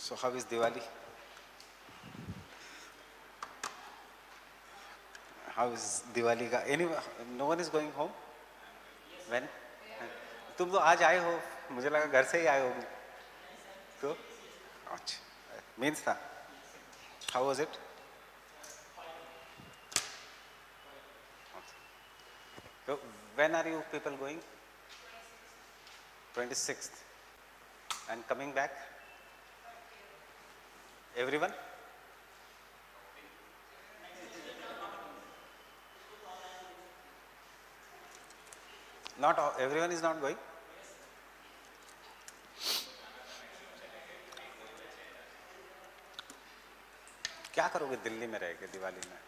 So how is Diwali? How is Diwali का? No one is going home? When? तुम तो आज आए हो, मुझे लगा घर से ही आए हो तो अच्छा मीन्स था. How was it? So when are you people going? 26th. And coming back? Everyone? Not all, everyone is not going? क्या करोगे दिल्ली में रह के दिवाली में?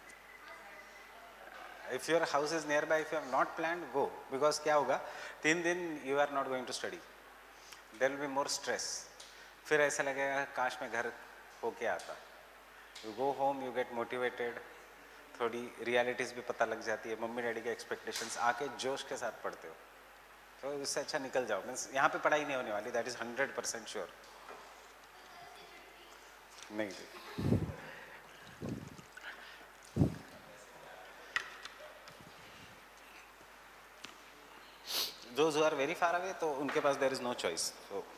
If your house is nearby, if you have not planned, go. Because क्या होगा? 3 दिन you are not going to study. There will be more stress. फिर ऐसा लगेगा काश मैं घर होके आता. You go home, you get motivated. थोड़ी realities भी पता लग जाती है. मम्मी डैडी के expectations आके जोश के साथ पढ़ते हो. तो इससे अच्छा निकल जाओ. मीन्स यहाँ पे पढ़ाई नहीं होने वाली. That is 100% sure. नहीं जी. Those who are very far away, तो उनके पास there is no choice.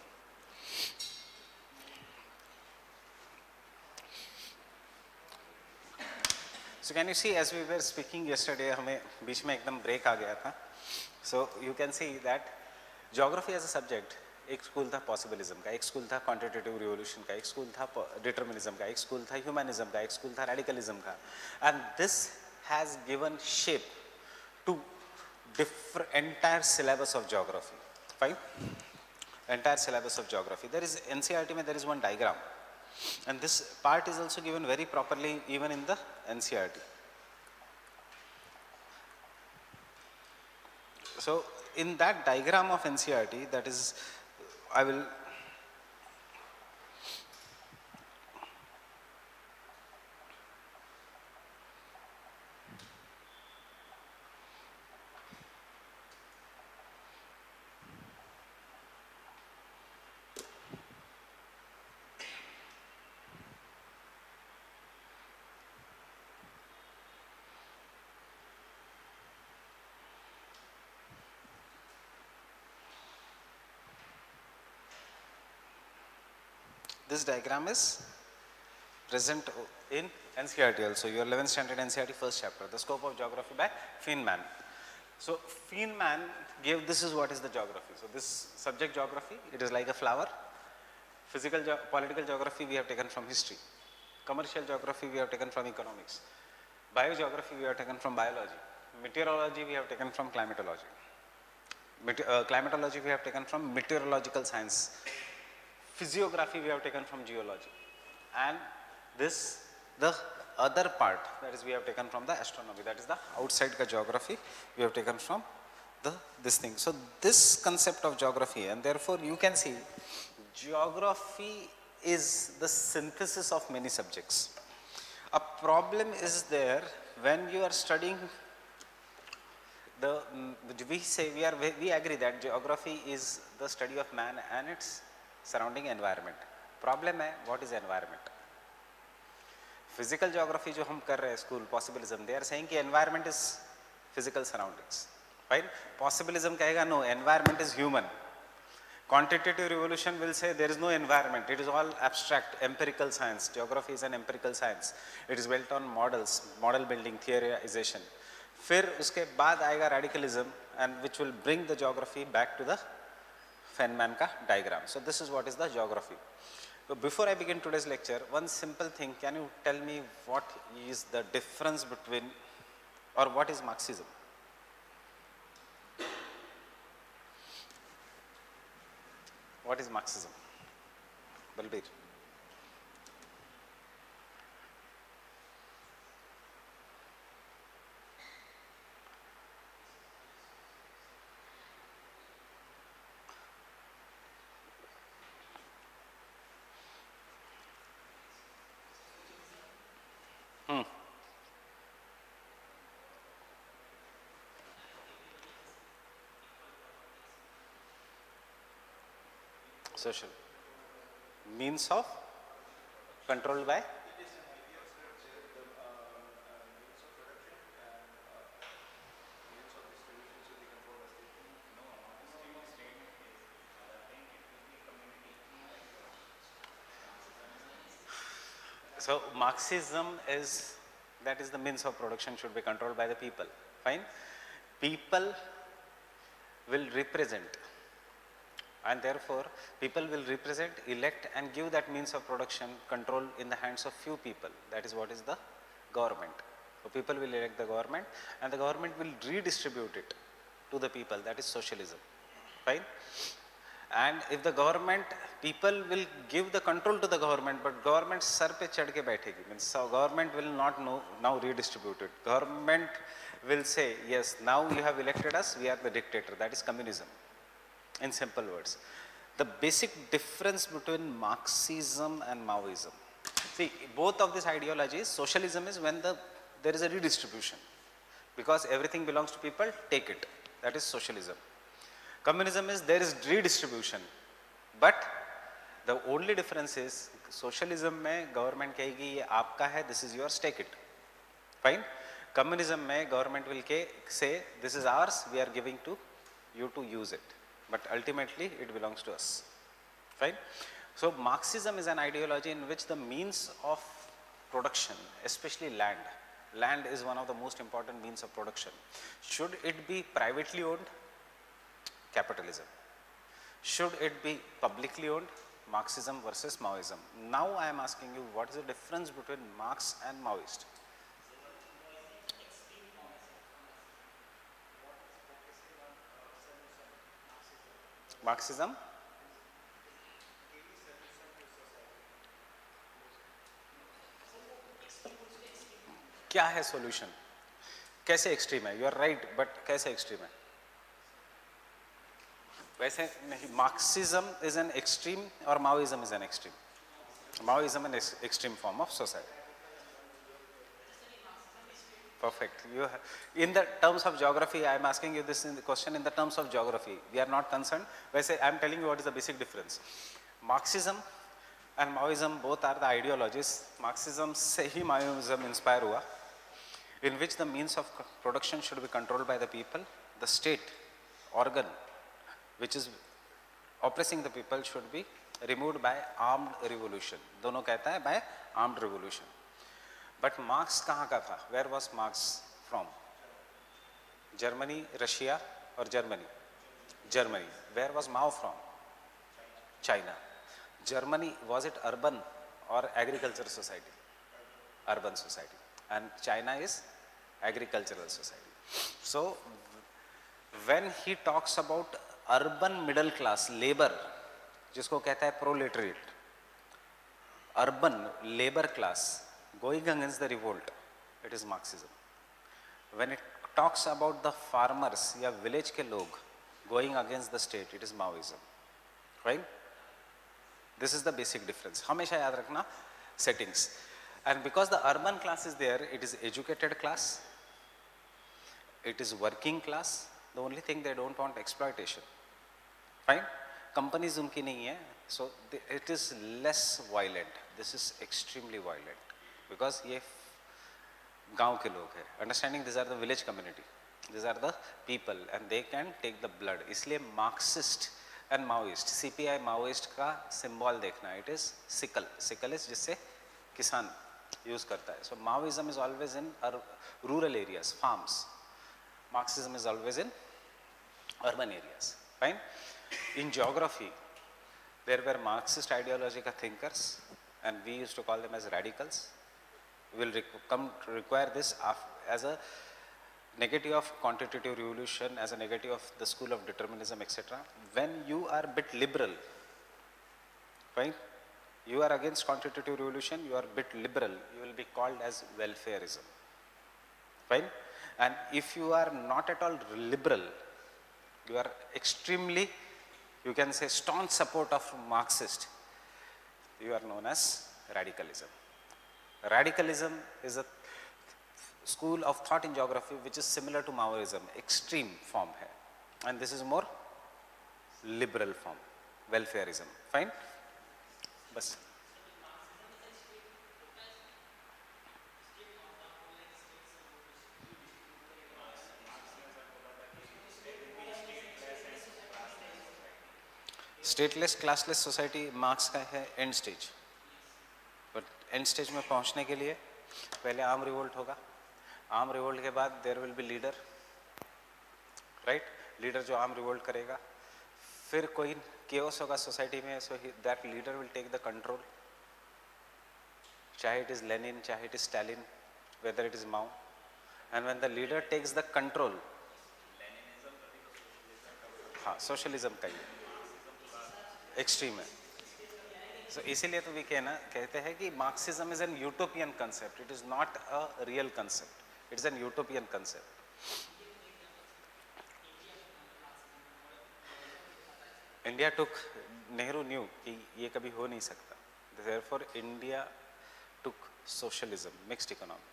So can you see, as we were speaking yesterday, हमें बीच में एकदम break आ गया था. So you can see that geography as a subject, एक school था possibilism का, एक स्कूल था quantitative revolution का, एक स्कूल था determinism का, एक स्कूल था humanism का, एक स्कूल था radicalism का, and this has given shape to entire syllabus of geography. Fine? Entire syllabus of geography. There is NCERT में there is one diagram, and this part is also given very properly even in the NCERT. So in that diagram of NCERT, that is, I will this diagram is present in NCERT also, your 11th standard NCERT first chapter, the scope of geography by Feynman. So Feynman gave, this is what is the geography. So this subject geography, it is like a flower. Political geography we have taken from history. Commercial geography we have taken from economics. Biogeography we have taken from biology. Meteorology we have taken from climatology. Climatology we have taken from meteorological science. Physiography we have taken from geology, and this, the other part, that is we have taken from the astronomy, that is the outside ka geography we have taken from this thing. So this concept of geography, and therefore you can see geography is the synthesis of many subjects. A problem is there when you are studying we agree that geography is the study of man and its surrounding environment. Problem है, what is environment? Physical geography जो हम कर रहे हैं school, possibilism, they are saying कि environment is physical surroundings. Right? Possibilism कहेगा no, environment is human. Quantitative revolution will say there is no environment, it is all abstract, empirical science. Geography is an empirical science. It is built on models, model building, theorization. फिर उसके बाद आएगा radicalism, and which will bring the geography back to the Feynman ka diagram. So this is what is the geography. So before I begin today's lecture, one simple thing, can you tell me what is the difference between, or what is Marxism? What is Marxism? Balbir. Social means of controlled by so Marxism is that is the means of production should be controlled by the people. Fine. People will represent and therefore people will represent, elect and give that means of production control in the hands of few people. That is what is the government. So people will elect the government and the government will redistribute it to the people. That is socialism. Fine. And if the government, people will give the control to the government, but government sar pe chad ke baithegi, means so government will not now redistribute it. Government will say, yes, now you have elected us, we are the dictator. That is communism, in simple words. The basic difference between Marxism and Maoism. See, both of these ideologies, socialism is when there is a redistribution. Because everything belongs to people, take it. That is socialism. Communism is there is redistribution, but the only difference is socialism में government कहेगी ये आपका है, this is yours, take it. Fine. Communism में government will say this is ours, we are giving to you to use it, but ultimately it belongs to us. Fine. So Marxism is an ideology in which the means of production, especially land is one of the most important means of production. Should it be privately owned? Capitalism. Should it be publicly owned? Marxism versus Maoism. Now I am asking you, what is the difference between Marx and Maoist? Marxism? क्या है solution? कैसे extreme है? You are right, but कैसे extreme है? वैसे नहीं, Marxism is an extreme or Maoism is an extreme. Maoism is an extreme form of society. Perfect. In the terms of geography, I am asking you this in the question in the terms of geography. We are not concerned. वैसे I am telling you what is the basic difference. Marxism and Maoism both are the ideologies. Marxism से ही Maoism inspire हुआ, in which the means of production should be controlled by the people. The state organ which is oppressing the people should be removed by armed revolution. दोनों कहता है by armed revolution. But Marx कहाँ का था? Where was Marx from? Germany, Russia or Germany? Germany. Where was Mao from? China. Germany, was it urban or agricultural society? Urban society. And China is agricultural society. So when he talks about urban middle class labor, जिसको कहता है proletariat, urban labor class going against the revolt, it is Marxism. When it talks about the farmers या village के लोग going against the state, it is Maoism. Right? This is the basic difference. हमेशा याद रखना settings. And because the urban class is there, it is educated class, it is working class. The only thing they don't want exploitation. Fine. Companies उनकी नहीं है, so it is less violent. This is extremely violent because ये गांव के लोग हैं. Understanding, these are the village community, these are the people and they can take the blood. इसलिए Marxist and Maoist, CPI Maoist का symbol देखना, it is sickle. Sickle is जिससे किसान use करता है. So Maoism is always in rural areas, farms. Marxism is always in urban areas. Fine. In geography, there were Marxist ideological thinkers and we used to call them as radicals. We will require this as a negative of quantitative revolution, as a negative of the school of determinism, etc. When you are a bit liberal, fine, you are against quantitative revolution, you are a bit liberal, you will be called as welfareism. Fine. And if you are not at all liberal, you are extremely, you can say, staunch support of Marxist, you are known as radicalism. Radicalism is a school of thought in geography which is similar to Maoism, extreme form hai. And this is more liberal form, welfareism. Fine? Bas. Stateless classless society Marx का है end stage, but end stage में पहुंचने के लिए पहले arm revolt होगा, arm revolt के बाद there will be leader, right, leader जो आर्म रिवोल्ट करेगा, फिर कोई केओस होगा सोसाइटी में, so that leader will take the control, चाहे इट इज लेनिन, चाहे it is Stalin, whether it is Mao, and when the leader takes the control, हाँ socialism का ही एक्सट्रीम है। सो इसीलिए तो वी कहते हैं कि Marxism is an utopian concept, it is not a real concept, it is an utopian concept. India took, Nehru knew कि ये कभी हो नहीं सकता, therefore India took socialism, mixed economy.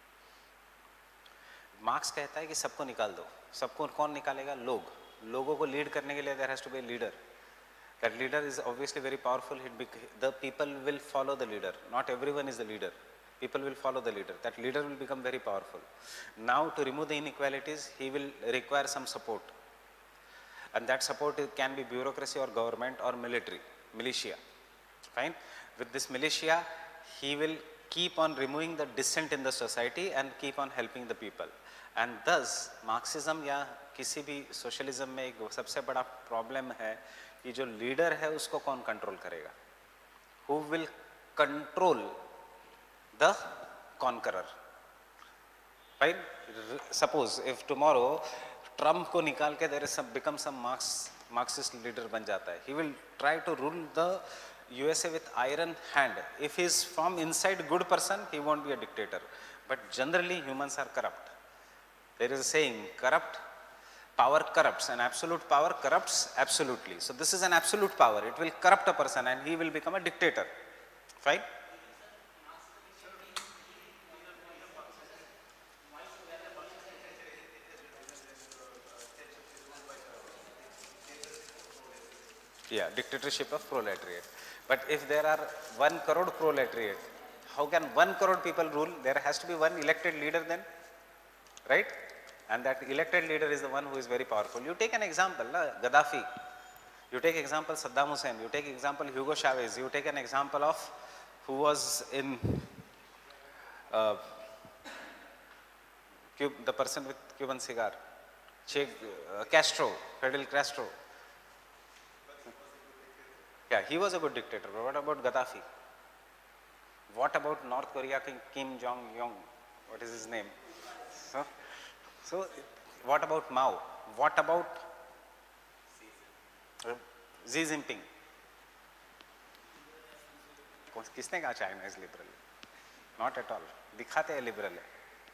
Marx कहता है कि सबको निकाल दो, सबको कौन निकालेगा? लोग, लोगों को लीड करने के लिए there has to be leader, that leader is obviously very powerful, the people will follow the leader, not everyone is the leader, people will follow the leader, that leader will become very powerful. Now to remove the inequalities he will require some support, and that support can be bureaucracy or government or military, militia, fine. With this militia he will keep on removing the dissent in the society and keep on helping the people, and thus Marxism या किसी भी socialism में एक सबसे बड़ा problem है कि जो leader है उसको कौन control करेगा, who will control the conqueror, right? Suppose if tomorrow Trump को निकाल के there is some become some Marxist leader बन जाता है, he will try to rule the USA with iron hand. If he is from inside good person, he won't be a dictator. But generally humans are corrupt. There is a saying, corrupt power corrupts, and absolute power corrupts absolutely. So this is an absolute power, it will corrupt a person and he will become a dictator, right? Yeah, dictatorship of proletariat. But if there are 1 crore proletariat, how can 1 crore people rule? There has to be one elected leader then, right? And that elected leader is the one who is very powerful. You take an example, Gaddafi, you take example Saddam Hussein, you take example Hugo Chavez, you take an example of who was in the person with Cuban cigar, Castro, Fidel Castro. Yeah, he was a good dictator, but what about Gaddafi? What about North Korea King Kim Jong-un? What is his name? So what about Mao? What about Xi Jinping? किसने कहा China is liberal? Not at all, दिखाते हैं liberal है.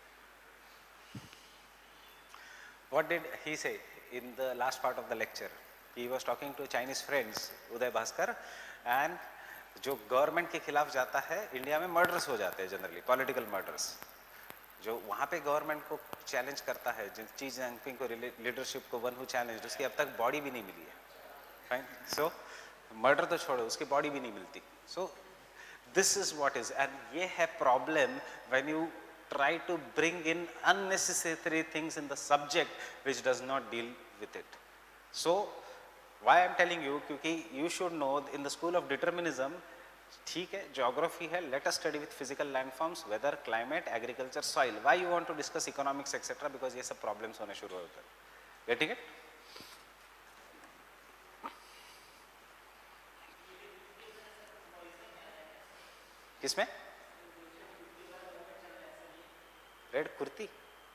What did he say in the last part of the lecture? He was talking to Chinese friends, Uday Bhaskar, and जो government के खिलाफ जाता है, इंडिया में मर्डर्स हो जाते हैं जनरली, पॉलिटिकल मर्डर्स. जो वहाँ पे गवर्नमेंट को चैलेंज करता है, शी जिनपिंग को लीडरशिप को, वन हु चैलेंज, उसकी अब तक बॉडी भी नहीं मिली है. फाइन. सो मर्डर तो छोड़ो, उसकी बॉडी भी नहीं मिलती. So this is what is, एंड ये है problem when you try to bring in unnecessary things in the subject which does not deal with it. So why I am telling you, क्योंकि you should know in the school of determinism, ठीक है, geography है, let us study with physical landforms, weather, climate, agriculture, soil. Why you want to discuss economics etc? Because ये सब problems होने शुरू होते हैं. Getting it? किसमें? रेड कुर्ती.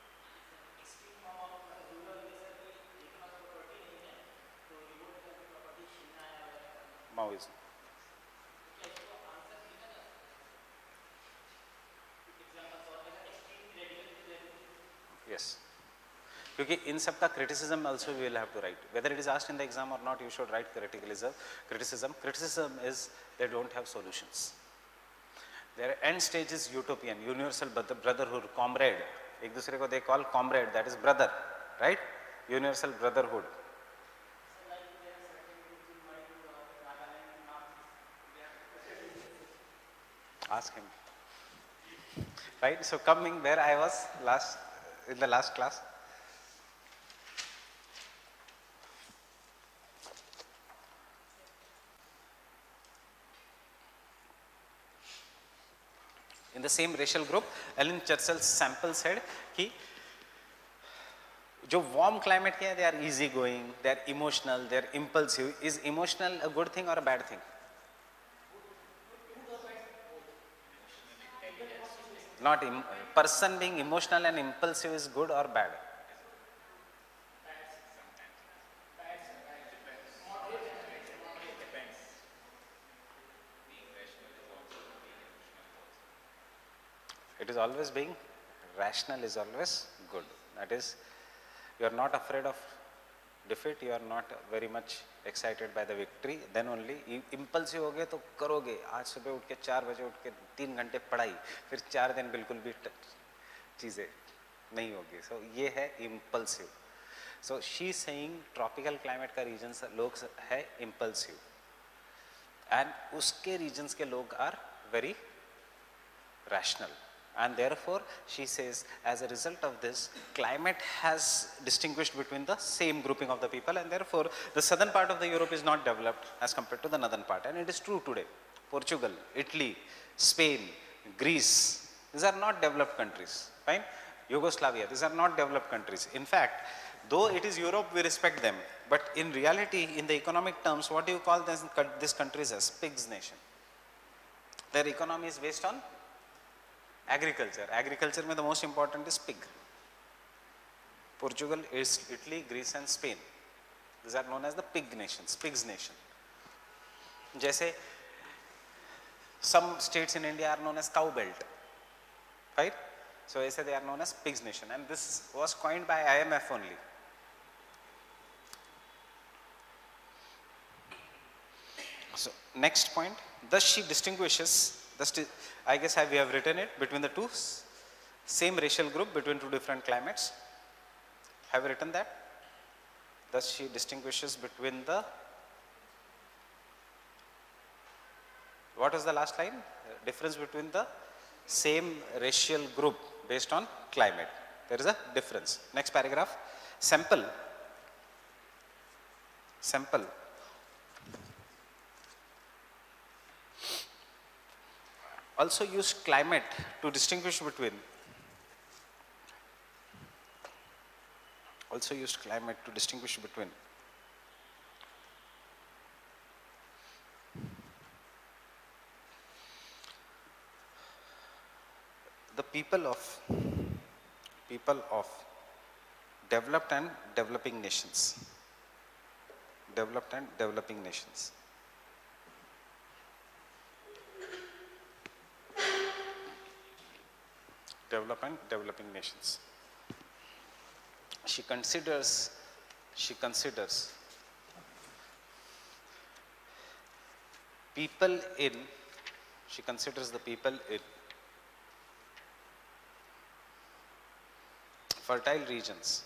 माओइज्म. यस, क्योंकि इन सब का criticism also we will have to write, whether it is asked in the exam और not. You should write criticism is they don't have solutions. Their end stage is utopian, universal brotherhood, comrade. एक दूसरे को they call comrade, that is brother, right? Universal brotherhood. Ask him. Right? So coming where I was in the last class. In the same racial group, Ellen Churchill's sample said कि जो warm climate के हैं, they are easy going, they are emotional, they are impulsive. Is emotional a good thing or a bad thing? Not person being emotional and impulsive is good or bad? It is always being rational is always good. That is, you are not afraid of defeat, you are not very much excited by the victory, then only impulsive हो गए तो करोगे. आज सुबह उठ के 4 बजे उठ के 3 घंटे पढ़ाई, फिर 4 दिन बिल्कुल भी चीज़ें नहीं होगी. So ये है impulsive. So she is saying tropical climate का regions लोग है impulsive, and उसके regions के लोग are very rational. And therefore, she says, as a result of this, climate has distinguished between the same grouping of the people, and therefore, the southern part of the Europe is not developed as compared to the northern part. And it is true today. Portugal, Italy, Spain, Greece, these are not developed countries, fine? Yugoslavia, these are not developed countries. In fact, though it is Europe, we respect them. But in reality, in the economic terms, what do you call these countries as? Pigs nation. Their economy is based on agriculture. Agriculture में the most important is pig. Portugal, Italy, Greece and Spain. These are known as the pig nations, pigs nation. जैसे some states in India are known as cow belt, right? So ऐसे they are known as pigs nation, and this was coined by IMF only. So next point, thus she distinguishes, I guess we have written it, between the two same racial group between two different climates. Have you written that? Thus she distinguishes between the, what was the last line? Difference between the same racial group based on climate. There is a difference. Next paragraph. Sample also used climate to distinguish between the people of developed and developing nations. Developed and developing nations. Developed and developing nations. She considers people in, she considers the people in fertile regions,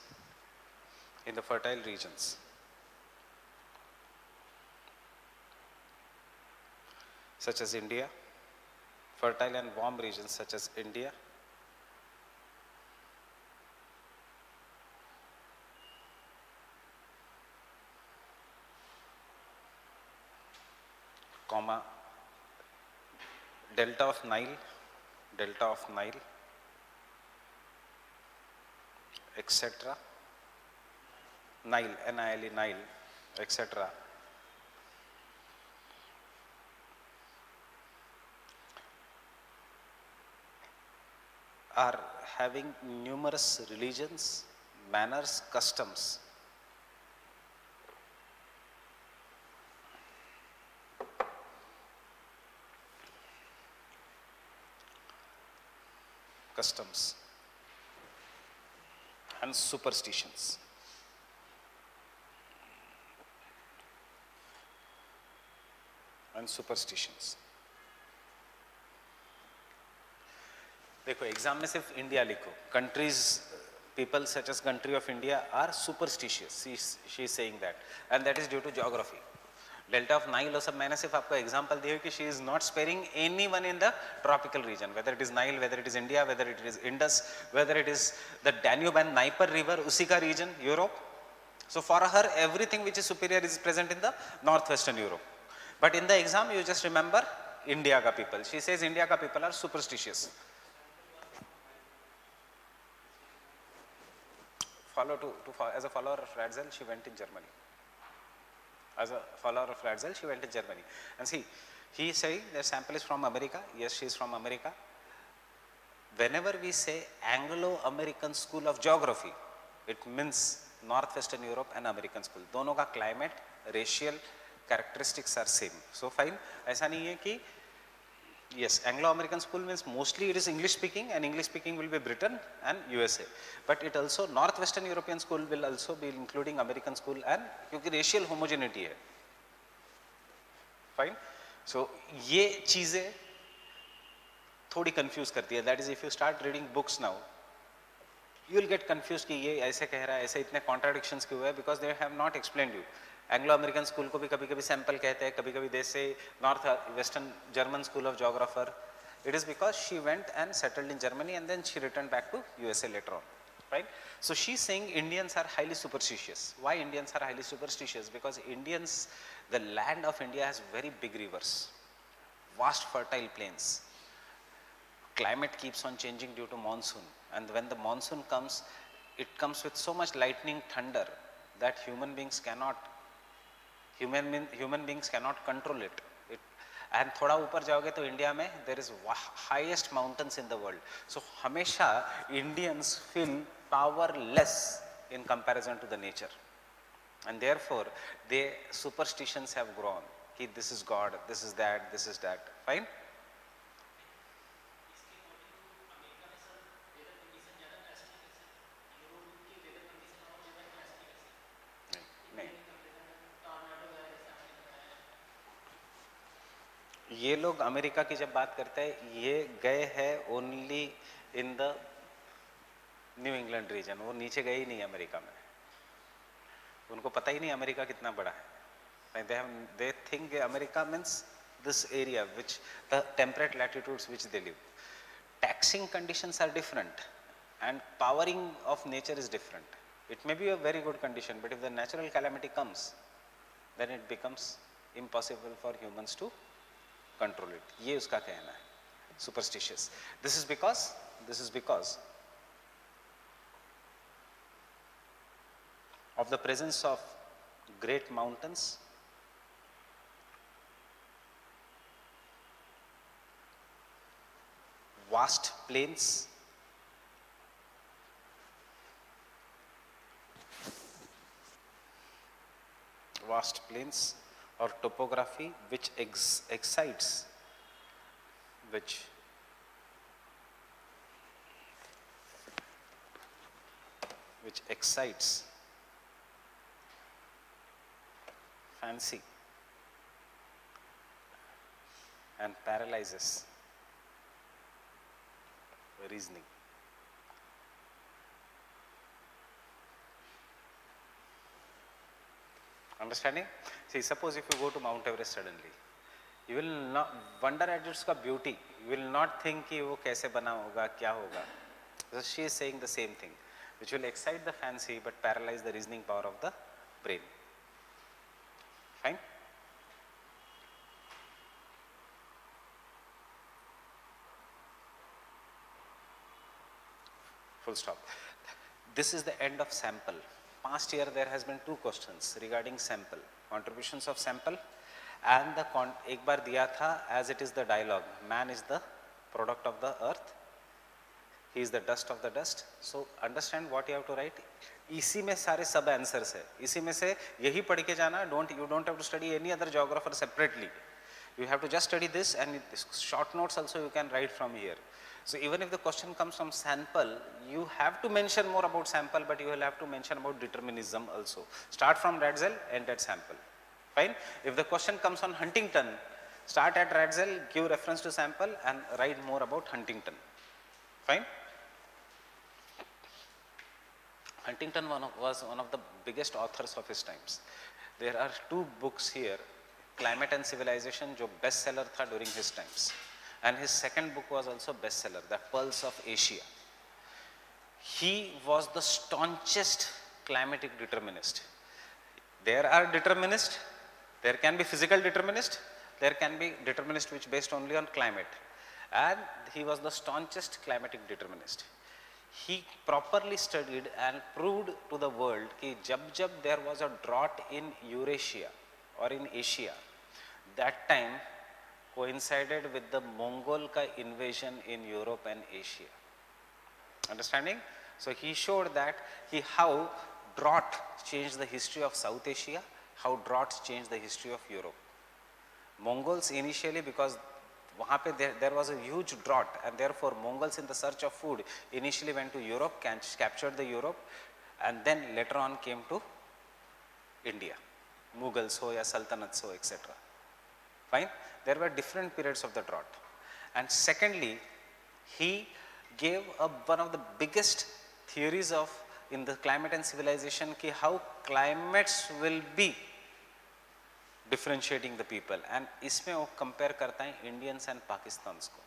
such as India, fertile and warm regions such as India, comma, delta of Nile, etc. Nile, N-I-L-E, Nile, etc. are having numerous religions, manners, customs. And superstitions. देखो exam में सिर्फ India लिखो. Countries, people such as country of India are superstitious. She is saying that, and that is due to geography. Delta of Nile और सब मैंने सिर्फ आपको example दिया कि she is not sparing anyone in the tropical region, whether it is Nile, whether it is India, whether it is Indus, whether it is the Danube and Dnieper river, उसी का region Europe. So for her everything which is superior is present in the northwestern Europe. But in the exam you just remember India ka people. She says India ka people are superstitious. As a follower of Ratzel, she went in Germany. As a follower of Ratzel, she went to Germany. And see, he is saying the sample is from America. Yes, she is from America. Whenever we say Anglo-American School of Geography, it means Northwestern Europe and American School. दोनों का climate, racial characteristics are same. So fine. ऐसा नहीं है कि yes, Anglo-American School means mostly it is English speaking, and English speaking will be Britain and USA. But it also Northwestern European School will also be including American School, and क्योंकि racial homogeneity है. Fine. So ये चीजें थोड़ी confuse करती है. That is, if you start reading books now, you will get confused कि ये ऐसे कह रहा है, ऐसे इतने contradictions क्यों है, because they have not explained you. Anglo American school को भी कभी कभी सैंपल कहते हैं, कभी कभी they say north western German school of geographer. It is because she went and settled in Germany and then she return back to USA later on, right. So she saying Indians are highly superstitious. Why Indians are highly superstitious? Because Indians, the land of India has very big rivers, vast fertile plains. Climate keeps on changing due to monsoon, and when the monsoon comes, it comes with so much lightning, thunder, that human beings cannot control it. And थोड़ा ऊपर जाओगे तो India में there is highest mountains in the world. So हमेशा Indians feel powerless in comparison to the nature, and therefore their superstitions have grown. कि this is God, this is that, this is that. Fine. ये लोग America की जब बात करते हैं, ये गए हैं only in the New England region. वो नीचे गए ही नहीं अमेरिका में. उनको पता ही नहीं अमेरिका कितना बड़ा है. they think America means this area which the temperate latitudes which they live. Taxing conditions are different and powering of nature is different. It may be a very good condition, but if the natural calamity comes, then it becomes impossible for humans to control it. ये उसका कहना है, superstitious. This is because of the presence of great mountains, vast plains, or topography which excites, fancy and paralyzes reasoning. Understanding? See, suppose if you go to Mount Everest suddenly, you will not wonder at its beauty. You will not think कि वो कैसे बना होगा, क्या होगा. So she is saying the same thing, which will excite the fancy but paralyze the reasoning power of the brain. Fine? Full stop. This is the end of sample. Past year there has been 2 questions regarding sample, contributions of sample, and the एक बार दिया था as it is the dialogue, man is the product of the earth, he is the dust of the dust. So understand what you have to write. इसी में सारे सब answers है, इसी में से यही पढ़ के जाना. You don't have to study any other geographer separately. You have to just study this, and short notes also you can write from here. So even if the question comes from sample, you have to mention more about sample, but you will have to mention about determinism also. Start from Ratzel, end at sample. Fine? If the question comes on Huntington, start at Ratzel, give reference to sample, and write more about Huntington. Fine? Huntington was one of the biggest authors of his times. There are 2 books here, Climate and Civilization, जो bestseller था during his times. And his second book was also bestseller, The Pulse of Asia. He was the staunchest climatic determinist. There are determinists, there can be physical determinists, there can be determinist which based only on climate, and he was the staunchest climatic determinist. He properly studied and proved to the world that jab there was a drought in Eurasia or in Asia, that time coincided with the Mongol ka invasion in Europe and Asia. Understanding? So he showed that how drought changed the history of South Asia, how drought changed the history of Europe. Mongols initially, because वहाँ पे there was a huge drought, and therefore Mongols in the search of food initially went to Europe, captured the Europe, and then later on came to India, Mughals ho ya Sultanates ho, etc. Fine. There were different periods of the drought, and secondly, he gave one of the biggest theories of in the climate and civilization ki how climates will be differentiating the people, and इसमें वो compare करता है Indians and Pakistans को.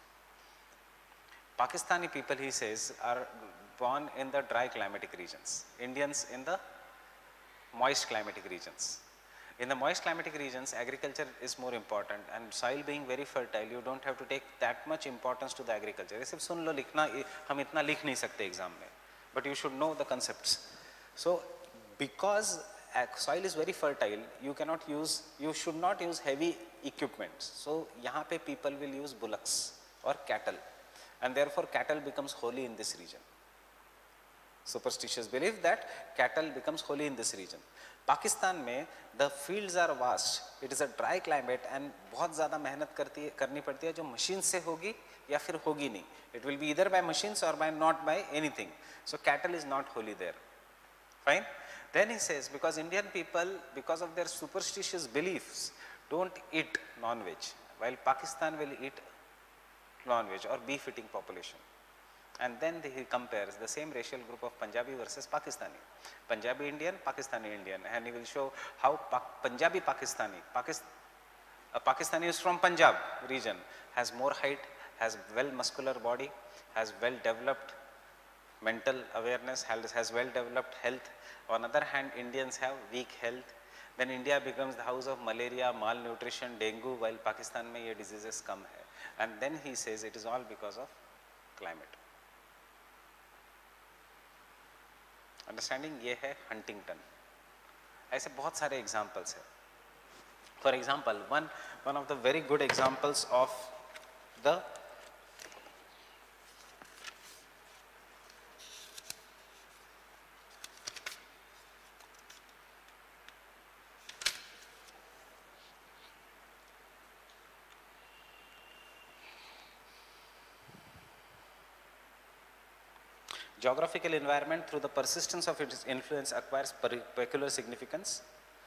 Pakistani people, he says, are born in the dry climatic regions, Indians in the moist climatic regions. In the moist climatic regions, agriculture is more important, and soil being very fertile, you don't have to take that much importance to the agriculture. सिर्फ सुन लो लिखना, हम इतना लिख नहीं सकते exam में, but you should know the concepts. So because soil is very fertile, you should not use heavy equipment. So यहाँ पे people will use bullocks or cattle, and therefore cattle becomes holy in this region. Superstitious belief that cattle becomes holy in this region. Pakistan में the fields are vast, it is a dry climate, and बहुत ज़्यादा मेहनत करनी पड़ती है जो machine से होगी या फिर होगी नहीं. It will be either by machines or not by anything. So cattle is not holy there. Fine. Then he says, because Indian people, because of their superstitious beliefs, don't eat non-veg, while Pakistan will eat non-veg or beef-eating population. And then he compares the same racial group of Punjabi versus Pakistani. Punjabi Indian, Pakistani Indian, and he will show how Punjabi Pakistani, a Pakistani is from Punjab region, has more height, has well muscular body, has well developed mental awareness, has well developed health. On the other hand, Indians have weak health. Then India becomes the house of malaria, malnutrition, dengue, while Pakistan mein ye diseases come hai. And then he says it is all because of climate. Understanding? ये है Huntington. ऐसे बहुत सारे examples हैं. For example, one of the very good examples of the geographical environment through the persistence of its influence acquires peculiar significance.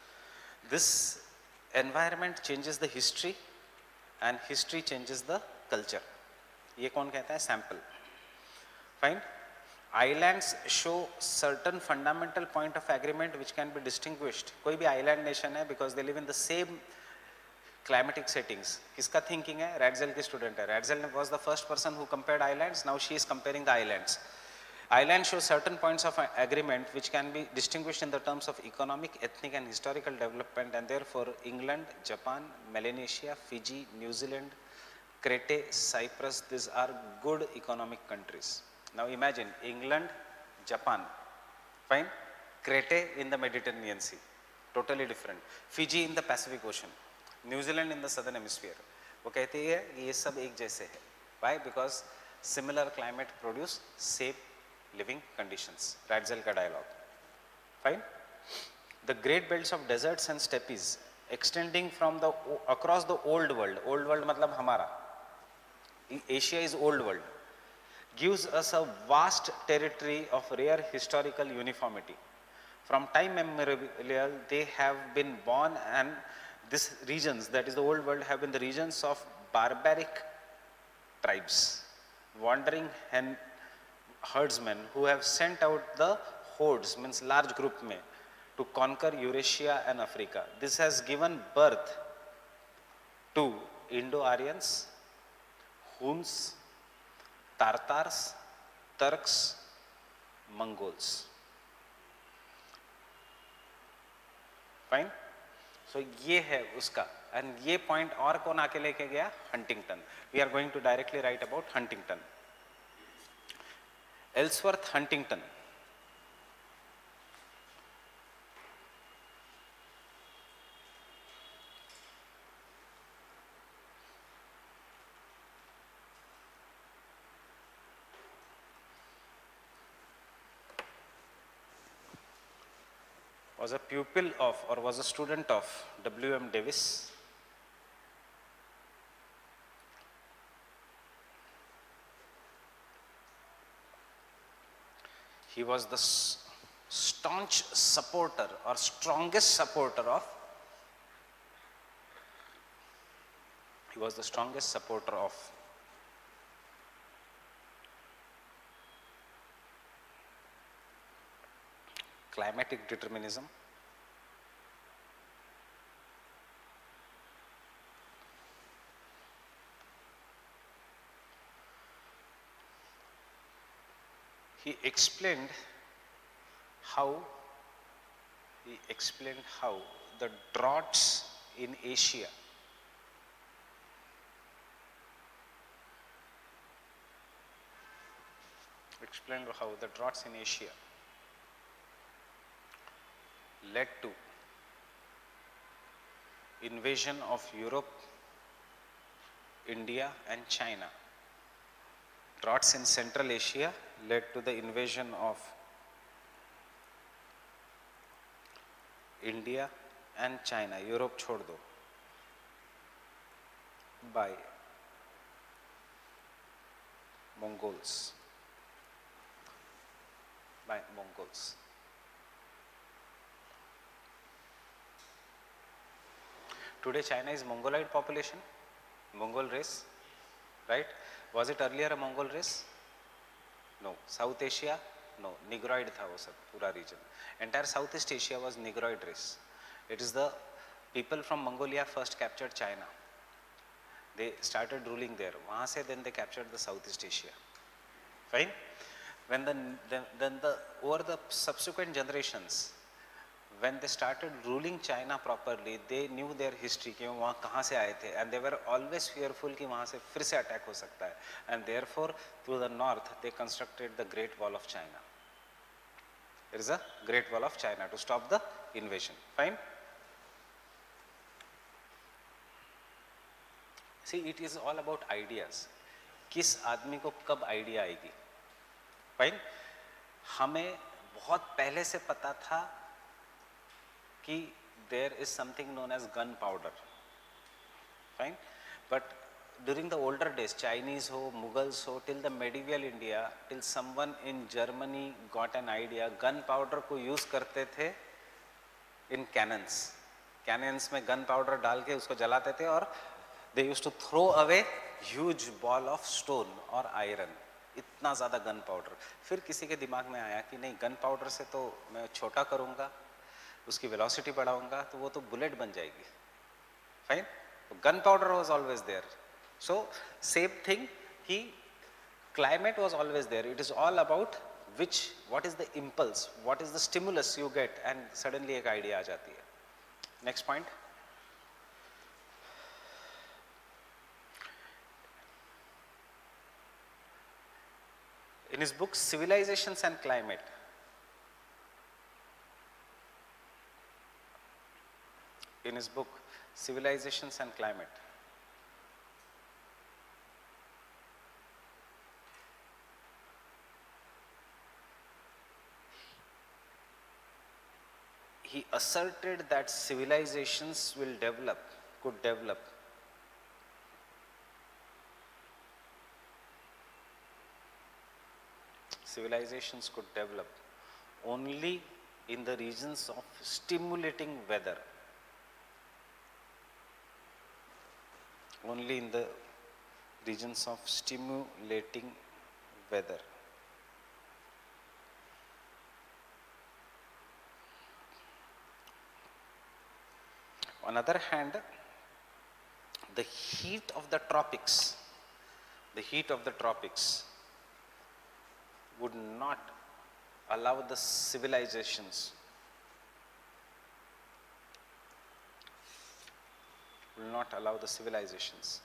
This environment changes the history and history changes the culture. ये कौन कहता है? Sample. Fine. Islands show certain fundamental point of agreement which can be distinguished. कोई भी island nation है because they live in the same climatic settings. किसका thinking है? Ratzel की student है. Ratzel was the first person who compared islands. Now she is comparing the islands. Islands show certain points of agreement which can be distinguished in the terms of economic, ethnic and historical development, and therefore England, Japan, Melanesia, Fiji, New Zealand, Crete, Cyprus, these are good economic countries. Now imagine England, Japan, fine, Crete in the Mediterranean Sea, totally different. Fiji in the Pacific Ocean, New Zealand in the Southern Hemisphere. वो कहती है ये सब एक जैसे है. Why? Because similar climate produce same living conditions. Ratzel ka dialogue. Fine. The great belts of deserts and steppes extending from across the old world. Old world matlab hamara. Asia is old world. Gives us a vast territory of rare historical uniformity. From time immemorial, they have been born, and these regions, that is the old world, have been the regions of barbaric tribes, wandering herdsmen who have sent out the hordes, means large group mein, to conquer Eurasia and Africa. This has given birth to Indo-Aryans, Huns, Tartars, Turks, Mongols. Fine? So ये है उसका and ये point और कौन आके लेके गया? Huntington. We are going to directly write about Huntington. Ellsworth Huntington was a pupil of or was a student of W.M. Davis. He was the staunch supporter or strongest supporter of climatic determinism. He explained how the droughts in Asia led to invasion of Europe, India and China. Droughts in Central Asia led to the invasion of India and China. Europe छोड़ दो. By Mongols. Today China is Mongoloid population, Mongol race, right? Was it earlier a Mongol race? No. South Asia? No. Negroid tha wo sab, pura region. Entire Southeast Asia was Negroid race. It is the people from Mongolia first captured China. They started ruling there. Wahan se then they captured the Southeast Asia. Fine? When over the subsequent generations, when they started ruling China properly, they knew their history, कि वहाँ कहाँ से आए थे, and they were always fearful कि वहाँ से फिर से attack हो सकता है, and therefore through the north they constructed the Great Wall of China. There is a Great Wall of China to stop the invasion. Fine. See, it is all about ideas. किस आदमी को कब idea आएगी? Fine. हमें बहुत पहले से पता था कि there is something known as gunpowder. Fine. But during the older days, Chinese ho, Mughals ho, till the medieval India, till someone in Germany got an idea, gunpowder को use करते थे in cannons. Cannons में gunpowder डाल के उसको जलाते थे और they used to throw away huge ball of stone or iron. इतना ज़्यादा gunpowder. फिर किसी के दिमाग में आया कि नहीं, gunpowder से तो मैं छोटा करूँगा, उसकी velocity बढ़ाऊँगा, तो वो तो bullet बन जाएगी. Fine? Gunpowder was always there. So same thing, climate was always there. It is all about what is the impulse, what is the stimulus you get, and suddenly एक idea आ जाती है. Next point. In his book Civilizations and Climate, he asserted that civilizations could develop only in the regions of stimulating weather. Only in the regions of stimulating weather. On the other hand, the heat of the tropics would not allow the civilizations will not allow the civilizations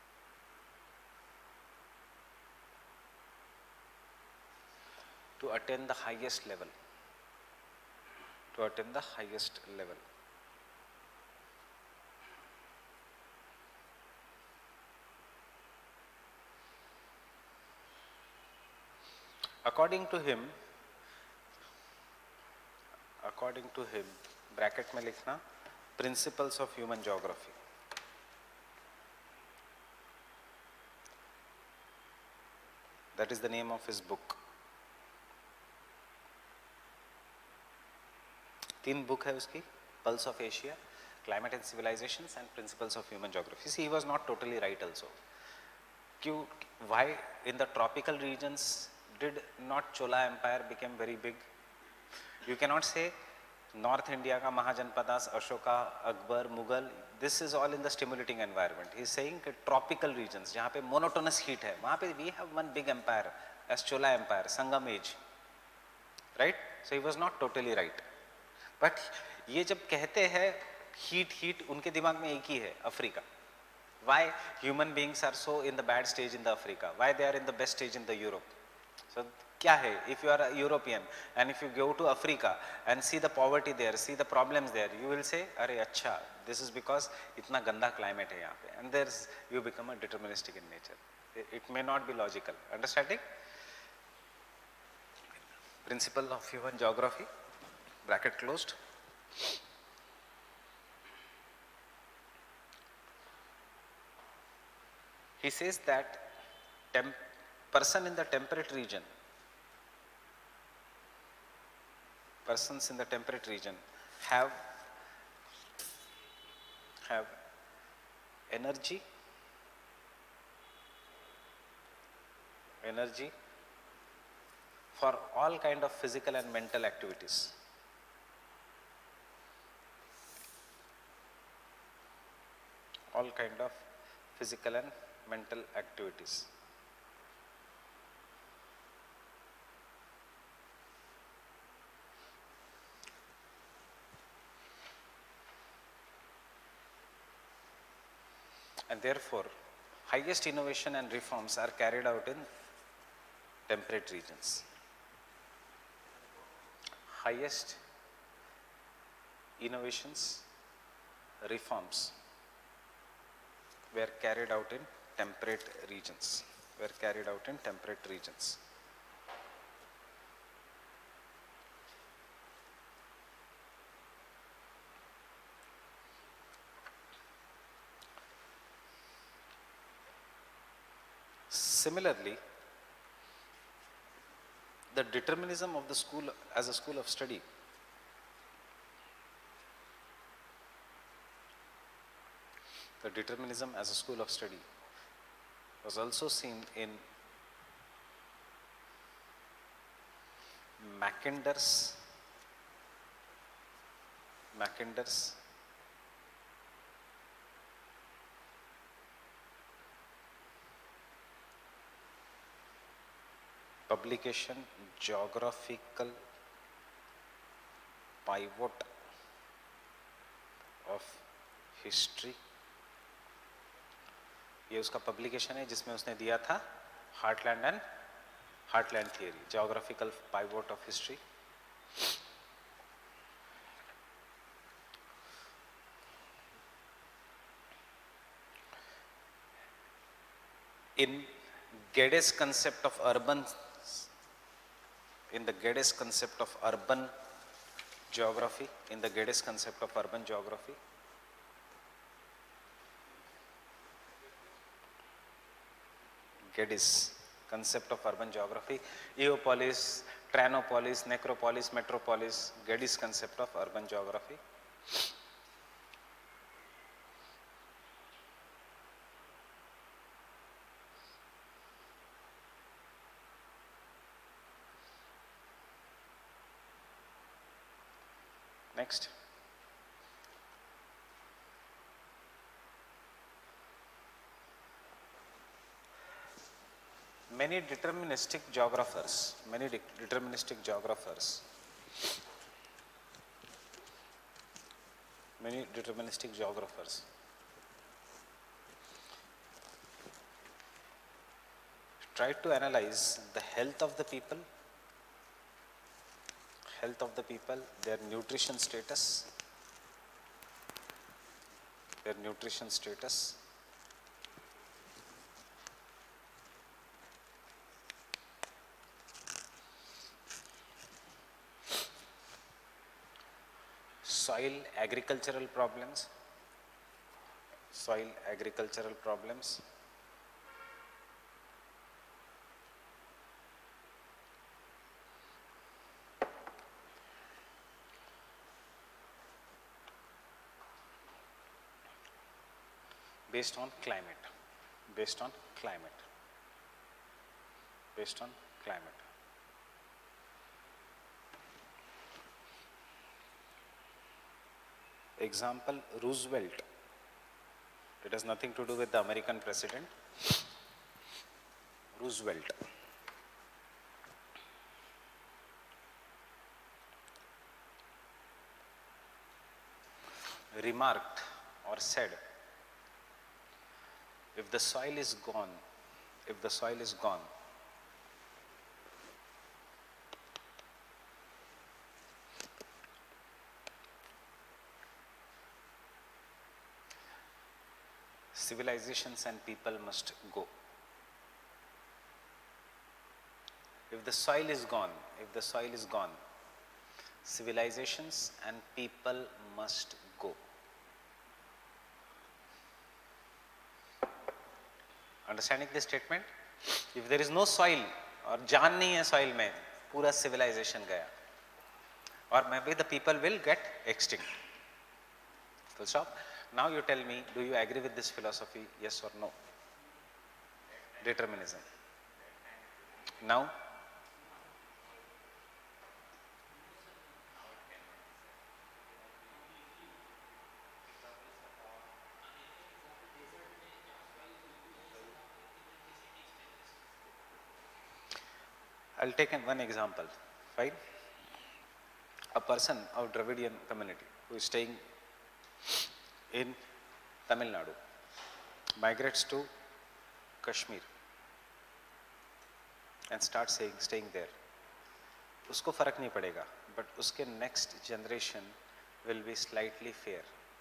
to attain the highest level, to attain the highest level. According to him, bracket में लिखना principles of human geography. That is the name of his book. 3 book है उसकी, pulse of Asia, climate and civilizations and principles of human geography. See, he was not totally right also. क्यों, why in the tropical regions did not Chola Empire became very big? You cannot say North India का mahajanapadas, Ashoka, Akbar, Mughal, this is all in the stimulating environment. He is saying कि tropical regions जहाँ पे monotonous heat है, वहाँ पे we have one big empire as Chola Empire, Sangam age, right? So he was not totally right. But ये जब कहते हैं heat, उनके दिमाग में एक ही है, Africa. Why human beings are so in the bad stage in the Africa? Why they are in the best stage in the Europe? So क्या है, if you are a European and if you go to Africa and see the poverty there, see the problems there, you will say, अरे अच्छा, this is because इतना गंदा climate है यहाँ पे, and there's you become a deterministic in nature. It may not be logical. Understanding? Principle of human geography, bracket closed. He says that persons in the temperate region have energy for all kind of physical and mental activities. All kind of physical and mental activities. And therefore, highest innovation and reforms are carried out in temperate regions. Highest innovations, reforms were carried out in temperate regions. Similarly, the determinism of the school as a school of study was also seen in Mackinder's publication Geographical Pivot of History. ये उसका publication है जिसमें उसने दिया था heartland theory, Geographical Pivot of History. In Geddes concept of urban geography, Geddes concept of urban geography, Eopolis, Tranopolis, Necropolis, Metropolis, Geddes concept of urban geography. Next. Many deterministic geographers try to analyze the health of the people, their nutrition status, soil agricultural problems, based on climate. Example, Roosevelt. It has nothing to do with the American president. Roosevelt. Remarked or said, if the soil is gone, civilizations and people must go. If the soil is gone, civilizations and people must go. Understanding this statement? If there is no soil और जान नहीं है soil में, पूरा civilization गया. Or maybe the people will get extinct. Full stop. Now you tell me, do you agree with this philosophy? Yes or no? Determinism. Now? I'll take one example, fine? A person of Dravidian community who is staying in Tamil Nadu migrates to Kashmir and starts staying there. उसको फर्क नहीं पड़ेगा, but उसके next generation will be slightly fair.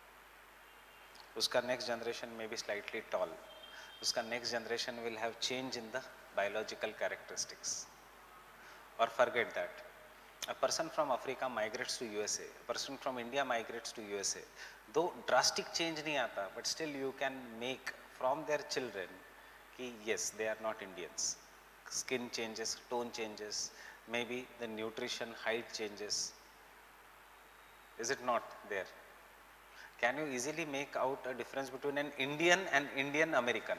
उसका next generation may be slightly tall. उसका next generation will have change in the biological characteristics. Or forget that. A person from Africa migrates to USA. A person from India migrates to USA. Though drastic change नहीं आता, but still you can make from their children कि yes, they are not Indians. Skin changes, tone changes, maybe the nutrition, height changes. Is it not there? Can you easily make out a difference between an Indian and Indian American?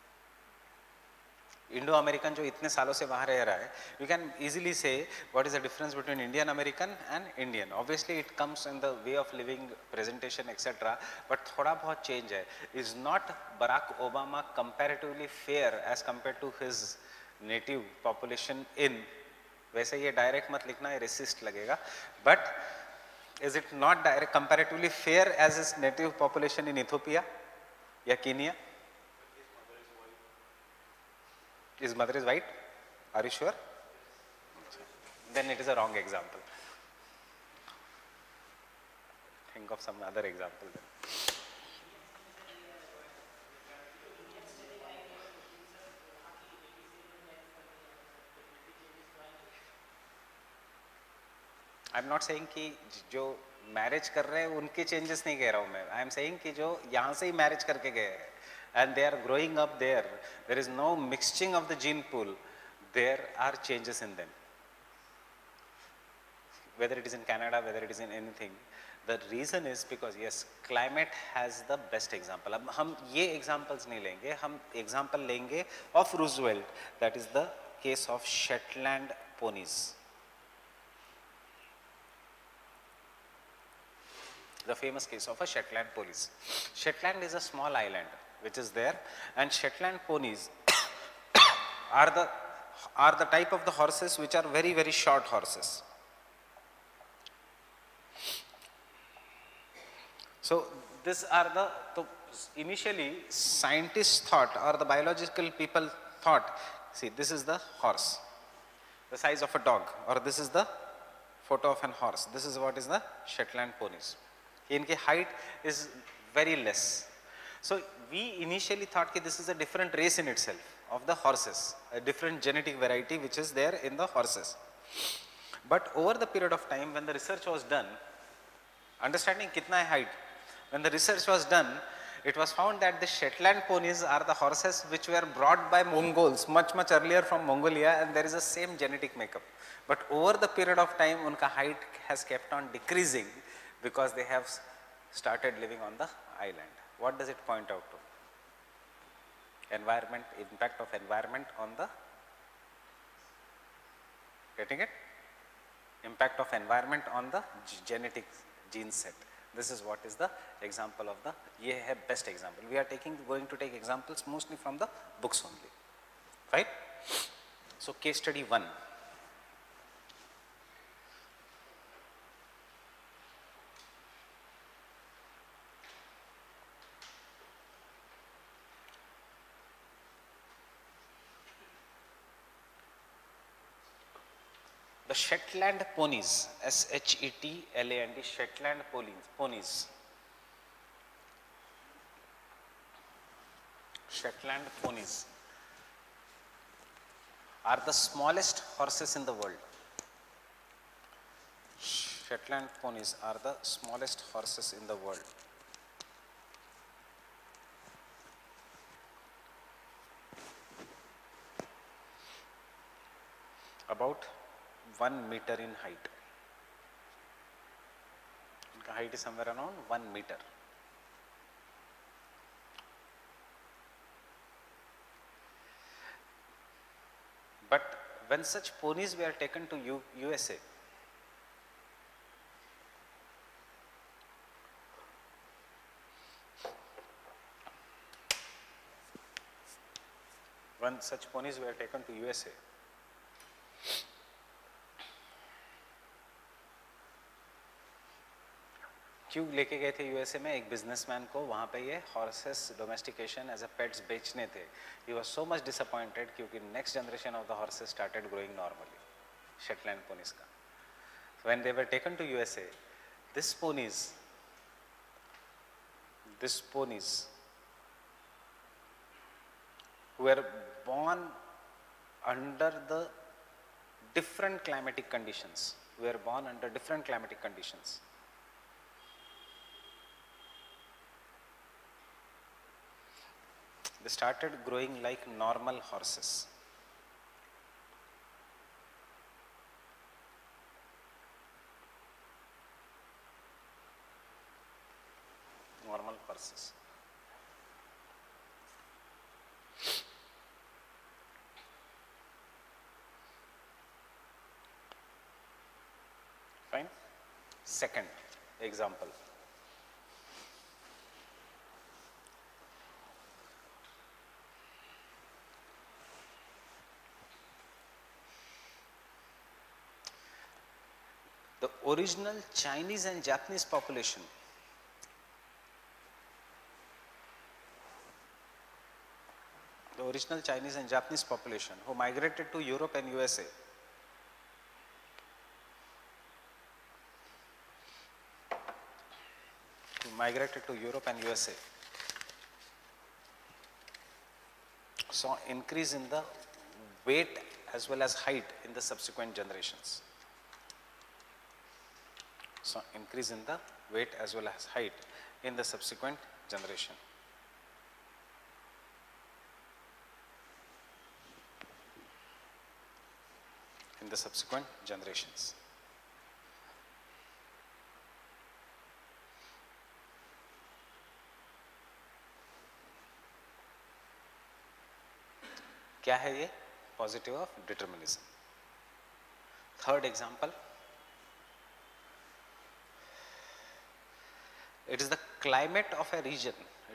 Indo American जो इतने सालों से वहाँ रह रहा है, you can easily say what is the difference between Indian American and Indian. Obviously it comes in the way of living, presentation, etc. But थोड़ा बहुत change है. Is not Barack Obama comparatively fair as compared to his native population in? वैसे ये direct मत लिखना, ये racist लगेगा. But is it not direct comparatively fair as his native population in Ethiopia या Kenya? His mother is white? Are you sure? Then it is a wrong example. Think of some other example then. I am not saying कि जो marriage कर रहे हैं उनके changes नहीं कह रहा हूँ मैं. I am saying कि जो यहाँ से ही marriage करके गए हैं and they are growing up there, there is no mixing of the gene pool, there are changes in them. Whether it is in Canada, whether it is in anything, the reason is because yes, climate has the best example. अब हम ये examples नहीं लेंगे, हम example लेंगे of Roosevelt, that is the case of Shetland ponies. The famous case of a Shetland ponies. Shetland is a small island which is there, and Shetland ponies are the type of the horses which are very, very short horses. So these are so initially scientists thought, or the biological people thought See, this is the horse, the size of a dog, or this is the photo of an horse. This is what is the Shetland ponies. Inki height is very less. So we initially thought that this is a different race in itself of the horses, a different genetic variety which is there in the horses. But over the period of time, when the research was done, understanding kitna hai height, when the research was done, it was found that the Shetland ponies are the horses which were brought by Mongols much earlier from Mongolia, and there is the same genetic makeup. But over the period of time, unka height has kept on decreasing because they have started living on the island. What does it point out to? Environment, impact of environment on the, getting it? Impact of environment on the genetic gene set. This is what is the example of the, ye hai best example. We are going to take examples mostly from the books only, right? So case study 1. The Shetland ponies, S-H-E-T-L-A-N-D, Shetland ponies. Shetland ponies are the smallest horses in the world. Shetland ponies are the smallest horses in the world. About 1 meter in height. The height is somewhere around 1 meter. But when such ponies were taken to USA, क्यों लेके गए थे USA में? एक businessman को वहाँ पे ये horses domestication as a pets बेचने थे. He was so much disappointed क्योंकि next generation of the horses started growing normally, Shetland ponies का. When they were taken to USA, this ponies were born under the different climatic conditions. They started growing like normal horses. Fine. Second example. The original Chinese and Japanese population who migrated to Europe and USA saw increase in the weight as well as height in the subsequent generations. क्या है ये? Positive of determinism. Third example. It is the climate of a region.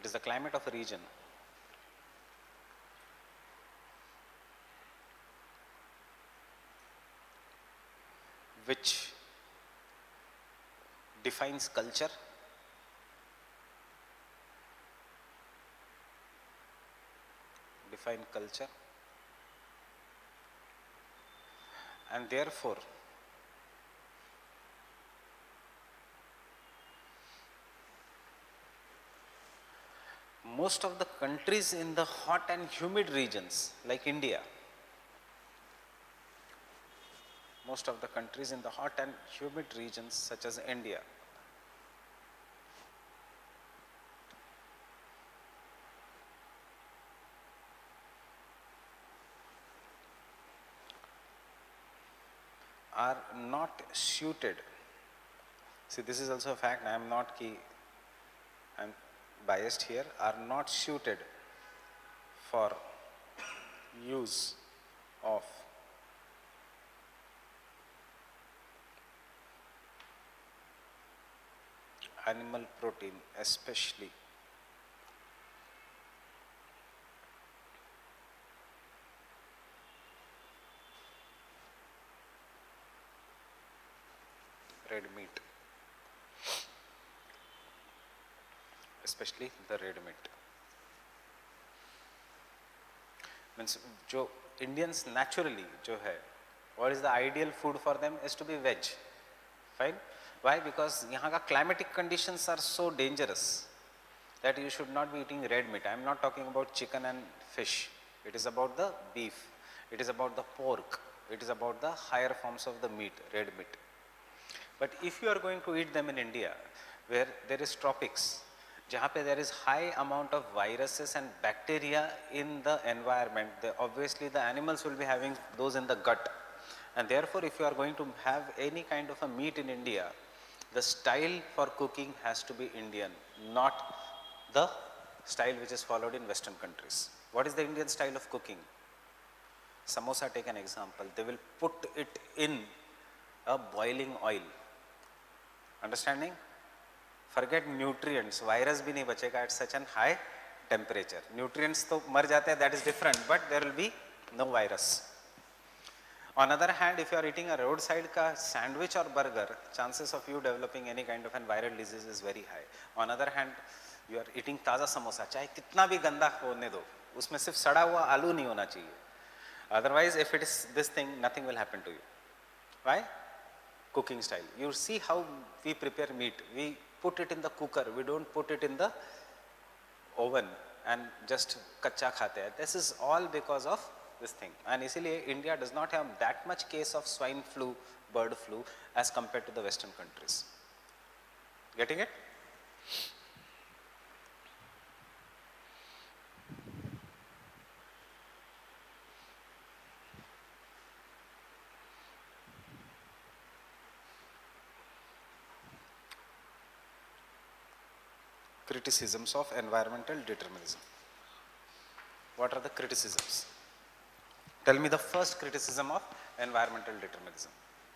Which defines culture, And therefore, most of the countries in the hot and humid regions like India, most of the countries in the hot and humid regions such as India, are not suited. See, this is also a fact. I am not I am biased here. Are not suited for use of animal protein, especially red meat, especially the red meat. Means जो Indians naturally जो है, what is the ideal food for them is to be veg, fine? Why? Because यहाँ का climatic conditions are so dangerous that you should not be eating red meat. I am not talking about chicken and fish. It is about the beef. It is about the pork. It is about the higher forms of the meat, red meat. But if you are going to eat them in India, where there is tropics, जहाँ पे there is high amount of viruses and bacteria in the environment, obviously the animals will be having those in the gut. And therefore, if you are going to have any kind of a meat in India, the style for cooking has to be Indian, not the style which is followed in Western countries. What is the Indian style of cooking? Samosa, take an example. They will put it in a boiling oil. Understanding? Forget nutrients. Virus bhi nahi bachega at such an high temperature. Nutrients to mar jate hai, that is different, but there will be no virus. On other hand, if you are eating a roadside ka sandwich or burger, chances of you developing any kind of a viral disease is very high. On other hand, you are eating taza samosa, चाहे कितना भी गंदा होने दो, उसमें सिर्फ सड़ा हुआ आलू नहीं होना चाहिए. Otherwise, if it is this thing, nothing will happen to you. Why? Cooking style. You see how we prepare meat. We put it in the cooker. We don't put it in the oven and just kacha khate hai. This is all because of this thing. And isliye India does not have that much case of swine flu, bird flu as compared to the Western countries. Getting it? Criticisms of environmental determinism. What are the criticisms? Tell me the first criticism of environmental determinism.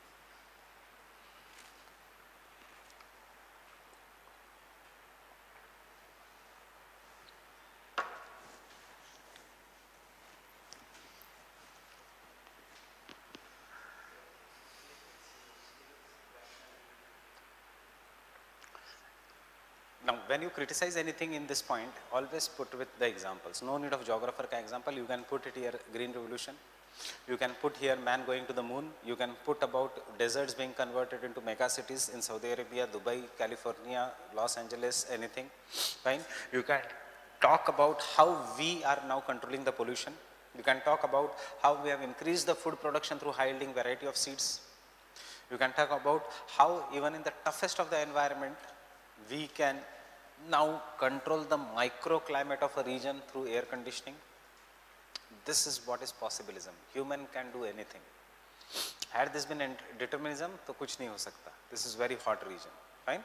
Now, when you criticize anything in this point, always put with the examples. No need of geographer ka example. You can put it here, green revolution. You can put here man going to the moon. You can put about deserts being converted into mega cities in Saudi Arabia, Dubai, California, Los Angeles, anything. Fine. You can talk about how we are now controlling the pollution. You can talk about how we have increased the food production through high yielding variety of seeds. You can talk about how even in the toughest of the environment, we can now control the microclimate of a region through air conditioning. This is what is possibilism. Human can do anything. Had this been determinism, to kuch nahi ho sakta. This is very hot region. Fine?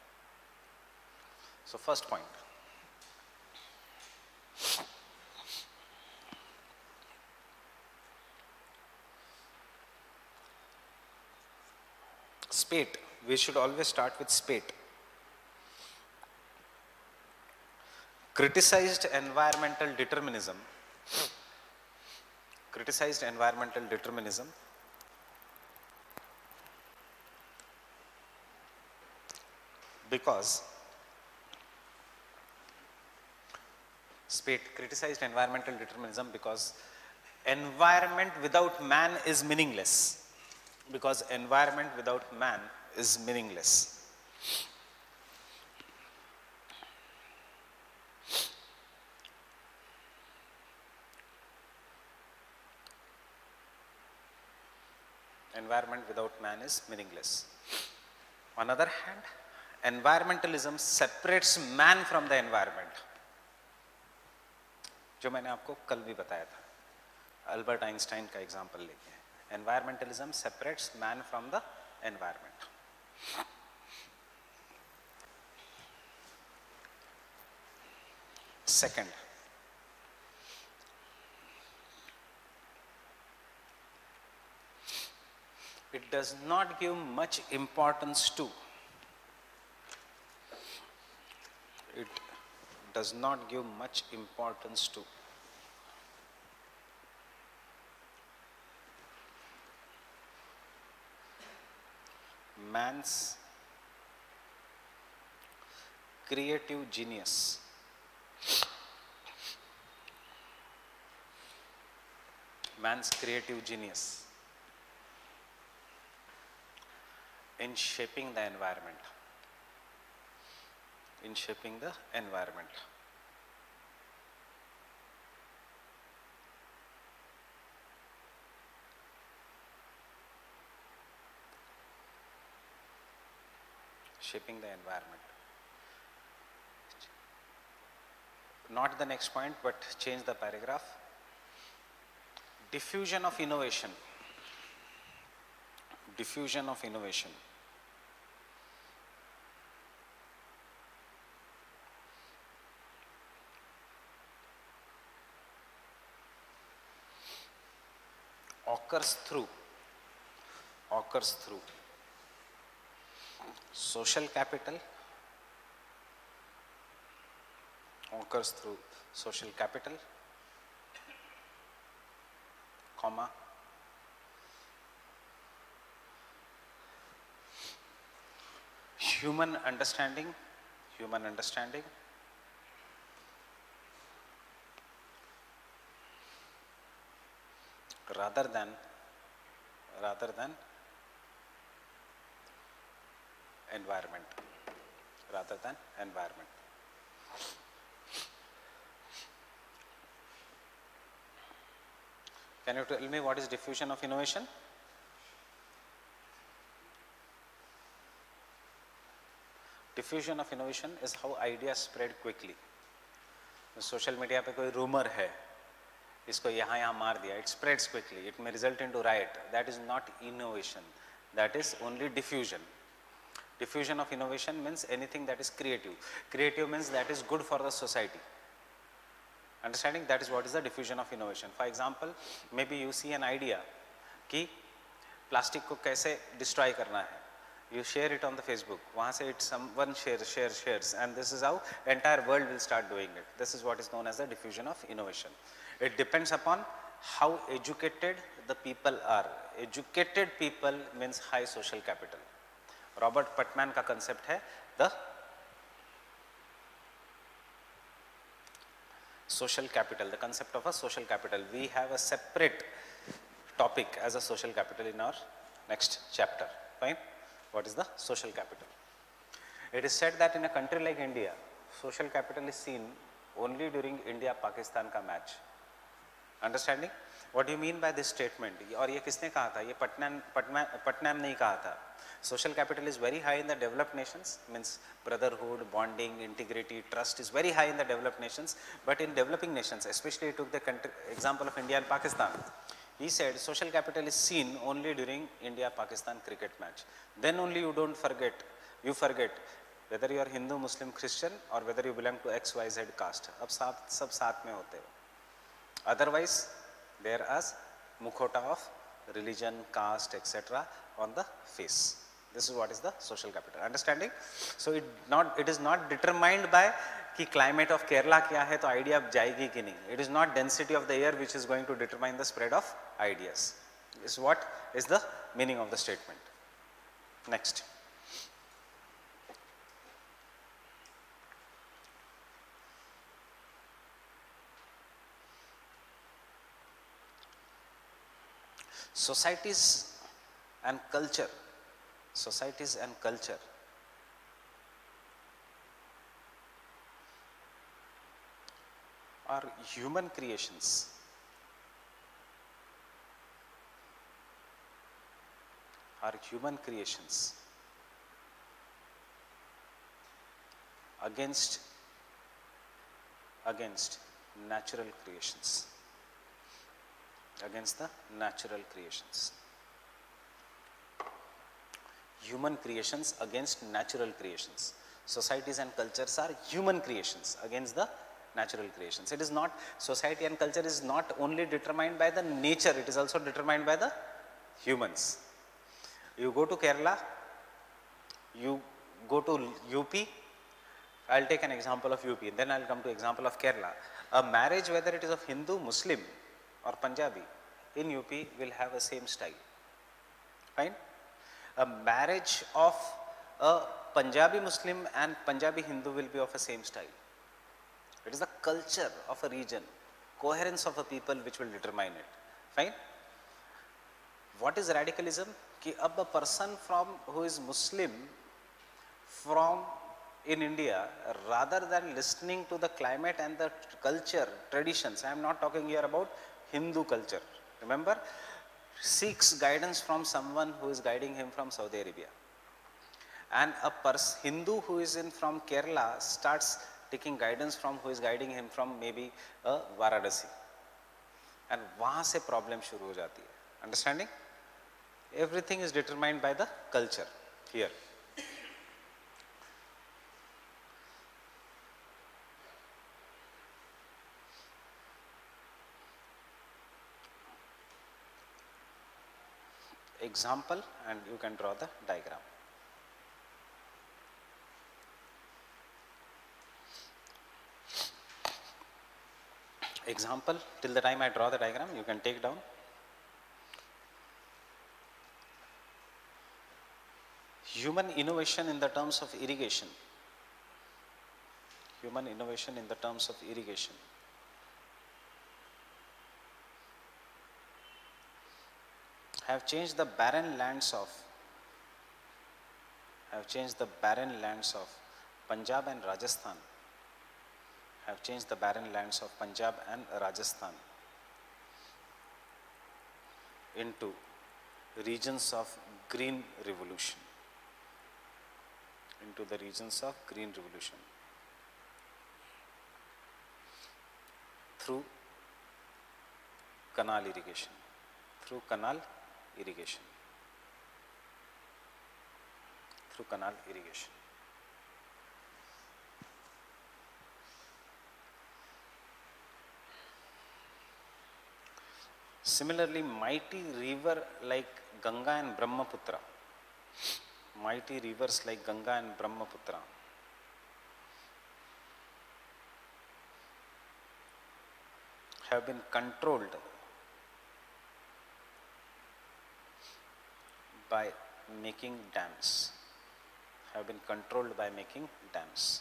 So first point. Spate. We should always start with spate. Criticized environmental determinism because criticized environmental determinism because environment without man is meaningless. because environment without man is meaningless. Environment without man is meaningless. On the other hand, environmentalism separates man from the environment, जो मैंने आपको कल भी बताया था Albert Einstein का example लेके. Environmentalism separates man from the environment. Second, it does not give much importance to. It does not give much importance to man's creative genius. Man's creative genius in shaping the environment. In shaping the environment. Shaping the environment. Not the next point, but change the paragraph. Diffusion of innovation. Diffusion of innovation. Occurs through social capital, occurs through social capital, comma, human understanding, rather than environment. Can you tell me what is diffusion of innovation? Diffusion of innovation is how ideas spread quickly. Social media पे कोई rumour है, इसको यहाँ मार दिया, it spreads quickly, it may result into riot. That is not innovation, that is only diffusion. Diffusion of innovation means anything that is creative. Creative means that is good for the society. Understanding? That is what is the diffusion of innovation. For example, maybe you see an idea कि plastic को कैसे destroy करना है. You share it on the Facebook. वहाँ से it someone shares, and this is how entire world will start doing it. This is what is known as the diffusion of innovation. It depends upon how educated the people are. Educated people means high social capital. Robert Putnam का concept है the social capital, the concept of a social capital. We have a separate topic as a social capital in our next chapter. Fine. What is the social capital? It is said that in a country like India, social capital is seen only during India-Pakistan का match. Understanding? What do you mean by this statement? और ये किसने कहा था? ये पटनाम नहीं कहा था. Social capital is very high in the developed nations, means brotherhood, bonding, integrity, trust is very high in the developed nations, but in developing nations, especially he took the example of India and Pakistan. He said social capital is seen only during India-Pakistan cricket match. Then only you forget whether you are Hindu, Muslim, Christian or whether you belong to XYZ caste. अब सब साथ में होते हो. Otherwise, there is mukhota of religion, caste, etc. on the face. This is what is the social capital. Understanding? So it is not determined by कि climate of Kerala क्या है तो idea जाएगी कि नहीं. It is not density of the air which is going to determine the spread of ideas. This is what is the meaning of the statement. Next. Societies and culture, societies and culture are human creations, are human creations against natural creations, against the natural creations. Human creations against natural creations. Societies and cultures are human creations against the natural creations. It is not, society and culture is not only determined by the nature, it is also determined by the humans. You go to Kerala, you go to UP, I will take an example of UP, then I will come to example of Kerala. A marriage, whether it is of Hindu, Muslim or Punjabi, in UP will have the same style, fine. A marriage of a Punjabi Muslim and Punjabi Hindu will be of the same style. It is the culture of a region, coherence of a people which will determine it, fine. What is radicalism? Ki ab a person from who is Muslim from in India, rather than listening to the climate and the culture, traditions, I am not talking here about Hindu culture, remember, seeks guidance from someone who is guiding him from Saudi Arabia. And a Hindu who is in from Kerala starts taking guidance from who is guiding him from maybe Varanasi. And वहाँ से problem शुरू हो जाती है. Understanding? Everything is determined by the culture here. Example, and you can draw the diagram. Example, till the time I draw the diagram, you can take down. Human innovation in the terms of irrigation. Human innovation in the terms of irrigation. Have changed the barren lands of Punjab and Rajasthan. Have changed the barren lands of Punjab and Rajasthan into regions of green revolution. Into the regions of green revolution. Through canal irrigation. Through canal irrigation. Through canal irrigation. Similarly, mighty river like Ganga and Brahmaputra, mighty rivers like Ganga and Brahmaputra have been controlled by making dams, have been controlled by making dams.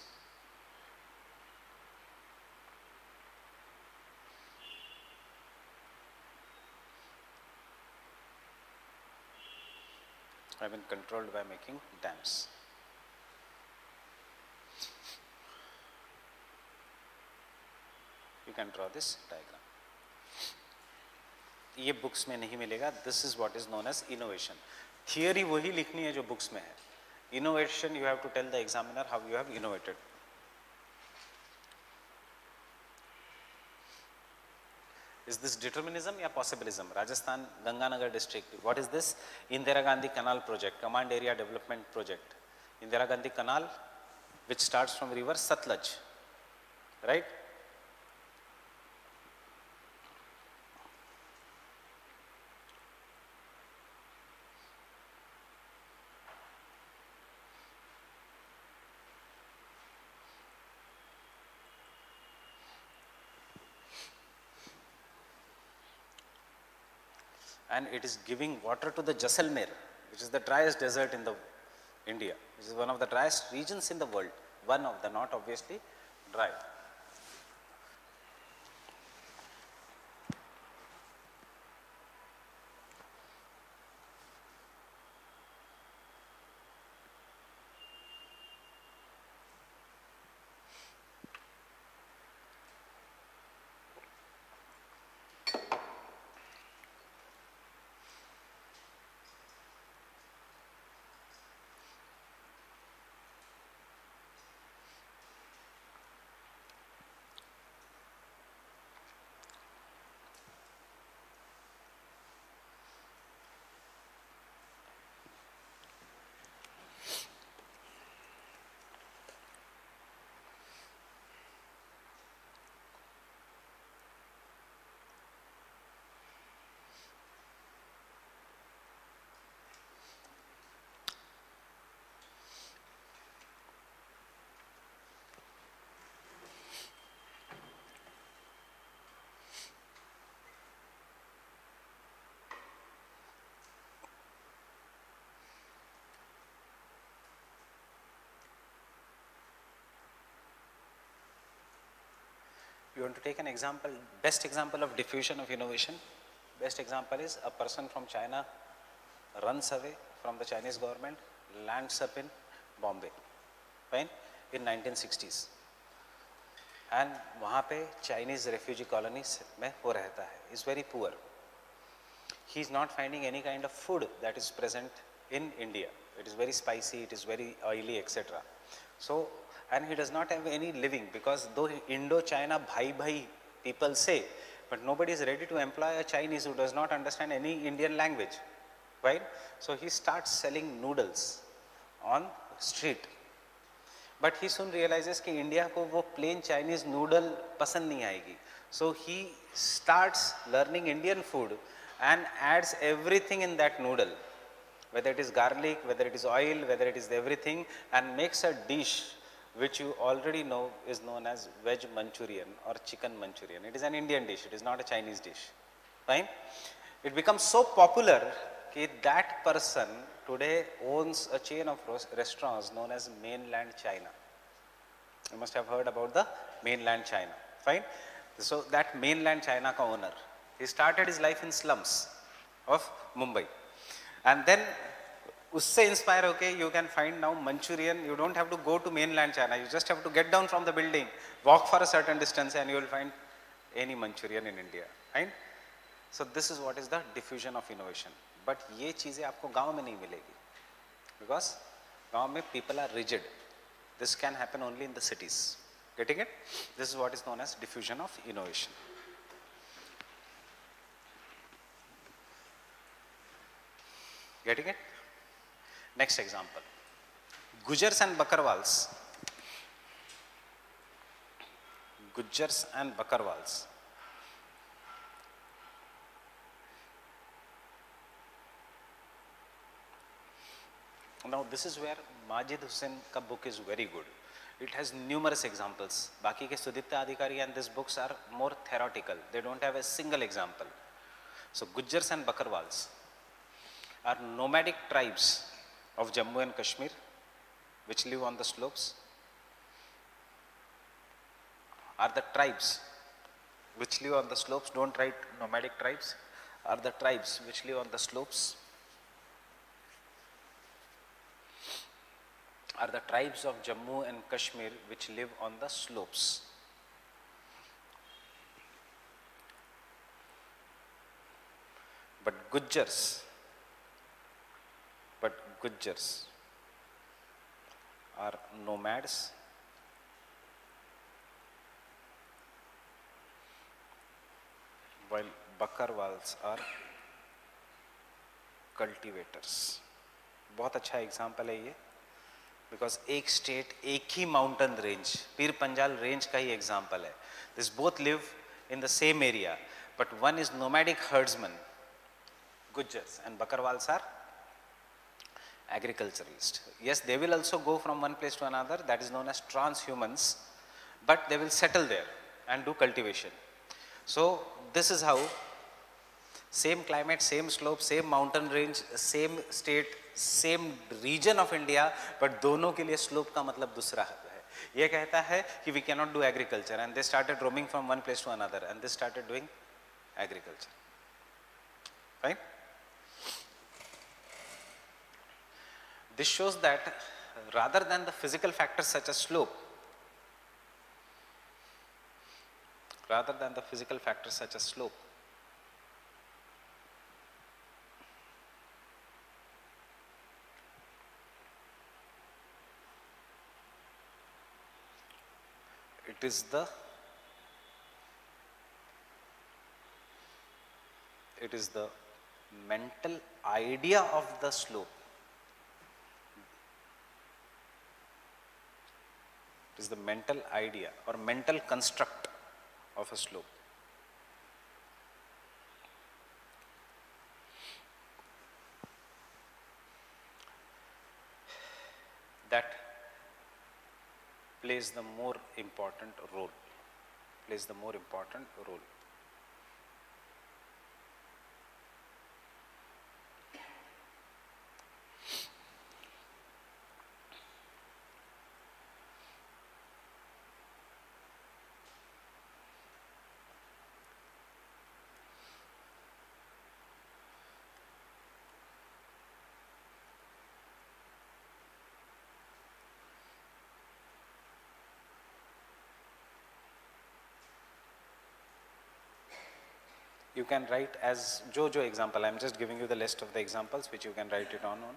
Have been controlled by making dams. You can draw this diagram. ये books में नहीं मिलेगा. This is what is known as innovation. Theory वही लिखनी है जो books में है. Innovation, you have to tell the examiner how you have innovated. Is this determinism or possibilism? Rajasthan, Ganganagar district. What is this? Indira Gandhi Canal project, Command Area Development Project. Indira Gandhi Canal, which starts from river Satluj, right? And it is giving water to the Jaisalmer, which is the driest desert in the India. This is one of the driest regions in the world. One of the, not obviously dry. You want to take an example, best example of diffusion of innovation? Best example is a person from China runs away from the Chinese government, lands up in Bombay, fine, in 1960s. And वहाँ पे Chinese refugee colonies में वो रहता है, is very poor. He is not finding any kind of food that is present in India. It is very spicy, it is very oily, etc. So, and he does not have any living, because though Indo-China bhai people say, but nobody is ready to employ a Chinese who does not understand any Indian language, right? So he starts selling noodles on street. But he soon realizes कि India को वो plain Chinese noodle पसंद नहीं आएगी. So he starts learning Indian food and adds everything in that noodle, whether it is garlic, whether it is oil, whether it is everything, and makes a dish which you already know is known as veg Manchurian or chicken Manchurian. It is an Indian dish, it is not a Chinese dish, fine? It becomes so popular that that person today owns a chain of restaurants known as Mainland China. You must have heard about the Mainland China, fine? So that Mainland China ka owner, he started his life in slums of Mumbai, and then usse inspire होके you can find now Manchurian. You don't have to go to Mainland China, you just have to get down from the building, walk for a certain distance, and you will find any Manchurian in India, right? So this is what is the diffusion of innovation. But ये चीज़ें आपको गांव में नहीं मिलेगी, because गांव में people are rigid. This can happen only in the cities. Getting it? This is what is known as diffusion of innovation. Getting it? Next example, Gujars and Bakarwals. Gujars and Bakarwals. Now this is where Majid Hussain ka book is very good. It has numerous examples. Baki ke Sudipta Adhikari and these books are more theoretical. They don't have a single example. So Gujars and Bakarwals are nomadic tribes of Jammu and Kashmir which live on the slopes. Are the tribes which live on the slopes, don't write nomadic tribes, are the tribes which live on the slopes, are the tribes of Jammu and Kashmir which live on the slopes. But Gujars are nomads while Bakarwals are cultivators. बहुत अच्छा example है ये, because एक state एक ही mountain range, पीर Panjal range का ही example है. This both live in the same area, but one is nomadic herdsman, Gujars, and Bakarwals are agriculturalists. Yes, they will also go from one place to another, that is known as transhumans, but they will settle there and do cultivation. So this is how same climate, same slope, same mountain range, same state, same region of India, but दोनों के लिए slope का मतलब दूसरा है. ये कहता है कि we cannot do agriculture, and they started roaming from one place to another, and they started doing agriculture. Right? This shows that rather than the physical factors such as slope, it is the mental idea of the slope. It is the mental idea or mental construct of a slope. That plays the more important role. you can write as Jojo example. I am just giving you the list of the examples which you can write it on.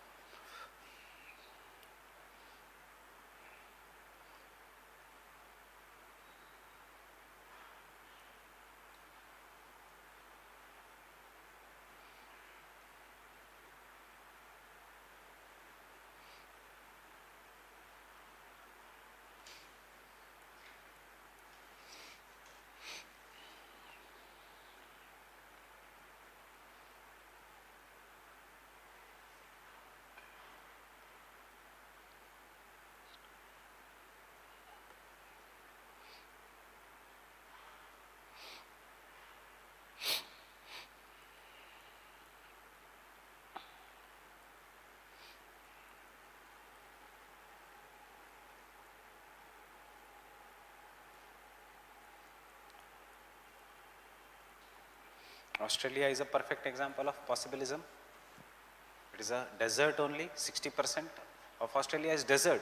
Australia is a perfect example of possibilism. It is a desert only, 60% of Australia is desert.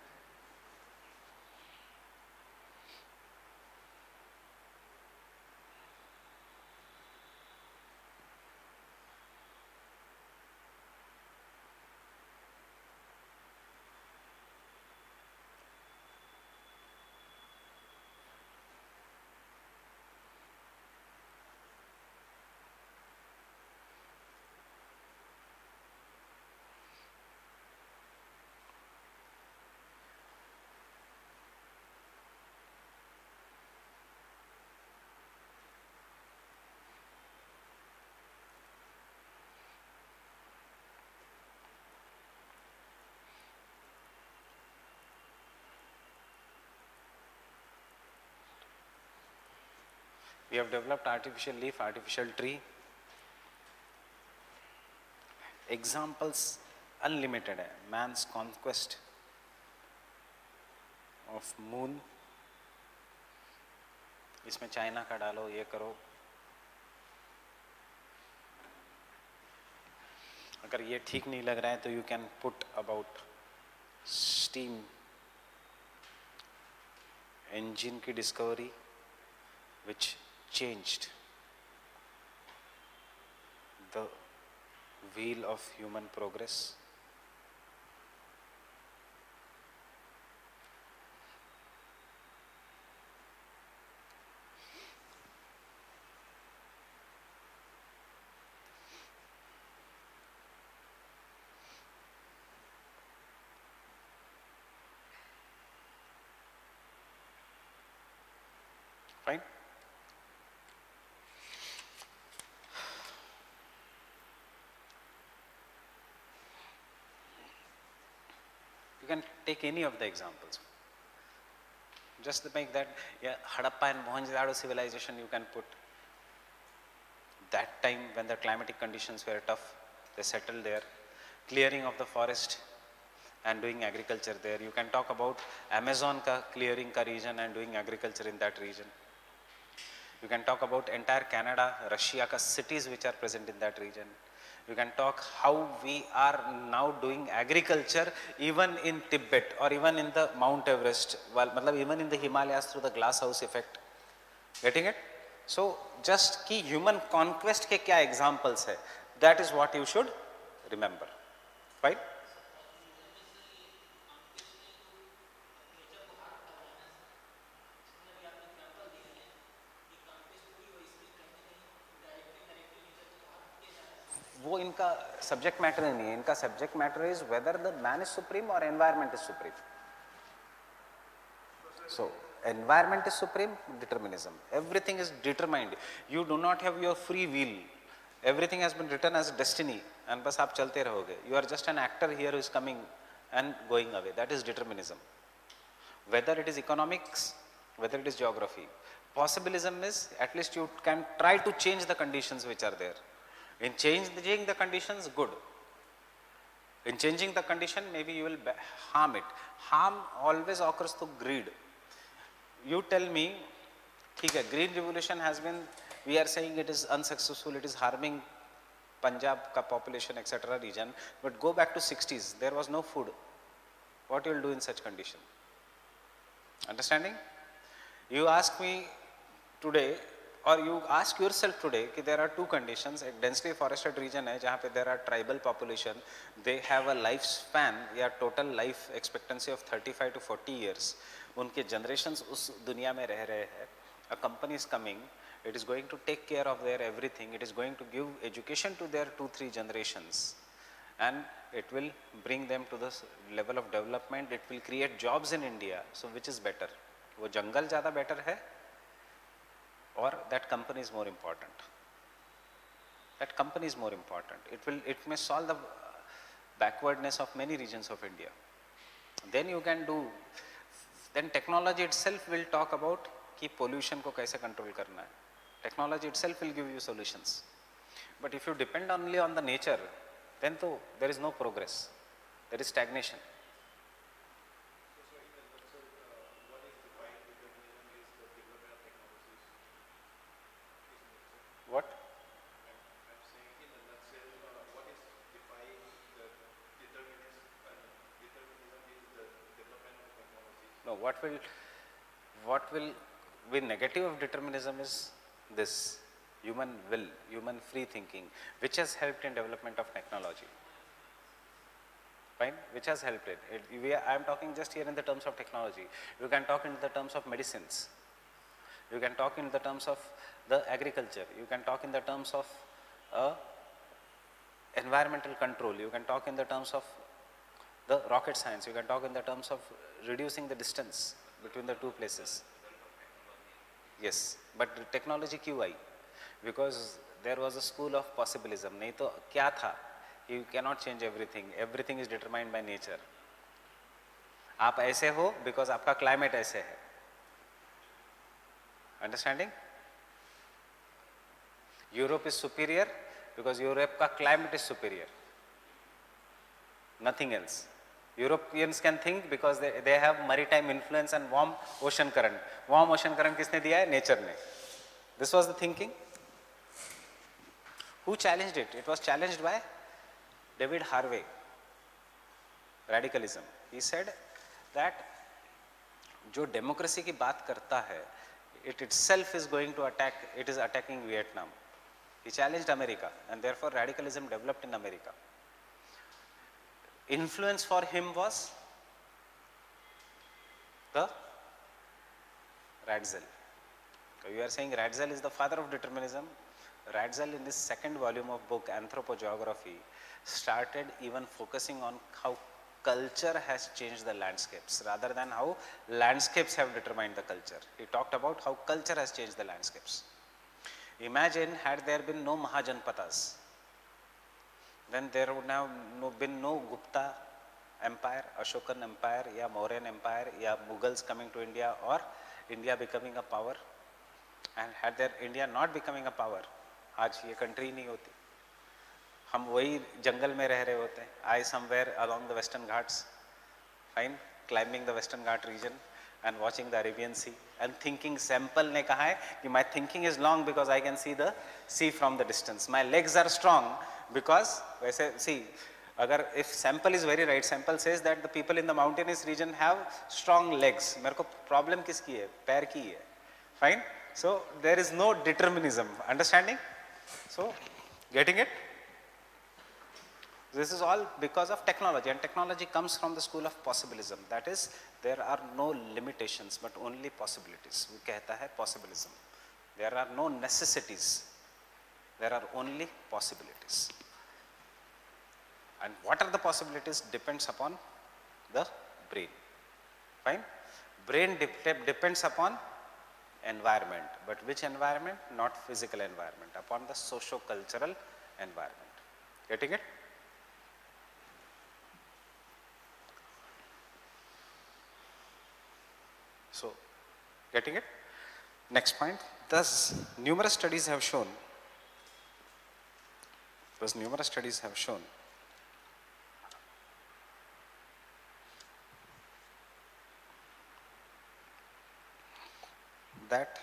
We have developed artificial leaf, artificial tree. Examples unlimited है. Man's conquest of moon. इसमें China का डालो, ये करो. अगर ये ठीक नहीं लग रहा है तो you can put about steam engine की discovery which changed the wheel of human progress. Fine. You can take any of the examples. Just to make that, yeah, Harappa and Mohenjo-daro civilization you can put. That time when the climatic conditions were tough, they settled there. Clearing of the forest and doing agriculture there. You can talk about Amazon ka clearing ka region and doing agriculture in that region. You can talk about entire Canada, Russia ka cities which are present in that region. You can talk how we are now doing agriculture even in Tibet or even in the Mount Everest, well, even in the Himalayas through the glass house effect. Getting it? So just key human conquest ke kya examples hai, that is what you should remember. Right? वो इनका subject matter नहीं है. इनका subject matter is whether the man is supreme और environment is supreme. So environment is supreme, determinism. Everything is determined. You do not have your free will. Everything has been written as destiny and बस आप चलते रहोगे. You are just an actor here who is coming and going away. That is determinism. Whether it is economics, whether it is geography. Possibilism is at least you can try to change the conditions which are there. In changing the conditions, good. In changing the condition, maybe you will harm it. Harm always occurs through greed. You tell me, okay, green revolution has been, we are saying it is unsuccessful, it is harming Punjab ka population, etc. region, but go back to 60s, there was no food. What you will do in such condition? Understanding? You ask me today, और you ask yourself today कि there are two conditions, एक densely forested region है जहाँ पे there are tribal population, they have a lifespan या total life expectancy of 35 to 40 years, उनके generations उस दुनिया में रह रहे हैं, a company is coming, it is going to take care of their everything, it is going to give education to their 2-3 generations and it will bring them to the level of development, it will create jobs in India, so which is better? वो जंगल ज़्यादा better है or that company is more important? That company is more important. It may solve the backwardness of many regions of India. Then you can do, then technology itself will talk about कि pollution को कैसे control करना है. Technology itself will give you solutions. But if you depend only on the nature, then तो there is no progress. There is stagnation. What? No, what will be negative of determinism is this human will, human free thinking, which has helped in development of technology. Fine, which has helped it. I am talking just here in the terms of technology. You can talk in the terms of medicines. You can talk in the terms of the agriculture. You can talk in the terms of environmental control. You can talk in the terms of the rocket science. You can talk in the terms of reducing the distance between the two places. Yes, but technology क्यों आई? Because there was a school of possibilism. नहीं तो क्या था? You cannot change everything. Everything is determined by nature. आप ऐसे हो because आपका climate ऐसे है. Understanding? Europe is superior because Europe का climate is superior. Nothing else. Europeans can think because they have maritime influence and warm ocean current. Warm ocean current किसने दिया है? Nature ने. This was the thinking. Who challenged it? It was challenged by David Harvey. Radicalism. He said that जो democracy की बात करता है, it itself is going to attack. It is attacking Vietnam. He challenged America, and therefore radicalism developed in America. Influence for him was the Ratzel. So you are saying Ratzel is the father of determinism. Ratzel in this second volume of book Anthropogeography started even focusing on how culture has changed the landscapes rather than how landscapes have determined the culture. He talked about how culture has changed the landscapes. Imagine had there been no Mahajanpatas, then there would have been no Gupta empire, Ashokan empire, या Mauryan empire, या Mughals coming to India, or India becoming a power. And had there India not becoming a power, आज ये country नहीं होती. हम वही जंगल में रह रहे होते हैं. I somewhere along the Western Ghats, fine, climbing the Western Ghat region and watching the Arabian Sea and thinking. Sample ने कहा है कि my thinking is long because I can see the sea from the distance. My legs are strong because वैसे see, अगर if sample is very right, sample says that the people in the mountainous region have strong legs. मेरे को problem किसकी है? पैर की है. Fine. So there is no determinism. Understanding? So getting it? This is all because of technology, and technology comes from the school of possibilism. That is, there are no limitations but only possibilities. वो कहता है possibilism. There are no necessities. There are only possibilities. And what are the possibilities depends upon the brain. Fine? Brain depends upon environment. But which environment? Not physical environment. Upon the socio-cultural environment. Getting it? So, getting it? Next point. Thus, numerous studies have shown that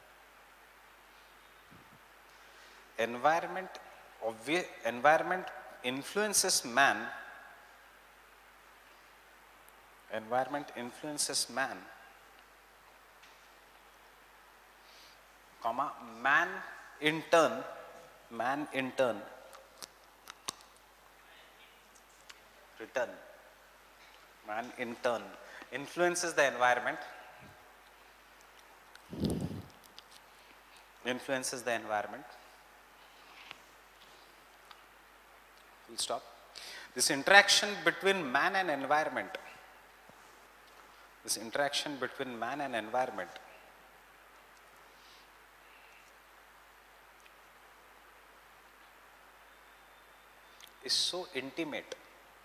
environment influences man comma, man in turn return, man in turn influences the environment, full stop. This interaction between man and environment, is so intimate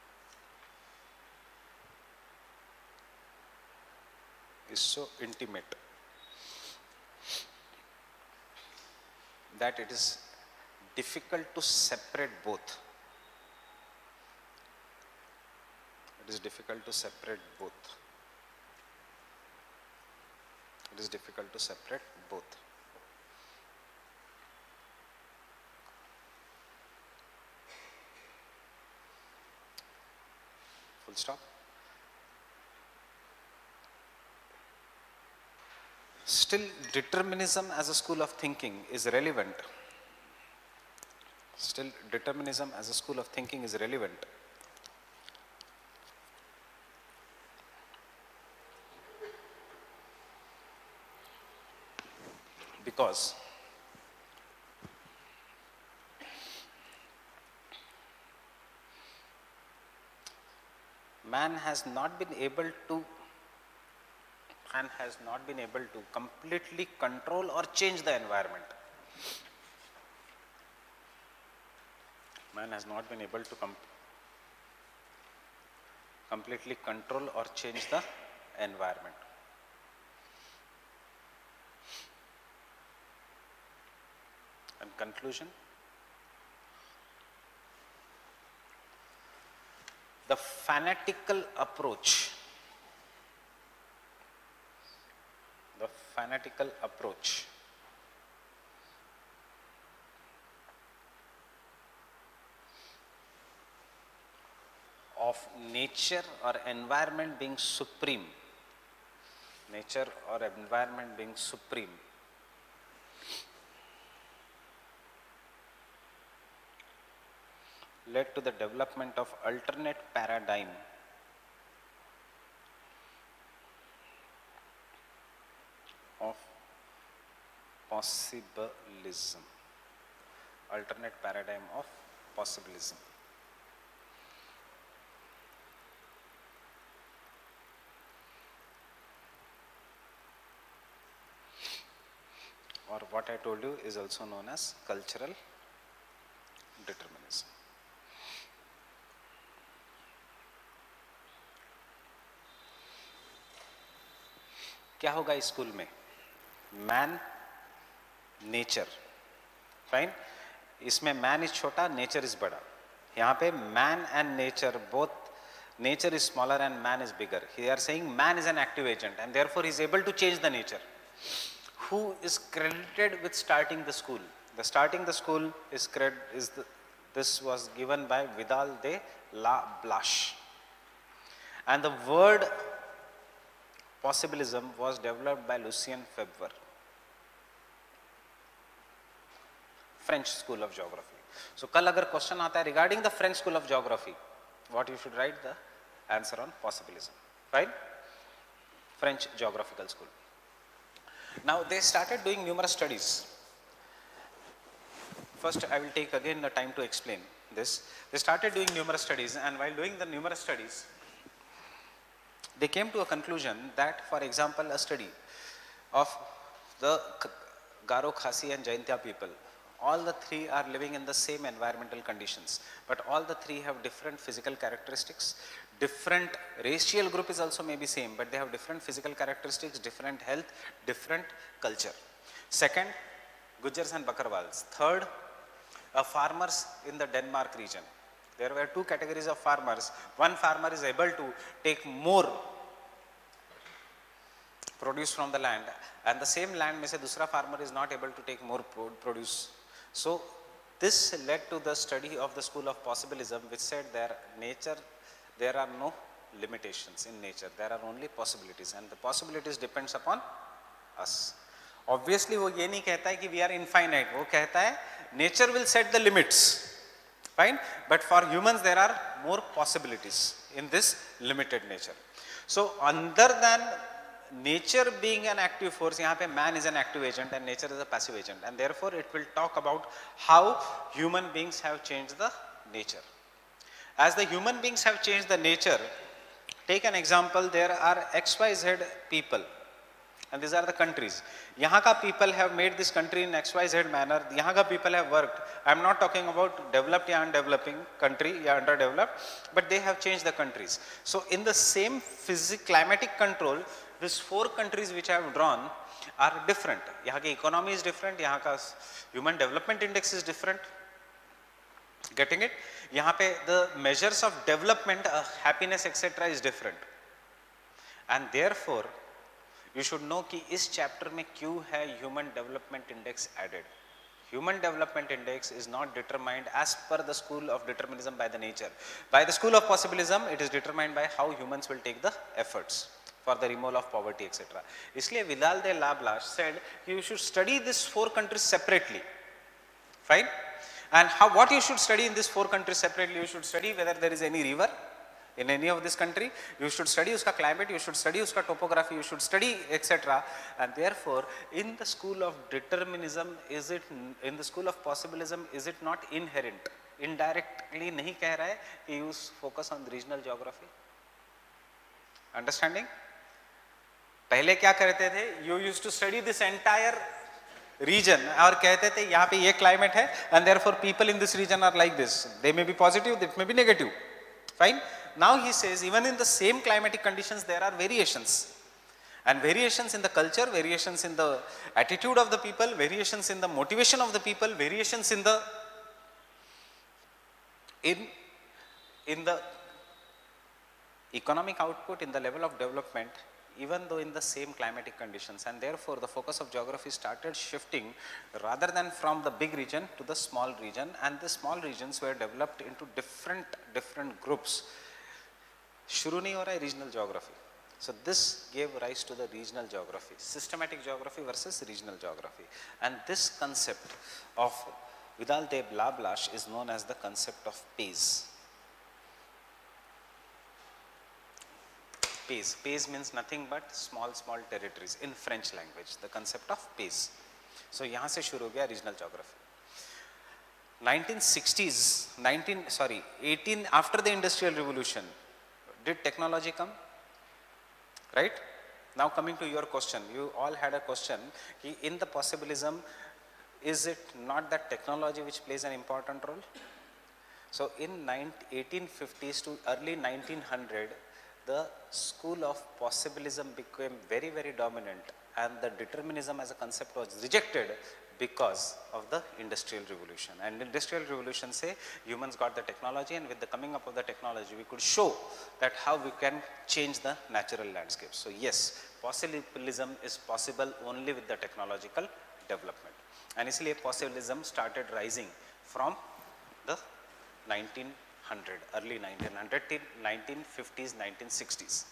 that it is difficult to separate both. It is difficult to separate both. Full stop. Still, determinism as a school of thinking is relevant. Because man has not been able to completely control or change the environment. Man has not been able to completely control or change the environment. And conclusion, the fanatical approach of nature or environment being supreme, led to the development of alternate paradigm of possibilism. Or what I told you is also known as cultural determinism. क्या होगा इस school में? Man, nature, fine. इसमें man is छोटा, nature is बड़ा. यहाँ पे man and nature both, nature is smaller and man is bigger. He are saying man is an active agent and therefore he is able to change the nature. Who is credited with starting the school? The starting the school is this was given by Vidal de la Blache, and the word possibilism was developed by Lucien Febvre, French School of Geography. So कल अगर question आता है regarding the French School of Geography, what you should write the answer on possibilism, right? French Geographical School. Now they started doing numerous studies. First I will take again the time to explain this. They started doing numerous studies, and while doing the numerous studies they came to a conclusion that, for example, a study of the Garo, Khasi and Jaintia people, all the three are living in the same environmental conditions, but all the three have different physical characteristics. Different racial group is also maybe same, but they have different physical characteristics, different health, different culture. Second, Gujars and Bakarwals. Third, farmers in the Denmark region. There were two categories of farmers. One farmer is able to take more produce from the land, and the same land में से दूसरा farmer is not able to take more produce. So this led to the study of the school of possibilism, which said there are no limitations in nature, there are only possibilities, and the possibilities depends upon us. Obviously वो ये नहीं कहता है कि we are infinite, वो कहता है nature will set the limits, fine, but for humans there are more possibilities in this limited nature. So अंदर then nature being an active force, यहाँ पे man is an active agent and nature is a passive agent, and therefore it will talk about how human beings have changed the nature. As the human beings have changed the nature, take an example, there are XYZ people and these are the countries. यहाँ का people have made this country in XYZ manner, यहाँ का people have worked. I am not talking about developed या undeveloping country या underdeveloped, but they have changed the countries. So in the same climatic control, these 4 countries which I have drawn are different. यहाँ की economy is different, यहाँ का human development index is different. Getting it? यहाँ पे the measures of development, happiness etc. is different. And therefore, you should know कि इस chapter में क्यों है human development index added. Human development index is not determined as per the school of determinism by the nature. By the school of possibilism, it is determined by how humans will take the efforts for the removal of poverty etc. इसलिए Vidal de Lablache said you should study these 4 countries separately, fine, and what you should study in these 4 countries separately, you should study whether there is any river in any of this country, you should study uska climate, you should study uska topography, you should study etc. And therefore in the school of determinism, is it in the school of possibilism, is it not inherent, indirectly नहीं कह रहा है कि you focus on the regional geography? Understanding? पहले क्या करते थे, you used to study this entire region और कहते थे यहाँ पे ये climate है and therefore people in this region are like this, they may be positive, they may be negative, fine. Now he says even in the same climatic conditions there are variations, and variations in the culture, variations in the attitude of the people, variations in the motivation of the people, variations in the in the economic output, in the level of development, even though in the same climatic conditions. And therefore the focus of geography started shifting rather than from the big region to the small region, and the small regions were developed into different groups. शुरू नहीं हो रहा है regional geography. So this gave rise to the regional geography, systematic geography versus regional geography. And this concept of Vidal de Lablache is known as the concept of pays. Pays means nothing but small territories in French language, the concept of pays. So यहाँ से शुरू हो गया regional geography. 18 after the industrial revolution, did technology come? Right? Now coming to your question, you all had a question, in the possibilism, is it not that technology which plays an important role? So in 1850s to early 1900, the school of possibilism became very dominant, and the determinism as a concept was rejected because of the industrial revolution. And industrial revolution say humans got the technology, and with the coming up of the technology we could show that how we can change the natural landscape. So yes, possibilism is possible only with the technological development, and इसलिए possibilism started rising from the early 1900 till 1950s, 1960s.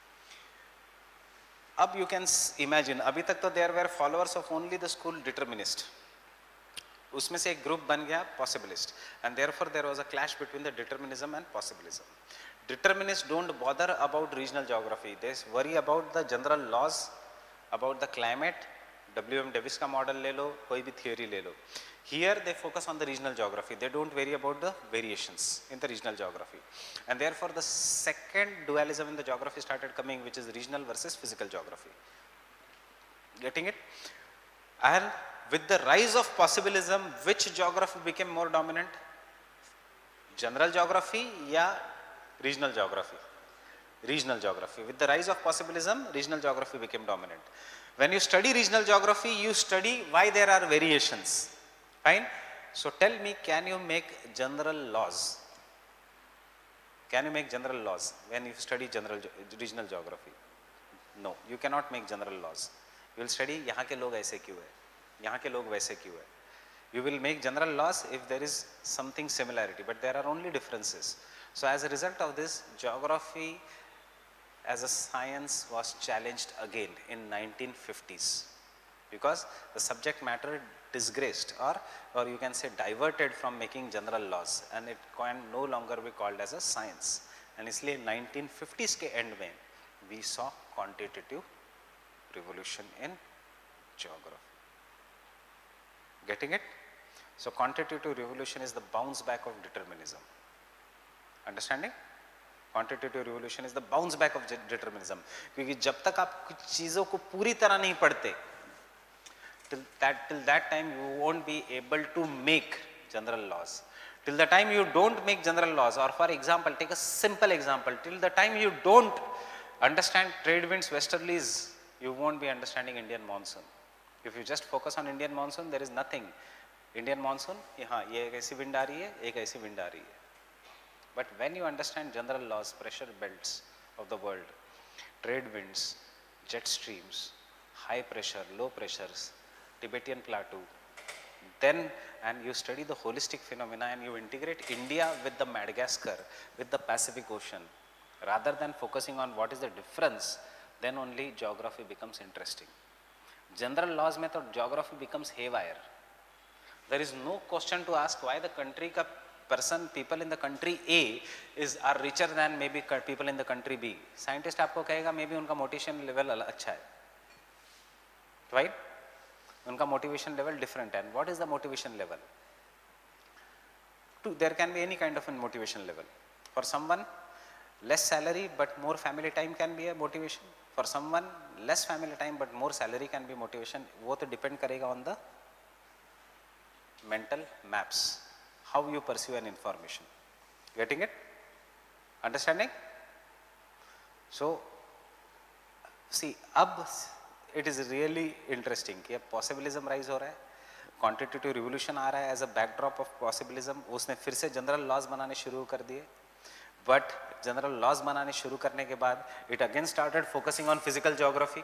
अब you can imagine, अभी तक तो there were followers of only the school determinist. उसमें से एक group बन गया possibilist, and therefore there was a clash between the determinism and possibilism. Determinists don't bother about regional geography, they worry about the general laws, about the climate. W.M. Davis का model ले लो, कोई भी theory ले लो. Here they focus on the regional geography, they don't worry about the variations in the regional geography. And therefore the second dualism in the geography started coming, which is regional versus physical geography. Getting it? And with the rise of possibilism, which geography became more dominant? General geography या regional geography? Regional geography. With the rise of possibilism, regional geography became dominant. When you study regional geography, you study why there are variations. Fine. So tell me, can you make general laws? Can you make general laws when you study regional geography? No, you cannot make general laws. You will study यहाँ के लोग ऐसे क्यों है, यहाँ के लोग वैसे क्यों है. You will make general laws if there is something similarity, but there are only differences. So as a result of this, geography as a science was challenged again in 1950s. because the subject matter disgraced or you can say diverted from making general laws, and it can no longer be called as a science. And इसलिए 1950s के end में we saw quantitative revolution in geography. Getting it? So quantitative revolution is the bounce back of determinism. Understanding? Quantitative revolution is the bounce back of determinism. क्योंकि जब तक आप कुछ चीजों को पूरी तरह नहीं पढ़ते, till that time you won't be able to make general laws. Till the time you don't make general laws, or for example, take a simple example, till the time you don't understand trade winds, westerlies, you won't be understanding Indian monsoon. If you just focus on Indian monsoon, there is nothing. Indian monsoon, हाँ ये एक ऐसी wind आ रही है, एक ऐसी wind आ रही है. But when you understand general laws, pressure belts of the world, trade winds, jet streams, high pressure, low pressures, Tibetan plateau, then and you study the holistic phenomena and you integrate India with the Madagascar, with the Pacific Ocean, rather than focusing on what is the difference, then only geography becomes interesting. General laws में तो geography becomes haywire. There is no question to ask why the country का people in the country A are richer than maybe people in the country B. Scientist आपको कहेगा maybe उनका motivation level अच्छा है, right? उनका motivation level different. And what is the motivation level? There can be any kind of a motivation level. For someone, less salary but more family time can be a motivation. For someone, less family time but more salary can be motivation. वो तो depend करेगा on the mental maps, how you pursue an information. Getting it? Understanding? So, see, अब it is really interesting कि अब possibilism rise हो रहा है, quantitative revolution आ रहा है as a backdrop of possibilism. उसने फिर से general laws बनाने शुरू कर दिए, but general laws बनाने शुरू करने के बाद it again started focusing on physical geography.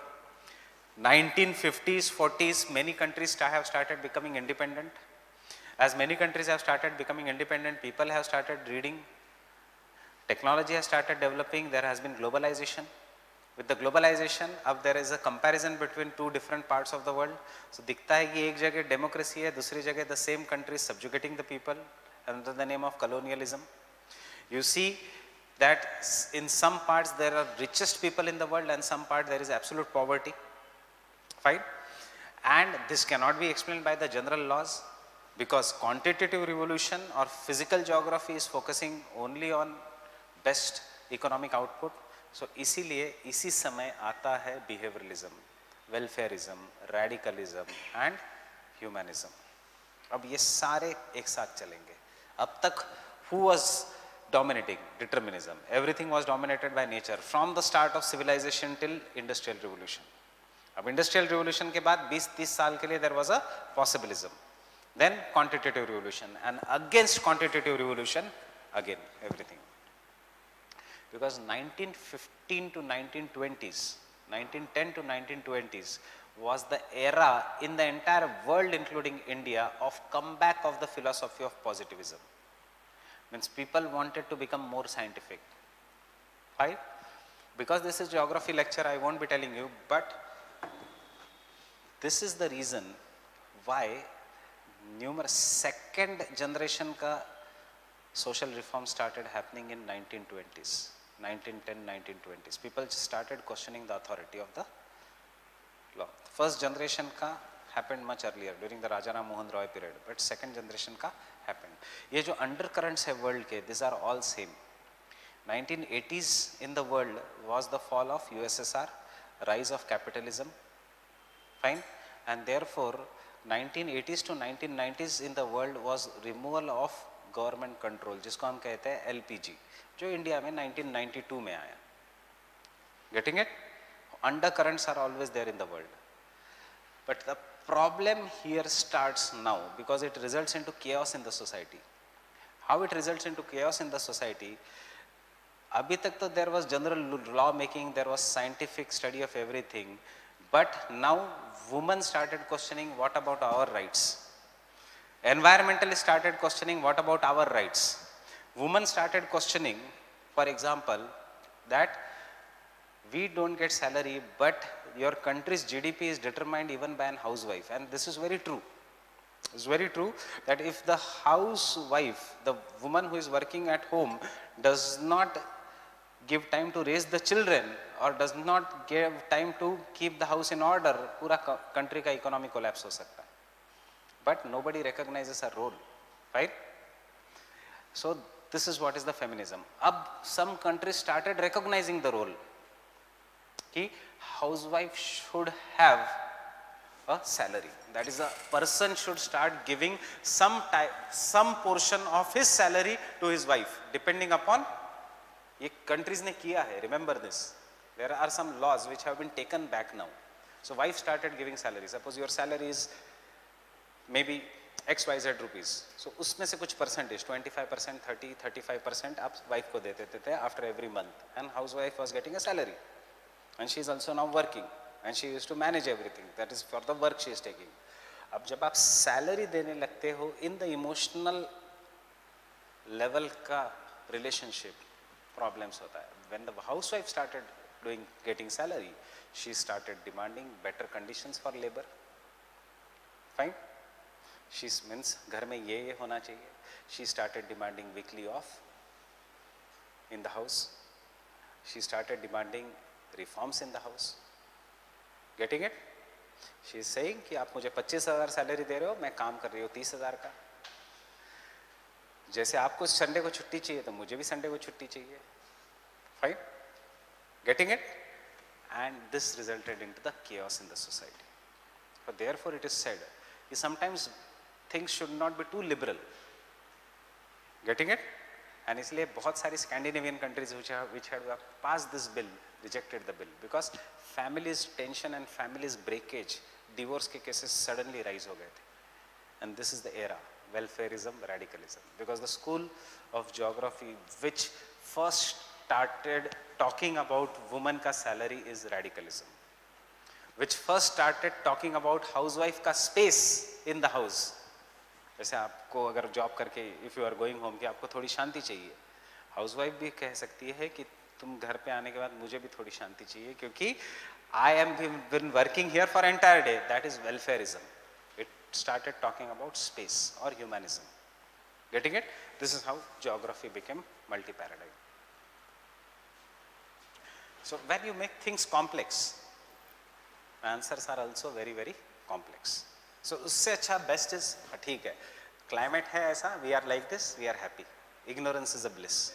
1950s, 40s, many countries have started becoming independent. As many countries have started becoming independent, people have started reading, technology has started developing, there has been globalization. With the globalization, अब there is a comparison between two different parts of the world. So दिखता है कि एक जगह democracy है, दूसरी जगह the same country is subjugating the people under the name of colonialism. You see that in some parts there are richest people in the world and some part there is absolute poverty. Fine? And this cannot be explained by the general laws, because quantitative revolution or physical geography is focusing only on best economic output. So इसीलिए इसी समय आता है behavioralism, welfareism, radicalism and humanism. अब ये सारे एक साथ चलेंगे. अब तक who was dominating? Determinism. Everything was dominated by nature from the start of civilization till industrial revolution. अब industrial revolution के बाद 20-30 साल के लिए there was a possibilism. Then quantitative revolution, and against quantitative revolution again everything. Because 1915 to 1920s, 1910 to 1920s was the era in the entire world including India of comeback of the philosophy of positivism. Means people wanted to become more scientific. Why? Because this is geography lecture, I won't be telling you, but this is the reason why numerous second generation ka social reform started happening in 1920s, 1910, 1920s. People started questioning the authority of the law. First generation ka happened much earlier during the Rajaram Mohan Roy period, but second generation ka happened. ये जो undercurrents है world के, these are all same. 1980s in the world was the fall of USSR, rise of capitalism, fine, and therefore 1980s to 1990s in the world was removal of government control, जिसको हम कहते हैं LPG, जो India में 1992 में आया. Getting it? Undercurrents are always there in the world, but the problem here starts now because it results into chaos in the society. How it results into chaos in the society? अभी तक तो there was general law making, there was scientific study of everything, but now women started questioning what about our rights. Environmentalists started questioning what about our rights. Women started questioning, for example, that We don't get salary, but your country's GDP is determined even by an housewife, and this is very true. It's very true that if the housewife, the woman who is working at home, does not give time to raise the children or does not give time to keep the house in order, पूरा country का economy collapse हो सकता है. But nobody recognizes her role, right? So this is what is the feminism. Ab some countries started recognizing the role कि housewife should have a salary. That is, a person should start giving some portion of his salary to his wife, depending upon. ये countries ने किया है. Remember this. There are some laws which have been taken back now. So wife started giving salary. Suppose your salary is maybe XYZ rupees. So उसमें से कुछ percentage, 25%, 30, 35% आप wife को देते थे after every month. And housewife was getting a salary. And she is also now working. And she used to manage everything. That is for the work she is taking. अब जब आप salary देने लगते हो, in the emotional level का relationship problems होता है. When the housewife started getting salary, she started demanding better conditions for labor. Fine. She means घर में ये होना चाहिए. She started demanding weekly off in the house. She started demanding reforms in the house. Getting it? She is saying कि आप मुझे 25,000 salary दे रहे हो, मैं काम कर रही हूँ 30,000 का. जैसे आपको संडे को छुट्टी चाहिए तो मुझे भी संडे को छुट्टी चाहिए. Fine? Getting it? And this resulted into the chaos in the society. So therefore it is said that sometimes things should not be too liberal. Getting it? And इसलिए बहुत सारी Scandinavian countries which had passed this bill rejected the bill because families tension and families breakage, divorce के cases suddenly rise हो गए थे. And this is the era, welfareism, radicalism. Because the school of geography which first started talking about woman का salary is radicalism. Which first started talking about housewife का space in the house. जैसे आपको अगर job करके if you are going home कि आपको थोड़ी शांति चाहिए, हाउसवाइफ भी कह सकती है कि तुम घर पे आने के बाद मुझे भी थोड़ी शांति चाहिए क्योंकि I am been working here for entire day. That is welfareism. It started talking about space or humanism. Getting it? This is how geography became multi-paradigm. So when you make things complex, answers are also very very complex. So उससे अच्छा best is ठीक है, climate है ऐसा, we are like this, we are happy. Ignorance is a bliss.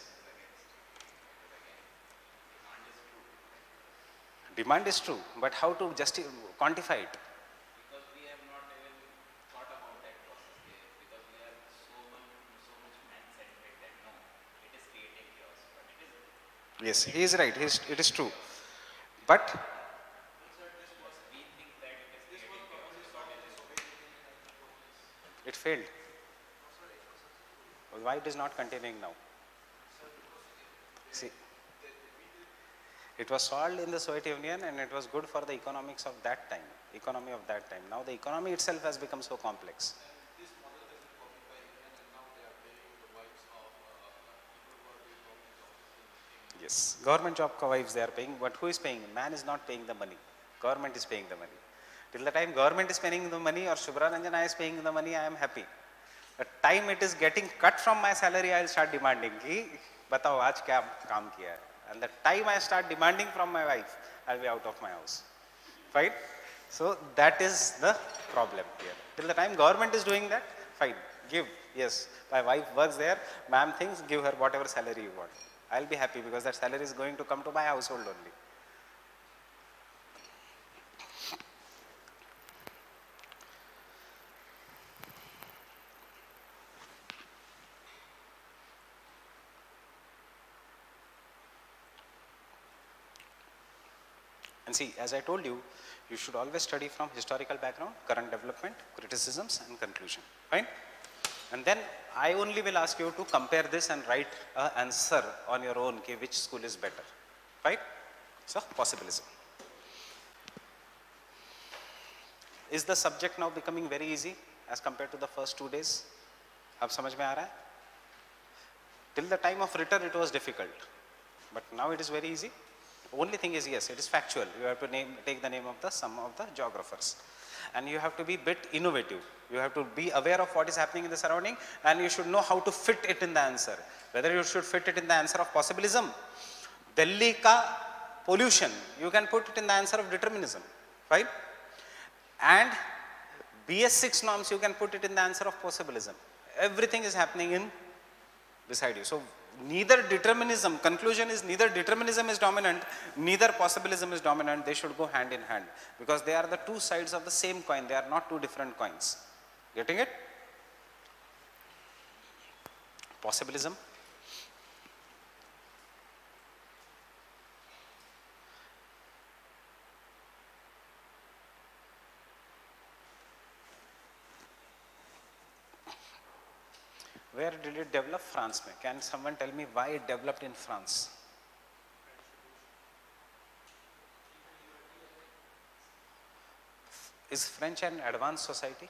Demand is true, but how to just quantify it? Because we have not even thought about that process there. Because we are so much man-centric that no, it is creating chaos, but it is. Yes, he is right. It is true, but We think that it is creating chaos. it failed. Why it is not continuing now? See, it was solved in the Soviet Union and it was good for the economy of that time. Now the economy itself has become so complex. This model has been copied by England and now they are paying the wives of people who are doing government jobs. Yes, government job ka wives they are paying, but who is paying? Man is not paying the money. Government is paying the money. Till the time government is paying the money or Shubhra Ranjana is paying the money, I am happy. The time it is getting cut from my salary, I will start demanding कि बताओ आज क्या काम किया है. And the time I start demanding from my wife, I will be out of my house. Fine? So that is the problem here. Till the time government is doing that, fine, give. Yes, my wife works there, ma'am thinks, give her whatever salary you want. I will be happy because that salary is going to come to my household only. And see, as I told you, you should always study from historical background, current development, criticisms and conclusion. Fine? And then I only will ask you to compare this and write an answer on your own, okay, which school is better. Right? So, possibilism. Is the subject now becoming very easy as compared to the first 2 days? अब समझ में आ रहा है? Till the time of return it was difficult, but now it is very easy. Only thing is, yes, it is factual. You have to take the name of some of the geographers. And you have to be bit innovative. You have to be aware of what is happening in the surrounding, and you should know how to fit it in the answer. Whether you should fit it in the answer of possibilism, Delhi ka pollution, you can put it in the answer of determinism, right? And BS6 norms, you can put it in the answer of possibilism. Everything is happening in beside you. So neither determinism, conclusion is neither determinism is dominant, neither possibilism is dominant. They should go hand in hand, because they are the two sides of the same coin. They are not two different coins. Getting it? Possibilism. Where did it develop? France में. Can someone tell me why it developed in France? Is French an advanced society?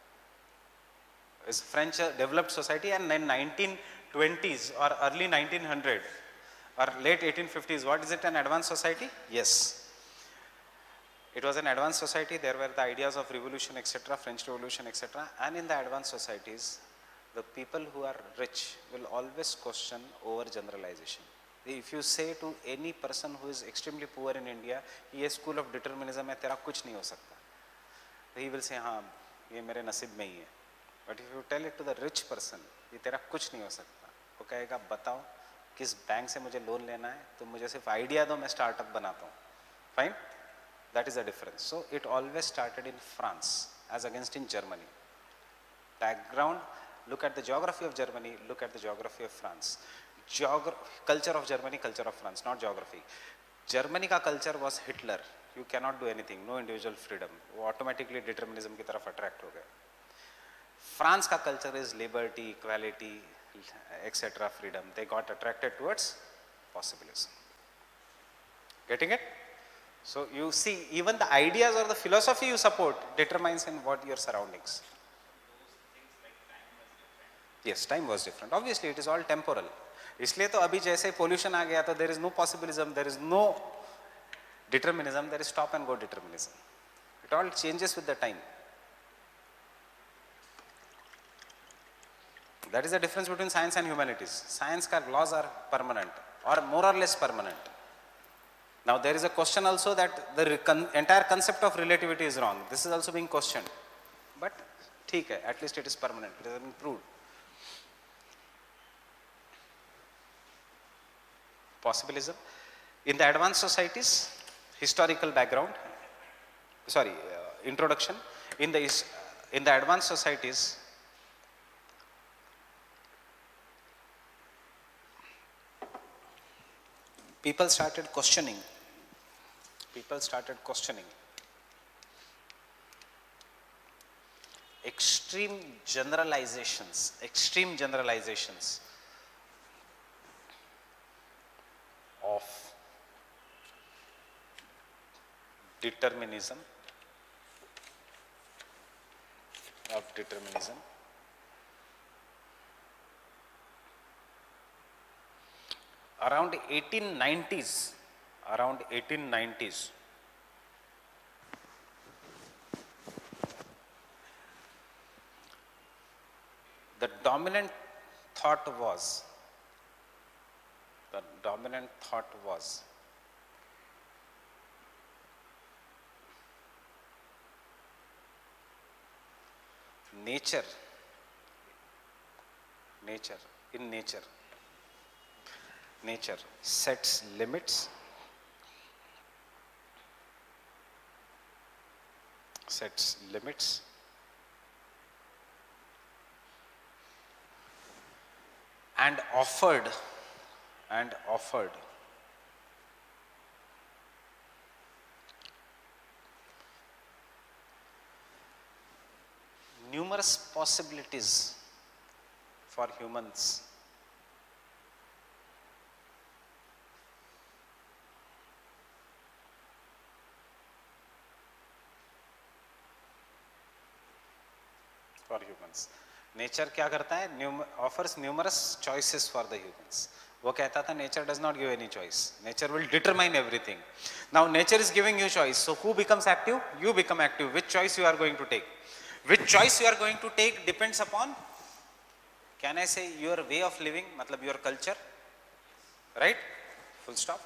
Is French a developed society? And in 1920s or early 1900 or late 1850s, what is it, an advanced society? Yes. It was an advanced society. There were the ideas of revolution, etc., French Revolution, etc. And in the advanced societies, the people who are rich will always question over generalization. If you say to any person who is extremely poor in India, ये school of determinism है, तेरा कुछ नहीं हो सकता, he will say, हाँ, ये मेरे नसीब में ही है. But if you tell it to the rich person, ये तेरा कुछ नहीं हो सकता, वो कहेगा, बताओ किस बैंक से मुझे लोन लेना है, तो मुझे सिर्फ आइडिया दो, मैं स्टार्टअप बनाता हूँ. Fine? That is the difference. So it always started in France as against in Germany. Background. Look at the geography of Germany, look at the geography of France. Culture of Germany, culture of France, not geography. Germany ka culture was Hitler. You cannot do anything, no individual freedom. वो automatically determinism की तरफ attract हो गए. France का culture is liberty, equality, etc. freedom. They got attracted towards possibilism. Getting it? So you see, even the ideas or the philosophy you support determines in what your surroundings. Yes, time was different. Obviously, it is all temporal. इसलिए तो अभी जैसे pollution आ गया तो there is no possibilism, there is no determinism, there is stop and go determinism. It all changes with the time. That is the difference between science and humanities. Science का laws are permanent or more or less permanent. Now there is a question also that the entire concept of relativity is wrong. This is also being questioned. But ठीक है, at least it is permanent. It has been proved. Possibilism. In the advanced societies, historical background, introduction. In the advanced societies, people started questioning. Extreme generalizations of determinism, around 1890s, the dominant thought was nature sets limits, and offered numerous possibilities for humans. Nature क्या करता है? Offers numerous choices for the humans. वो कहता था nature does not give any choice, nature will determine everything. Now nature is giving you choice, so who becomes active? You become active. Which choice you are going to take? Which choice you are going to take depends upon, can I say, your way of living, matlab your culture, right? Full stop.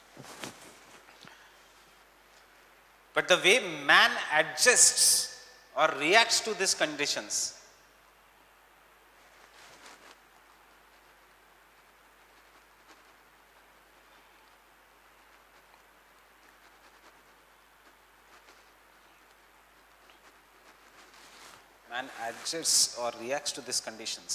But the way man adjusts or reacts to these conditions, man adjusts or reacts to these conditions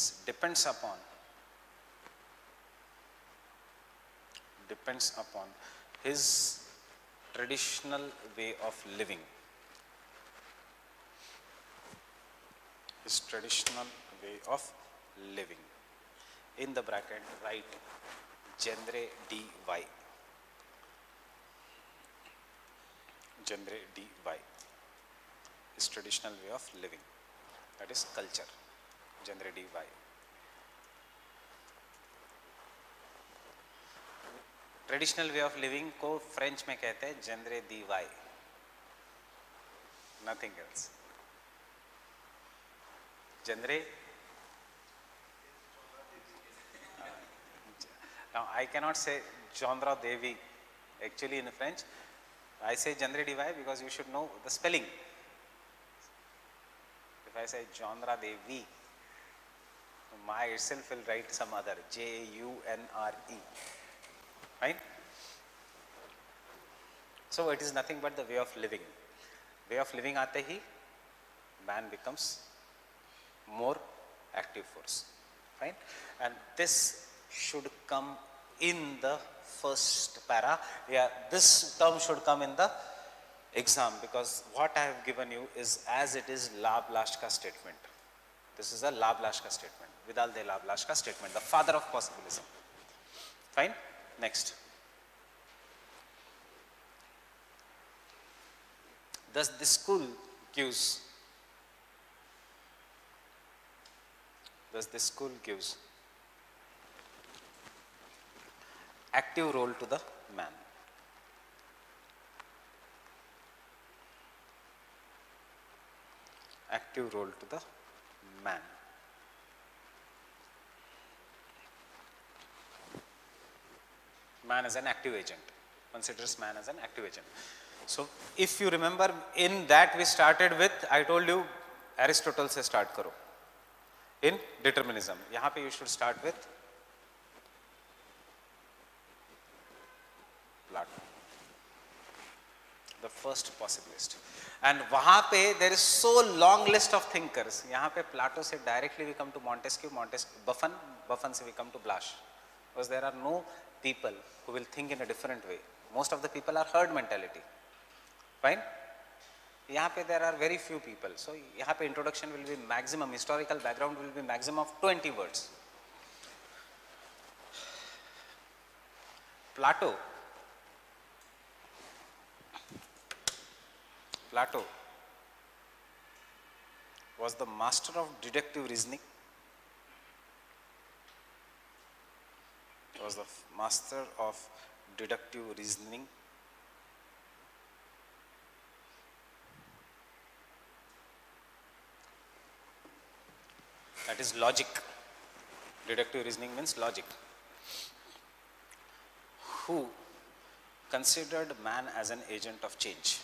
depends upon his traditional way of living. His traditional way of living. In the bracket, write genre dy. Genre dy. His traditional way of living. That is culture. Genre dy. Traditional way of living को French में कहते हैं जेनरे दी वाई, nothing else. जेनरे, now I cannot say genre devi actually in French. I say genre dy because you should know the spelling. If I say genre devi, my itself will write some other Junre. Right? So it is nothing but the way of living. Way of living aate hi man becomes more active force. Right? And this should come in the first para. Yeah, this term should come in the exam because what I have given you is as it is Lablaška statement. This is a Lablaška statement. Vidal de Lablaška statement, the father of possibilism. Fine? Next. Thus this school gives active role to the man. Active role to the man. Man as an active agent. Considers man as an active agent. So if you remember, in that we started with, I told you Aristotle se start karo. In determinism. Yahan pe you should start with Plato, the first possibilist. And wahan pe there is so long list of thinkers. Yahan pe Plato se directly we come to Montesquieu, Buffon se we come to Blasch. Because there are no people who will think in a different way. Most of the people are herd mentality. Fine? यहाँ पे there are very few people. So यहाँ पे introduction will be maximum, historical background will be maximum of 20 words. Plato was the master of deductive reasoning. Was the master of deductive reasoning. That is logic. Deductive reasoning means logic. Who considered man as an agent of change.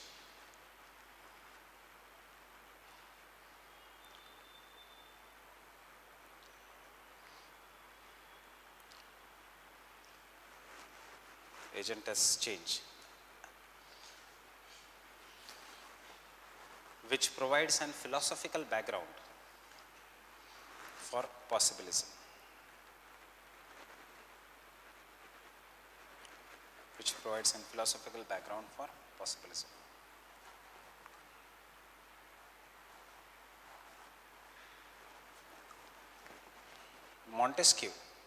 Agent as change, which provides an philosophical background for possibilism. Which provides a philosophical background for possibilism. Montesquieu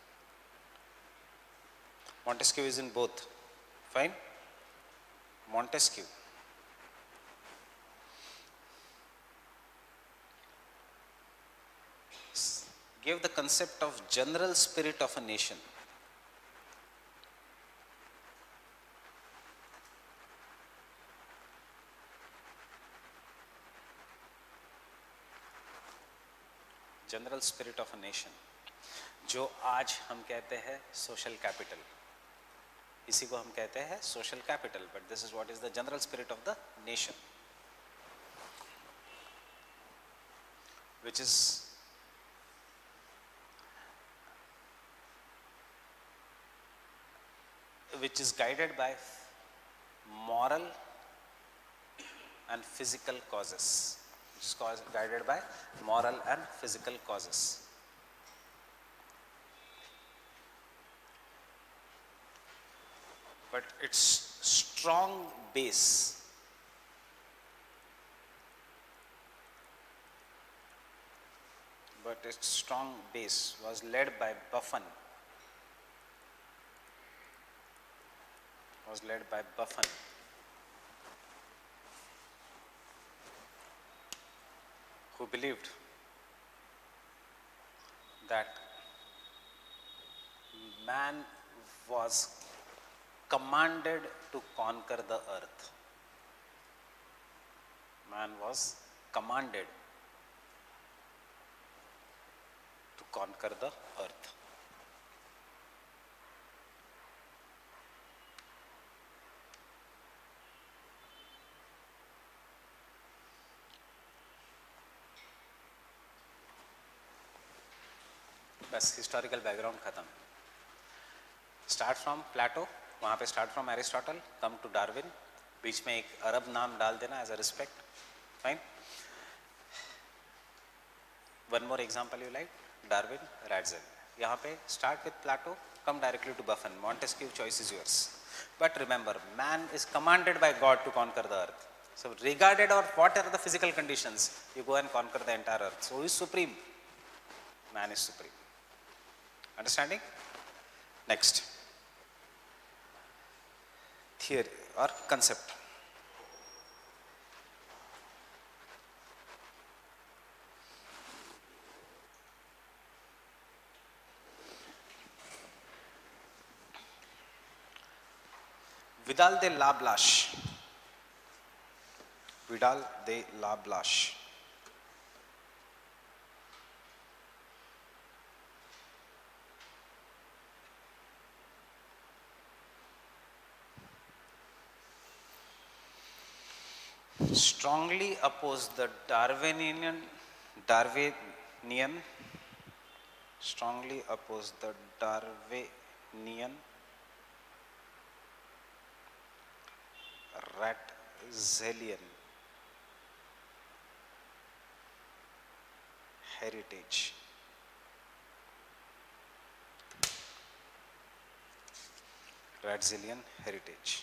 is in both. Fine? Montesquieu gave the concept of general spirit of a nation. General spirit of a nation, जो आज हम कहते हैं social capital, इसी को हम कहते हैं social capital, but this is what is the general spirit of the nation, which is guided by moral and physical causes. Which is guided by moral and physical causes. But its strong base was led by Buffon. Who believed that man was commanded to conquer the earth. Man was commanded to conquer the earth. बस historical background खत्म. Start from Plato, वहाँ पे start from Aristotle, come to Darwin, बीच में एक अरब नाम डाल देना as a respect. Fine. One more example you like, Darwin, Ratzel. यहाँ पे start with Plato, come directly to Buffon. Montesquieu, choice is yours. But remember, man is commanded by God to conquer the earth. So regarded or what are the physical conditions, you go and conquer the entire earth. So who is supreme? Man is supreme. Understanding? Next. Theory or concept. Vidal de Lablache. Vidal de Lablache. Strongly opposed the Darwinian, strongly opposed the Darwinian Ratzelian heritage. Ratzelian heritage.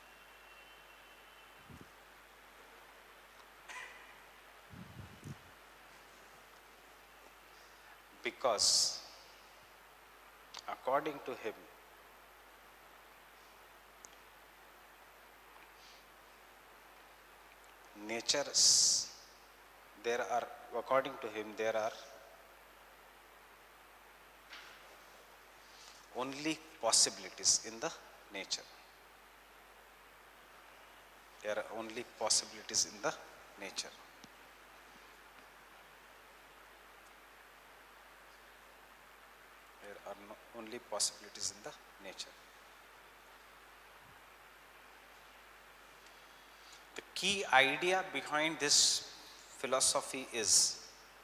Because according to him, according to him, there are only possibilities in the nature. There are only possibilities in the nature. There are only possibilities in the nature. The key idea behind this philosophy is,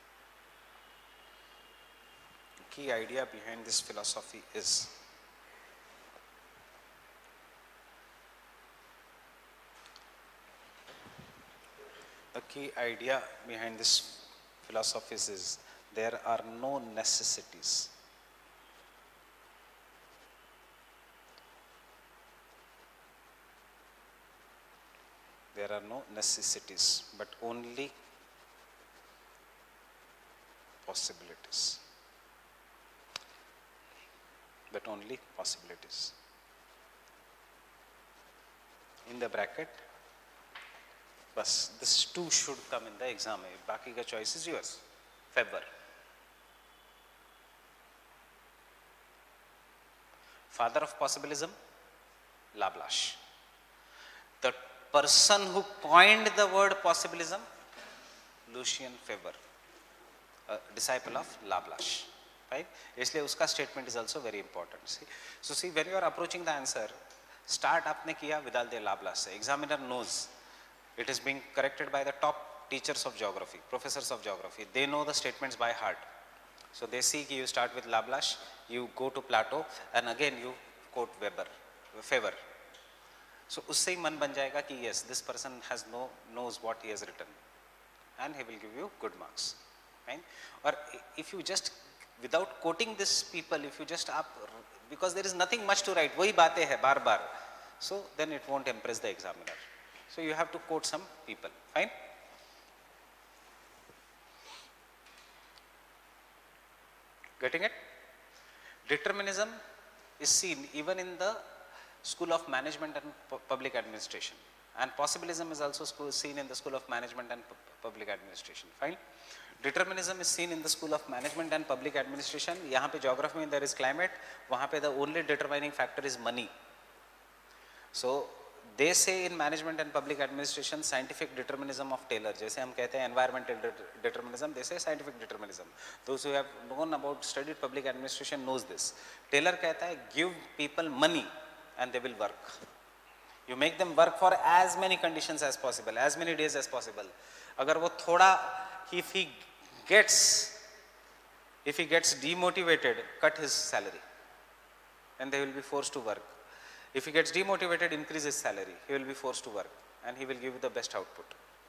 the key idea behind this philosophy is there are no necessities. There are no necessities, but only possibilities. But only possibilities. In the bracket, bus, this 2 should come in the exam. Baki ka choice is yours. Weber. Father of possibilism, Lablache. The person who coined the word possibilism, Lucien Febvre, disciple of Laplace, right? इसलिए उसका statement is also very important. So see, when you are approaching the answer, start आपने किया without the Laplace से. Examiner knows it is being corrected by the top teachers of geography, professors of geography. They know the statements by heart. So they see you start with Laplace, you go to Plato, and again you quote Weber. So उससे ही मन बन जाएगा कि yes, this person knows what he has written, and he will give you good marks, right? Or if you just without quoting this people, if you just because there is nothing much to write, वही बातें हैं बार बार, so then it won't impress the examiner. So you have to quote some people, fine? Getting it? Determinism is seen even in the school of management and public administration, and possibilism is also seen in the school of management and public administration, fine? Determinism is seen in the school of management and public administration. यहाँ पे geography में there is climate, वहाँ पे the only determining factor is money. So they say in management and public administration scientific determinism of Taylor, जैसे हम कहते हैं environmental determinism, they say scientific determinism. Those who have known about studied public administration knows this. Taylor कहता है give people money and they will work. You make them work for as many conditions as possible, as many days as possible. अगर वो थोड़ा, if he gets demotivated, cut his salary, and they will be forced to work. If he gets demotivated, increase his salary, he will be forced to work, and he will give you the best output.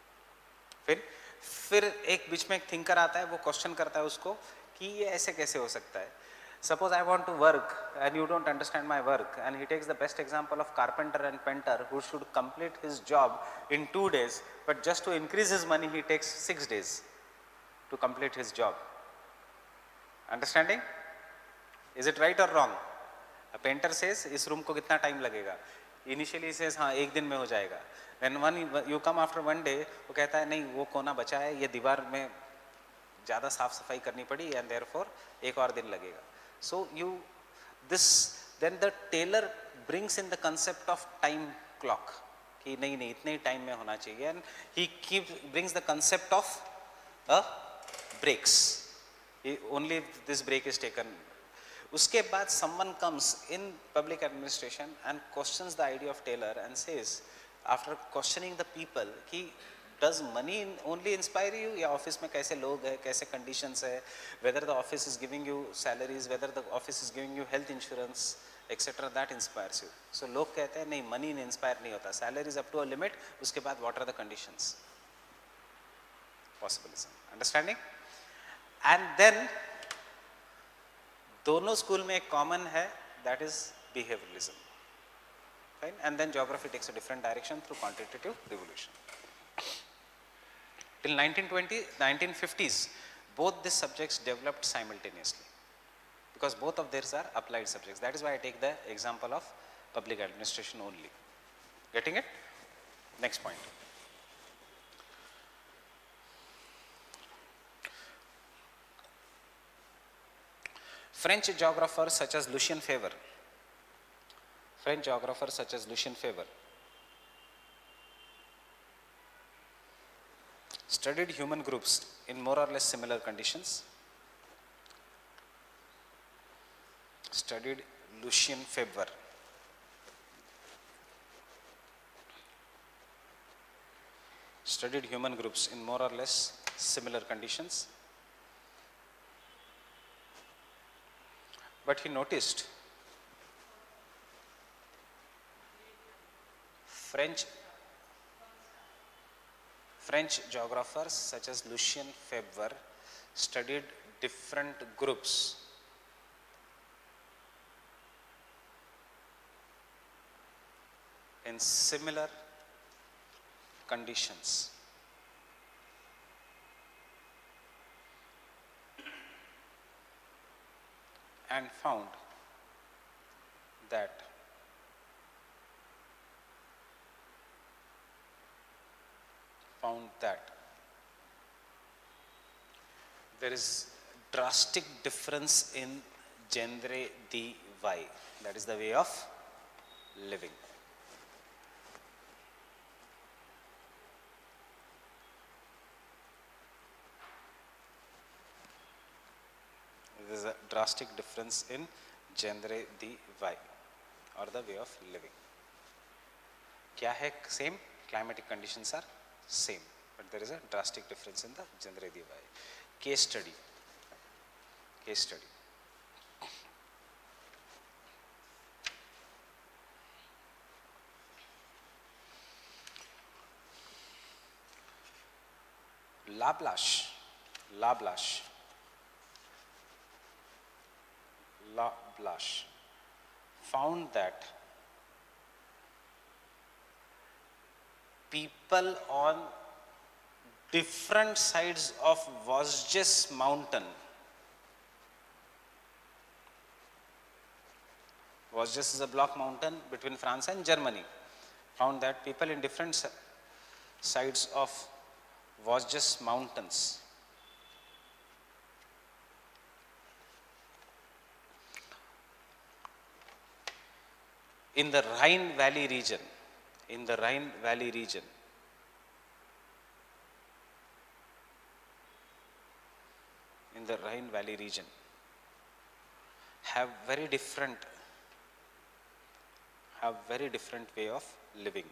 फिर एक बीच में एक thinker आता है, वो question करता है उसको कि ये ऐसे कैसे हो सकता है. Suppose I want to work and you don't understand my work, and he takes the best example of carpenter and painter who should complete his job in 2 days, but just to increase his money he takes 6 days to complete his job. Understanding? Is it right or wrong? A painter says इस room को कितना time लगेगा. Initially he says हाँ एक दिन में हो जाएगा. Then you come after 1 day, वो कहता है नहीं वो कोना बचा है, ये दीवार में ज़्यादा साफ सफाई करनी पड़ी, and therefore एक और दिन लगेगा. So then the tailor brings in the concept of time clock कि नहीं इतने ही टाइम में होना चाहिए, and he brings the concept of breaks. Only this break is taken. उसके बाद someone comes in public administration and questions the idea of Taylor and says, after questioning the people, कि does money only inspire you, या office में कैसे लोग हैं, कैसे conditions है, whether the office is giving you salaries, whether the office is giving you health insurance, etc., that inspires you. So लोग कहते हैं नहीं money inspire नहीं होता, salary is up to a limit, उसके बाद what are the conditions? Possibilism. Understanding? And then दोनों school में एक कॉमन है, that is behavioralism, right? And then geography takes a different direction through quantitative revolution. Till 1950s, both these subjects developed simultaneously because both of these are applied subjects. That is why I take the example of public administration only. Getting it? Next point. French geographers such as Lucien Febvre studied human groups in more or less similar conditions. Studied Lucien Febvre. Studied human groups in more or less similar conditions. But he noticed French geographers such as Lucien Febvre studied different groups in similar conditions. And found that there is drastic difference in genre di vai, that is the way of living. there is a drastic difference in genre di vai or the way of living. क्या है same? Climatic conditions are same, but there is a drastic difference in the genre di vai. Case study. Case study. Lablache found that people on different sides of Vosges mountain, Vosges is a block mountain between France and Germany, found that people in different sides of Vosges mountains in the Rhine Valley region, in the Rhine Valley region, in the Rhine Valley region, have very different way of living,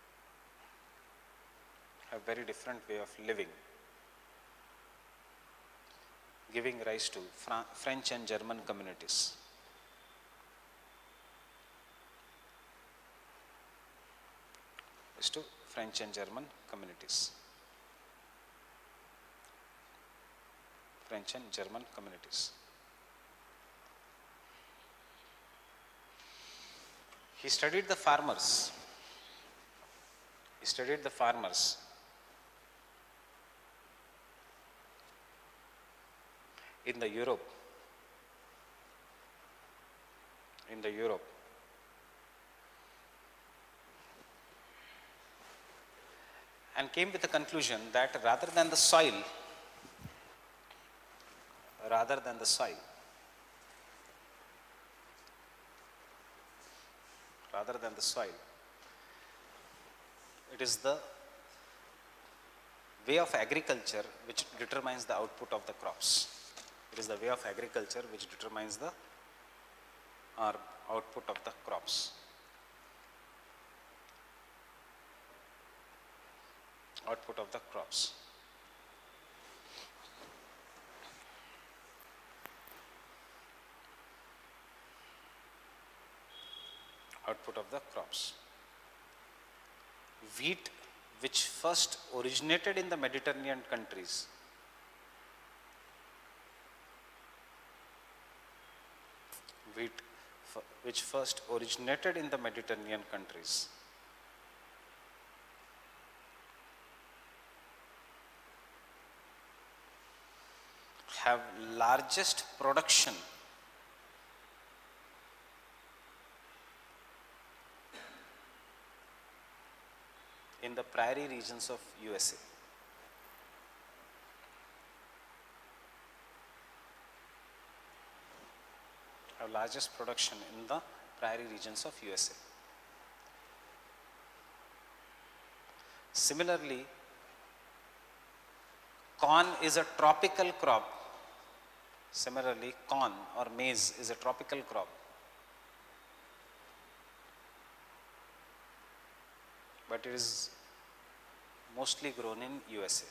giving rise to French and German communities. To French and German communities. French and German communities. He studied the farmers. In the Europe. And came with the conclusion that rather than the soil, it is the way of agriculture which determines the output of the crops. It is the way of agriculture which determines the output of the crops. Output of the crops. Output of the crops. Wheat, which first originated in the Mediterranean countries, have largest production in the prairie regions of USA. Have largest production in the prairie regions of USA. Similarly, corn is a tropical crop. Similarly, corn or maize is a tropical crop. But it is mostly grown in USA.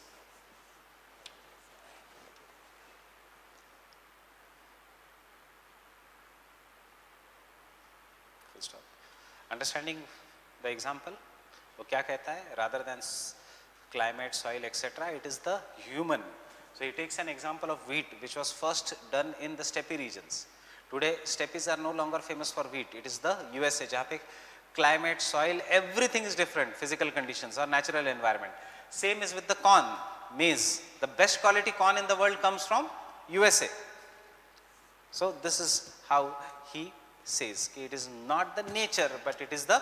Full stop. Understanding the example, वो क्या कहता है? Rather than climate, soil, etc., it is the human. So he takes an example of wheat, which was first done in the steppe regions. Today, steppes are no longer famous for wheat. It is the USA, जहाँ पे climate, soil, everything is different, physical conditions or natural environment. Same is with the corn, maize. The best quality corn in the world comes from USA. So this is how he says, it is not the nature, but it is the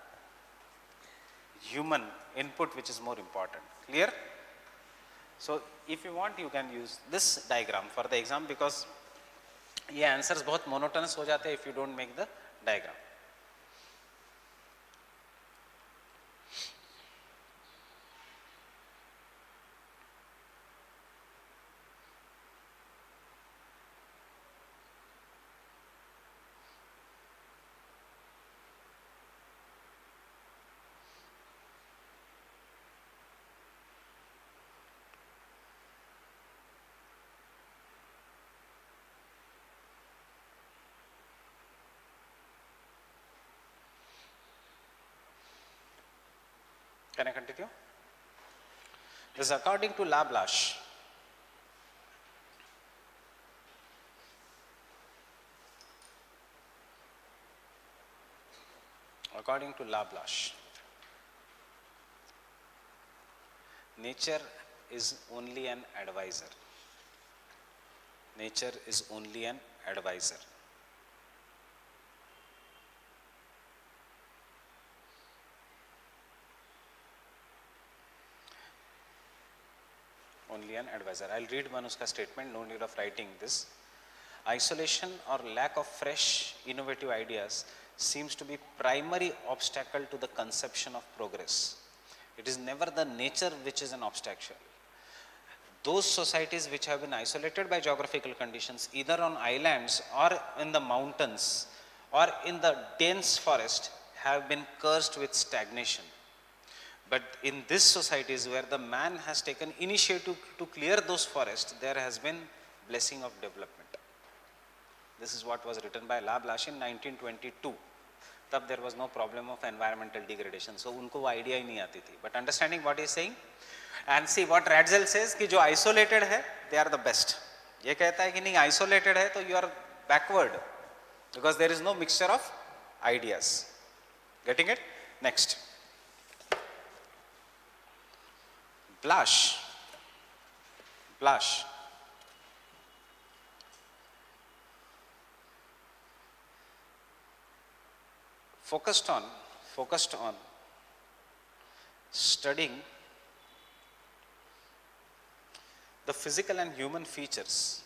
human input which is more important. Clear? So if you want, you can use this diagram for the exam, because ये answers बहुत monotonous हो जाते हैं if you don't make the diagram. Can I continue? This is according to Lablache. According to Lablache, nature is only an advisor. Nature is only an advisor. Only an advisor. I'll read one uska statement, no need of writing this. Isolation or lack of fresh, innovative ideas seems to be primary obstacle to the conception of progress. It is never the nature which is an obstacle. Those societies which have been isolated by geographical conditions, either on islands or in the mountains or in the dense forest, have been cursed with stagnation. But in these societies where the man has taken initiative to clear those forests, there has been blessing of development. This is what was written by Lablache in 1922. तब there was no problem of environmental degradation. So उनको वो idea ही नहीं आती थी. But understanding what he is saying, and see what Ratzel says कि जो isolated है, they are the best. ये कहता है कि नहीं isolated है तो you are backward because there is no mixture of ideas. Getting it? Next. Blash focused on studying the physical and human features,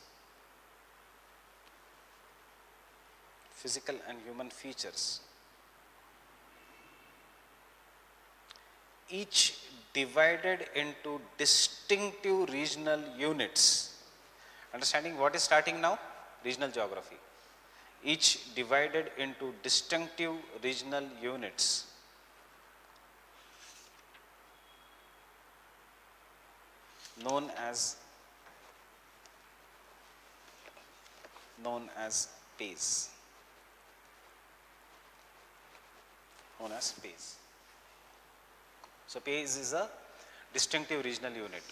each divided into distinctive regional units. Understanding what is starting now? Regional geography. Each divided into distinctive regional units. Known as pays. So pays is a distinctive regional unit.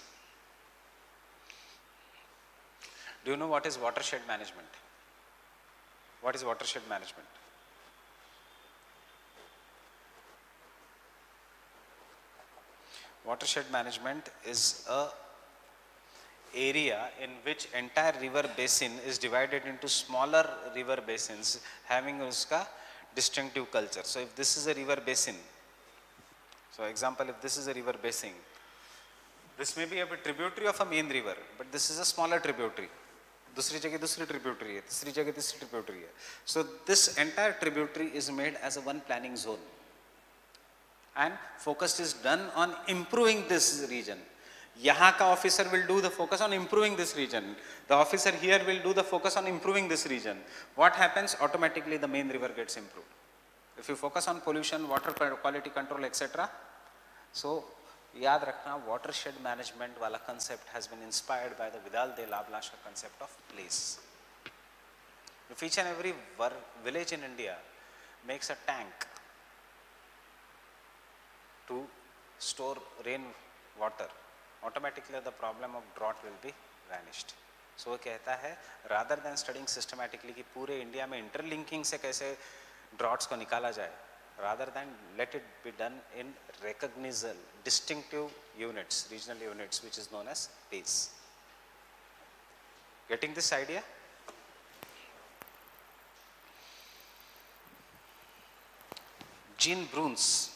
Do you know what is watershed management? What is watershed management? Watershed management is a area in which entire river basin is divided into smaller river basins having uska distinctive culture. So if this is a river basin, so example, if this is a river basin, this may be a tributary of a main river, but this is a smaller tributary. दूसरी जगह दूसरी tributary है, तीसरी जगह तीसरी tributary है. So this entire tributary is made as a one planning zone, and focus is done on improving this region. यहाँ का officer will do the focus on improving this region. The officer here will do the focus on improving this region. What happens? Automatically the main river gets improved. If you focus on pollution, water quality control, etc. So याद रखना watershed management वाला concept has been inspired by the Vidal de Lablache concept of place. If each and every village in India makes a tank to store rain water, automatically the problem of drought will be vanished. So वो कहता है rather than studying systematically कि पूरे India में interlinking से कैसे droughts को निकाला जाए, rather than let it be done in recognizable, distinctive units, regional units, which is known as pays. Getting this idea? Jean Bruns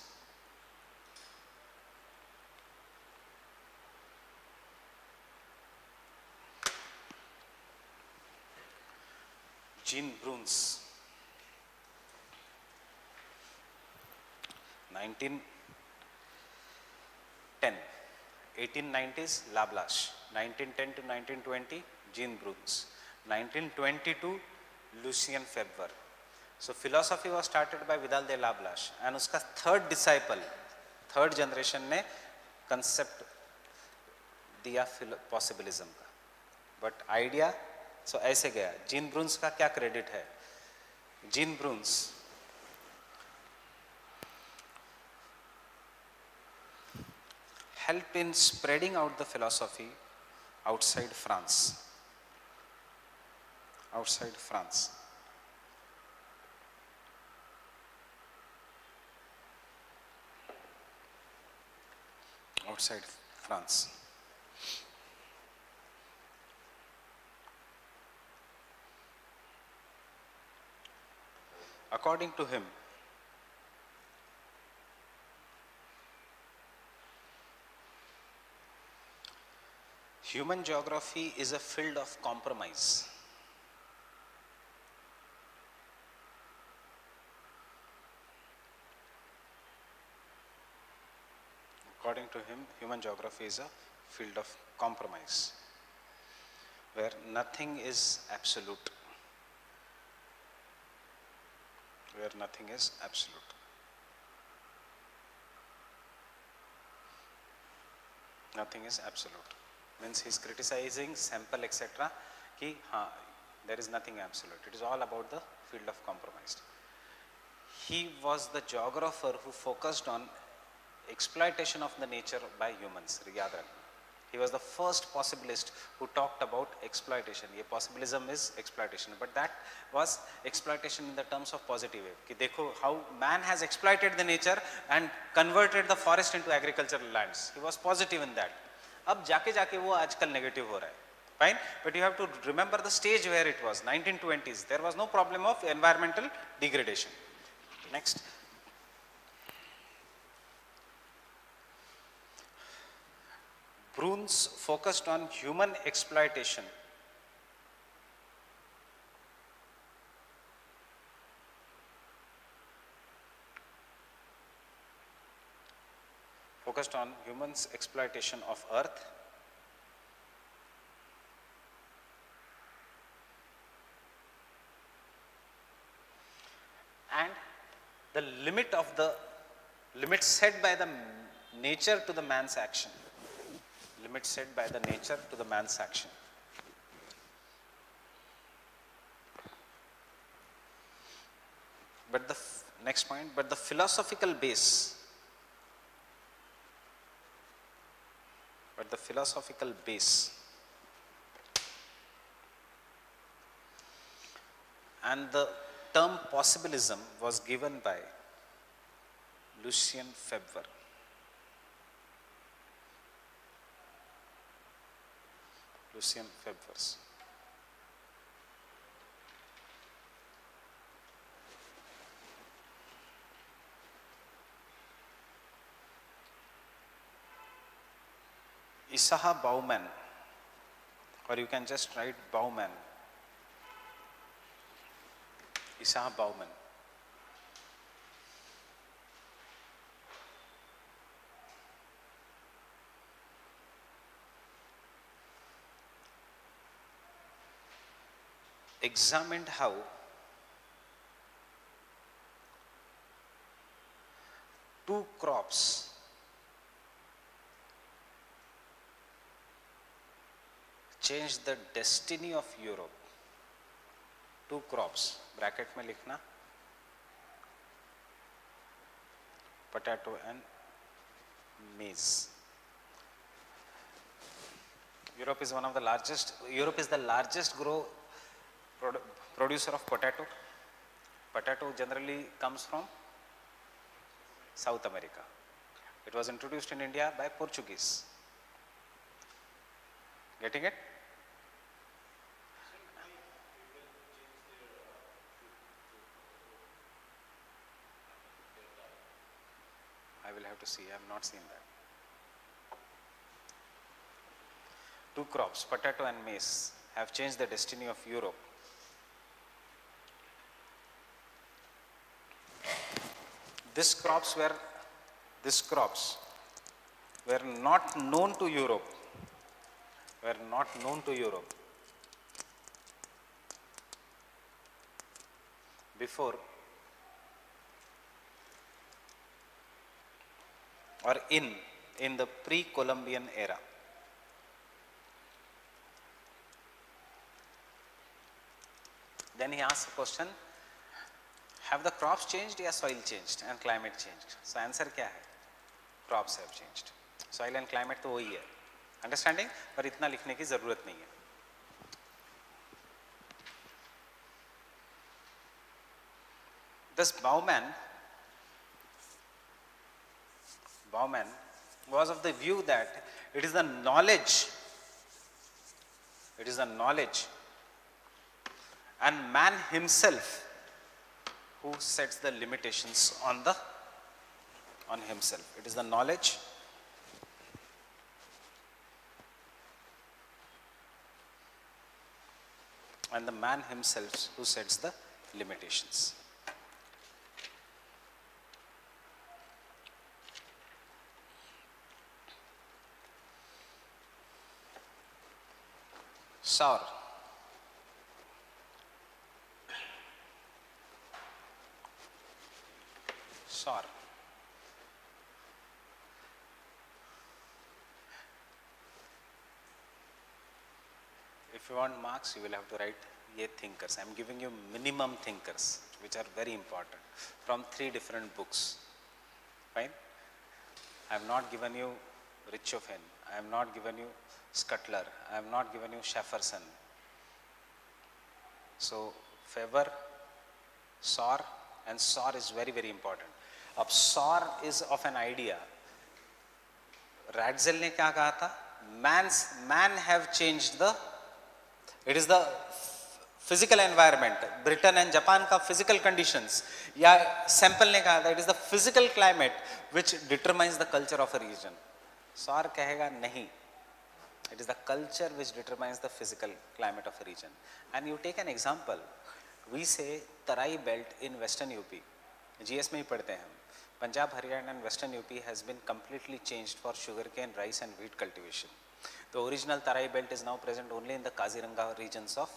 Jean Bruns 1910, 1890s Lablache, 1910 to 1920 Jean Bruns, 1922 Lucien Febvre. So philosophy was started by Vidal de Lablache, and uska third disciple, third generation ने concept दिया possibilism का, but idea so ऐसे गया. Gene ब्रून्स का क्या credit है? Jean Brunhes helped in spreading out the philosophy outside France. Outside France. Outside France. According to him, human geography is a field of compromise. According to him, human geography is a field of compromise, where nothing is absolute. Where nothing is absolute. Nothing is absolute. Means he is criticizing sample etc. Ki there is nothing absolute. It is all about the field of compromise. He was the geographer who focused on exploitation of the nature by humans. याद रखना. He was the first possibilist who talked about exploitation. ये possibilism is exploitation, but that was exploitation in the terms of positive way. कि देखो how man has exploited the nature and converted the forest into agricultural lands. He was positive in that. अब जाके जाके वो आजकल negative हो रहा है. Fine, but you have to remember the stage where it was. 1920s. There was no problem of environmental degradation. Next. Bruns focused on human exploitation. Focused on humans' exploitation of earth and the limit set by the nature to the man's action. Limit set by the nature to the man's action. But the next point, but the philosophical base, and the term possibilism was given by Lucien Febvre. Lucien Febvre. Isaiah Bauman, or you can just write Bauman. Isaiah Bauman. Examined how two crops changed the destiny of Europe. Two crops, bracket में लिखना, potato and maize. Europe is the largest producer of potato. Potato generally comes from South America. It was introduced in India by Portuguese. Getting it? I will have to see. I have not seen that. Two crops, potato and maize, have changed the destiny of Europe. These crops were not known to Europe. Before or in the pre-Columbian era. Then he asked the question, have the crops changed or soil changed and climate changed? So answer क्या है? Crops have changed. Soil and climate तो वही है, understanding, पर इतना लिखने की जरूरत नहीं है. This Bauman was of the view that it is the knowledge and man himself who sets the limitations on himself. It is the knowledge and the man himself who sets the limitations. Saur. If you want marks, you will have to write ye thinkers. I am giving you minimum thinkers, which are very important, from 3 different books. Fine? I have not given you Richthofen. I have not given you Scuttler. I have not given you Schafferson. So, Faber, Saur, and Saur is very, very important. Ab Saur is of an idea. Ratzel ne kya kaha tha? Man have changed it is the physical environment. Britain and Japan ka physical conditions. Ya sample ne kaha tha, it is the physical climate which determines the culture of a region. Saur kahega nahi. It is the culture which determines the physical climate of a region. And you take an example. We say Tarai belt in Western UP. GS में ही पढ़ते हैं हम. Punjab, Haryana and Western UP has been completely changed for sugarcane, rice and wheat cultivation. The original Tarai belt is now present only in the Kaziranga regions of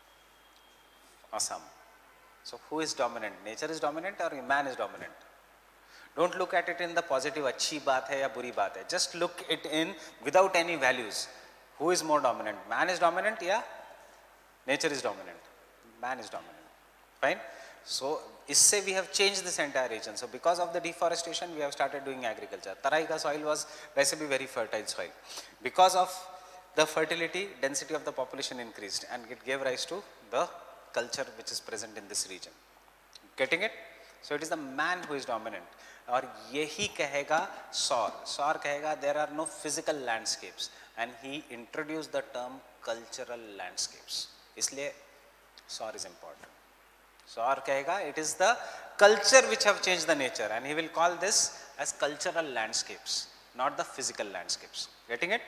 Assam. So who is dominant? Nature is dominant or man is dominant? Don't look at it in the positive, अच्छी बात है या बुरी बात है. Just look it in without any values. Who is more dominant? Man is dominant या nature is dominant? Man is dominant. Fine? So, इससे we have changed this entire region. So, because of the deforestation, we have started doing agriculture. Tarai ka soil was वैसे भी very fertile soil. Because of the fertility, density of the population increased and it gave rise to the culture which is present in this region. Getting it? So, it is the man who is dominant. और यही कहेगा Saur. Saur कहेगा there are no physical landscapes and he introduced the term cultural landscapes. इसलिए Saur is important. Saur kahega, it is the culture which have changed the nature and he will call this as cultural landscapes, not the physical landscapes. Getting it?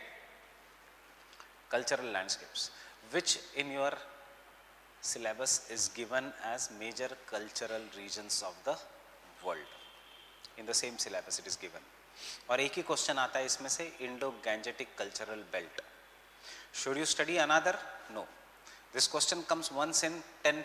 Cultural landscapes, which in your syllabus is given as major cultural regions of the world. In the same syllabus it is given. और एक ही question आता है इसमें से Indo-Gangetic cultural belt. Should you study another? No. This question comes once in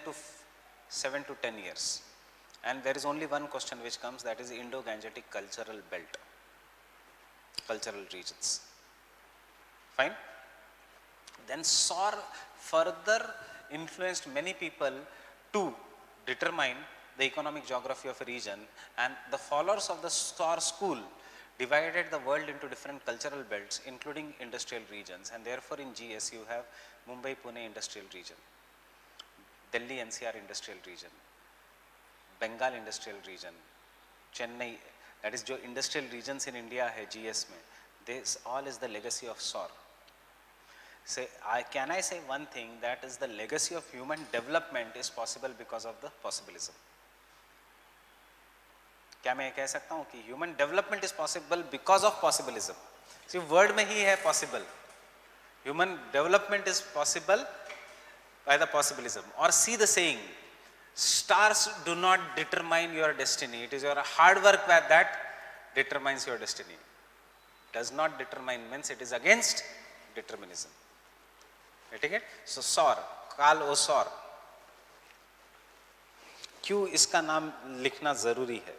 7 to 10 years. And there is only one question which comes, that is Indo-Gangetic cultural belt. Cultural regions. Fine? Then Saur further influenced many people to determine the economic geography of a region, and the followers of the Saur school divided the world into different cultural belts, including industrial regions, and therefore in GS you have Mumbai Pune industrial region, Delhi NCR industrial region, Bengal industrial region, Chennai, that is जो industrial regions in India है GS में, this all is the legacy of Saur. Say, can I say one thing, that is the legacy of human development is possible because of the possibilism. क्या मैं कह सकता हूँ कि human development is possible because of possibilism? See, word में ही है possible. Human development is possible by the possibilism. Or see the saying, stars do not determine your destiny. It is your hard work that determines your destiny. Does not determine means it is against determinism. Getting it? So Saur, Karl O. Saur. क्यों इसका नाम लिखना जरूरी है?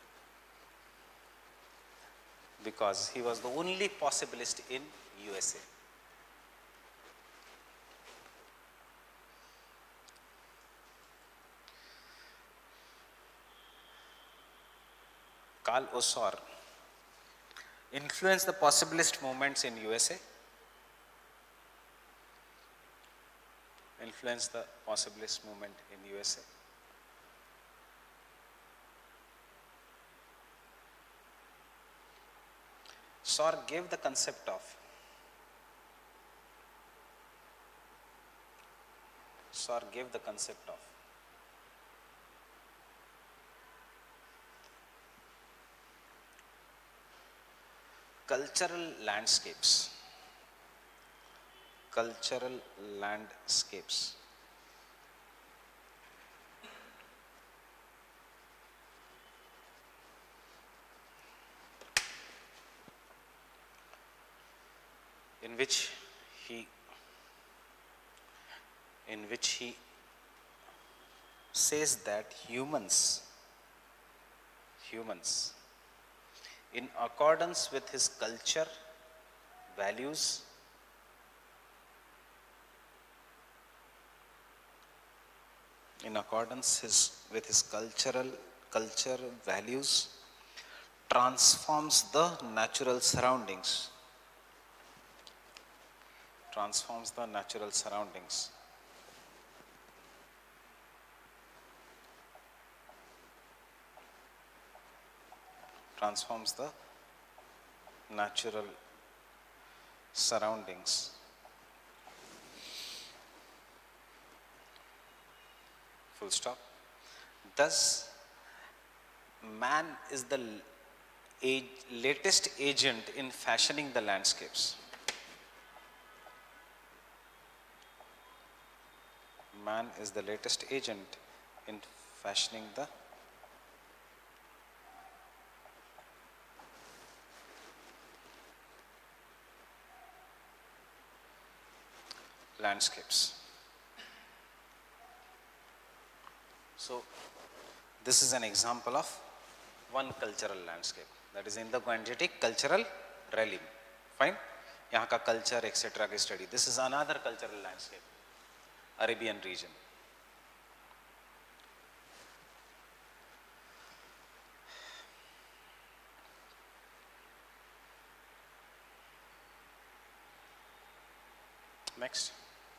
Because he was the only possibilist in USA. Karl O. Saur influence the possibilist movements in USA, influence the possibilist movement in USA. Sauer gave the concept of cultural landscapes, in which he says that humans in accordance with his culture, values, transforms the natural surroundings. Full stop. Thus, man is the latest agent in fashioning the landscapes. Man is the latest agent in fashioning the landscapes. So, this is an example of one cultural landscape, that is Indo-Gangetic cultural realm. Fine? यहाँ का culture etc. की study. This is another cultural landscape, Arabian region. Next.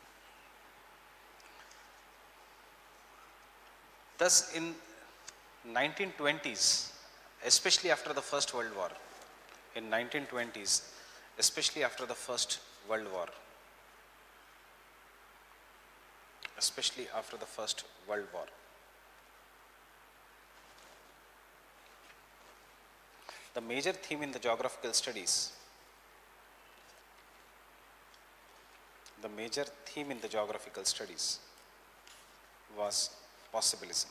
Thus, in 1920s, especially after the First World War, the major theme in the geographical studies was possibilism.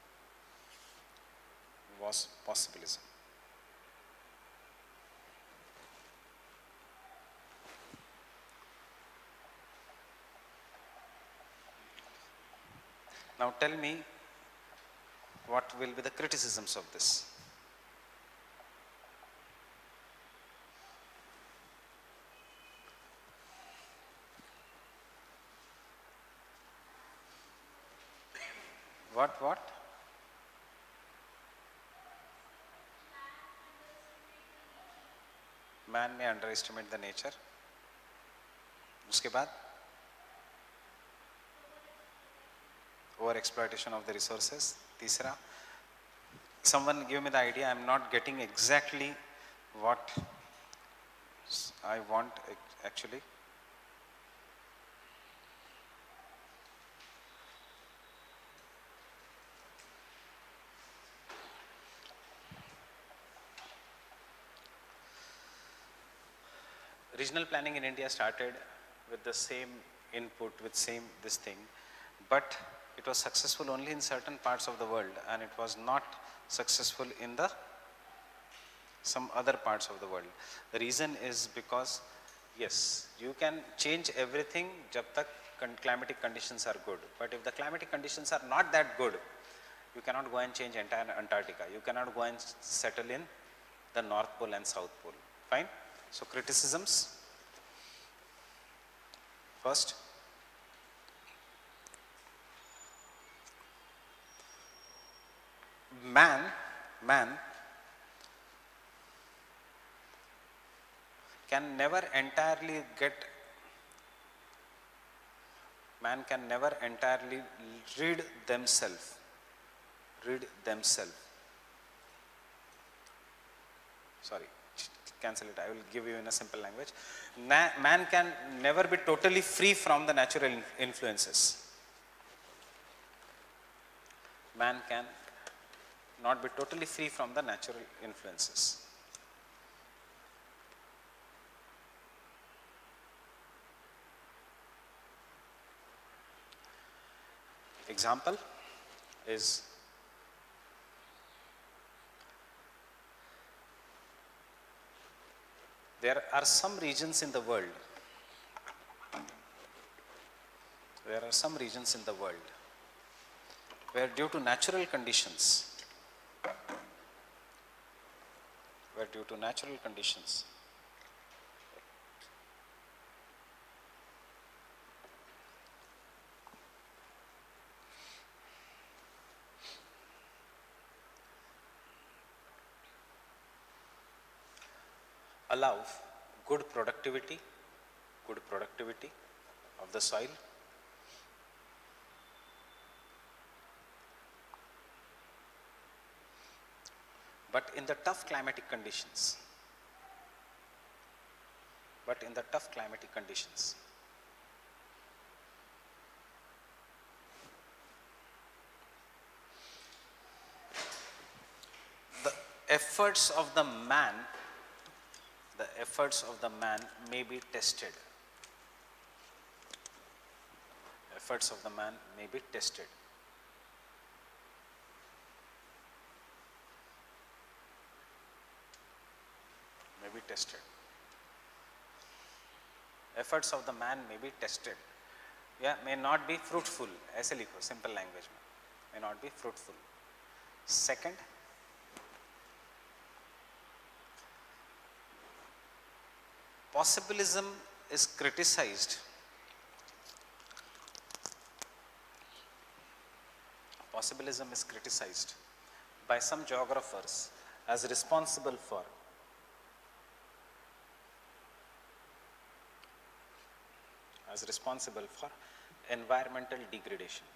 Now tell me, what will be the criticisms of this? What? Man may underestimate the nature. उसके बाद over exploitation of the resources. तीसरा, someone give me the idea. I am not getting exactly what I want actually. Regional planning in India started with the same input, with same this thing, but it was successful only in certain parts of the world, and it was not successful in the some other parts of the world. The reason is because, yes, you can change everything jab tak climatic conditions are good, but if the climatic conditions are not that good, you cannot go and change entire Antarctica. You cannot go and settle in the North Pole and South Pole. Fine? So criticisms. First, man can never entirely rid themselves. Sorry, cancel it. I will give you in a simple language. Man can never be totally free from the natural influences. Man can not be totally free from the natural influences. Example is there are some regions in the world where due to natural conditions allow good productivity of the soil, but in the tough climatic conditions, the efforts of the man may be tested. Efforts of the man may be tested. Yeah, may not be fruitful. ऐसे लिखो simple language में. May not be fruitful. Second, possibilism is criticized. By some geographers as responsible for environmental degradation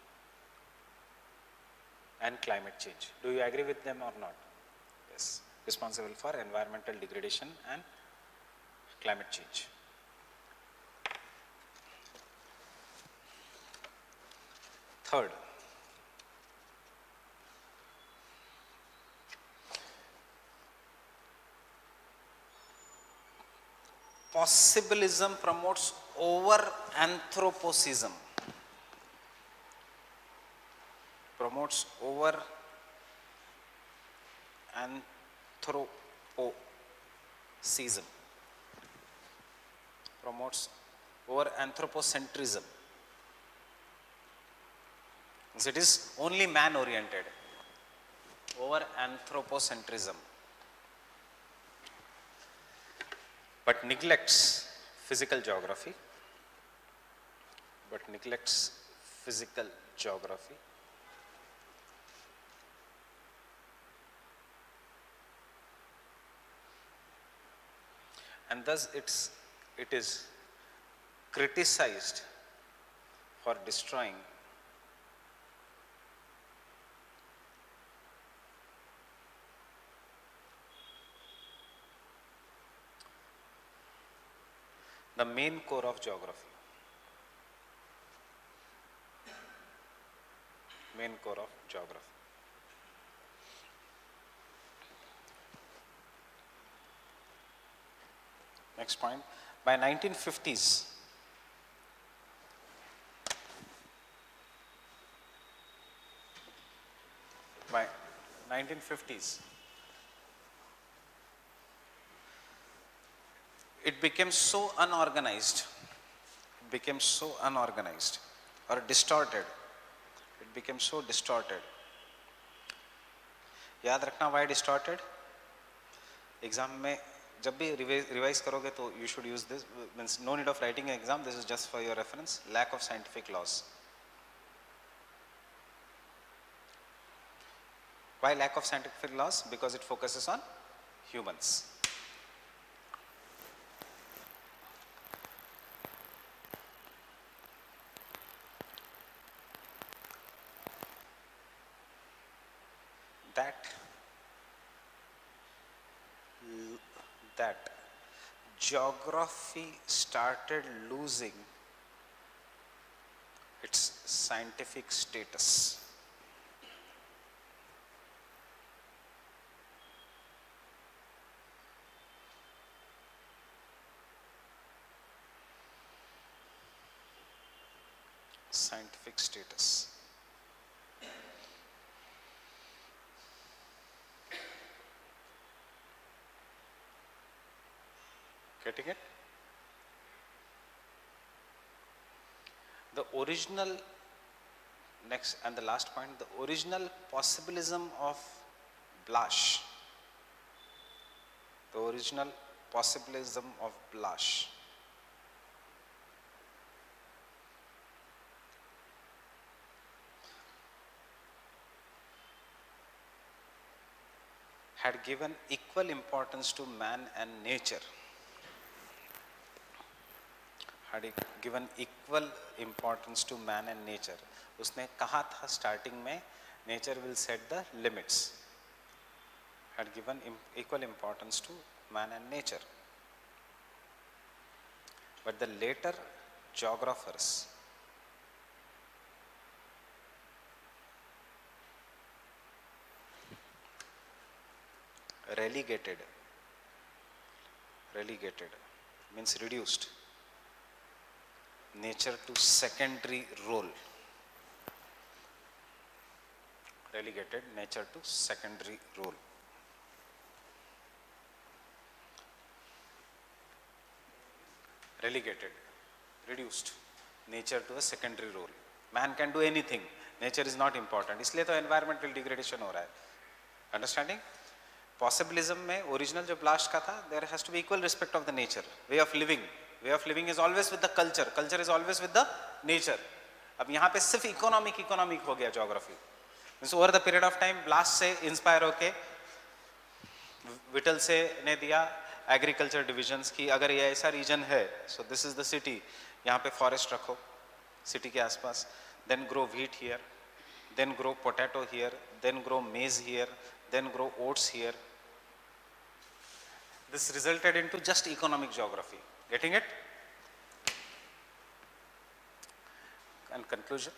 and climate change. Do you agree with them or not? Yes, responsible for environmental degradation and climate change. Third, possibilism promotes over anthropocism. Promotes over anthropocentrism. So it is only man oriented. Over anthropocentrism. But neglects physical geography. And thus it is criticized for destroying the main core of geography. Next point, by 1950s, it became so unorganized or distorted. It became so distorted. याद रखना why distorted? Exam में जब भी revise करोगे तो you should use this. Means no need of writing an exam. This is just for your reference. Lack of scientific laws. Why lack of scientific laws? Because it focuses on humans. that geography started losing its scientific status. Scientific status. Getting it? The original, next and the last point, the original possibilism of Blasch, the original possibilism of Blasch had given equal importance to man and nature, had given equal importance to man and nature. उसने कहा था starting में nature will set the limits, had given equal importance to man and nature. But the later geographers relegated means reduced nature to secondary role. Relegated nature to secondary role. Relegated, reduced nature to a secondary role. Man can do anything, nature is not important. इसलिए तो environmental degradation हो रहा है. Understanding? Possibilism में original जो Blasch का था, there has to be equal respect of the nature, way of living. Way of living is always with the culture. Culture is always with the nature. अब यहाँ पे सिर्फ economic हो गया geography. Means over the period of time, Blasch से inspire होके Whittle से ने दिया agriculture divisions की अगर ये ऐसा region है, so this is the city. यहाँ पे forest रखो, city के आसपास. Then grow wheat here, then grow potato here, then grow maize here, then grow oats here. This resulted into just economic geography. Getting it? And conclusion.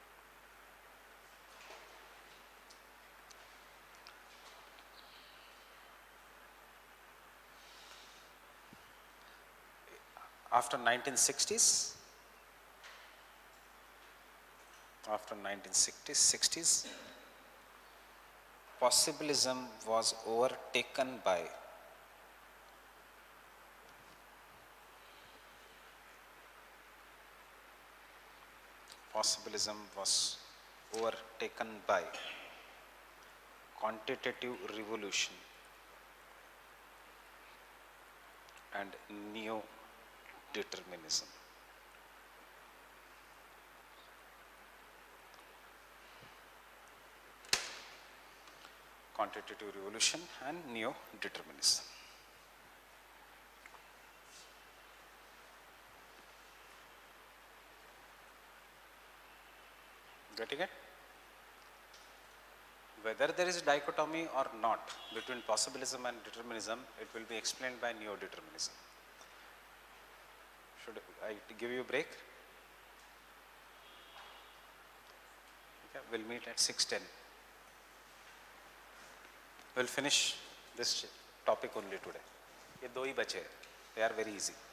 After 1960s, possibilism was overtaken by quantitative revolution and neo-determinism. Quantitative revolution and neo-determinism. Getting it? Whether there is dichotomy or not between possibilism and determinism, it will be explained by neo-determinism. Should I give you a break? Okay, we'll meet at 6:10. We'll finish this topic only today. ये दो ही बचे हैं. They are very easy.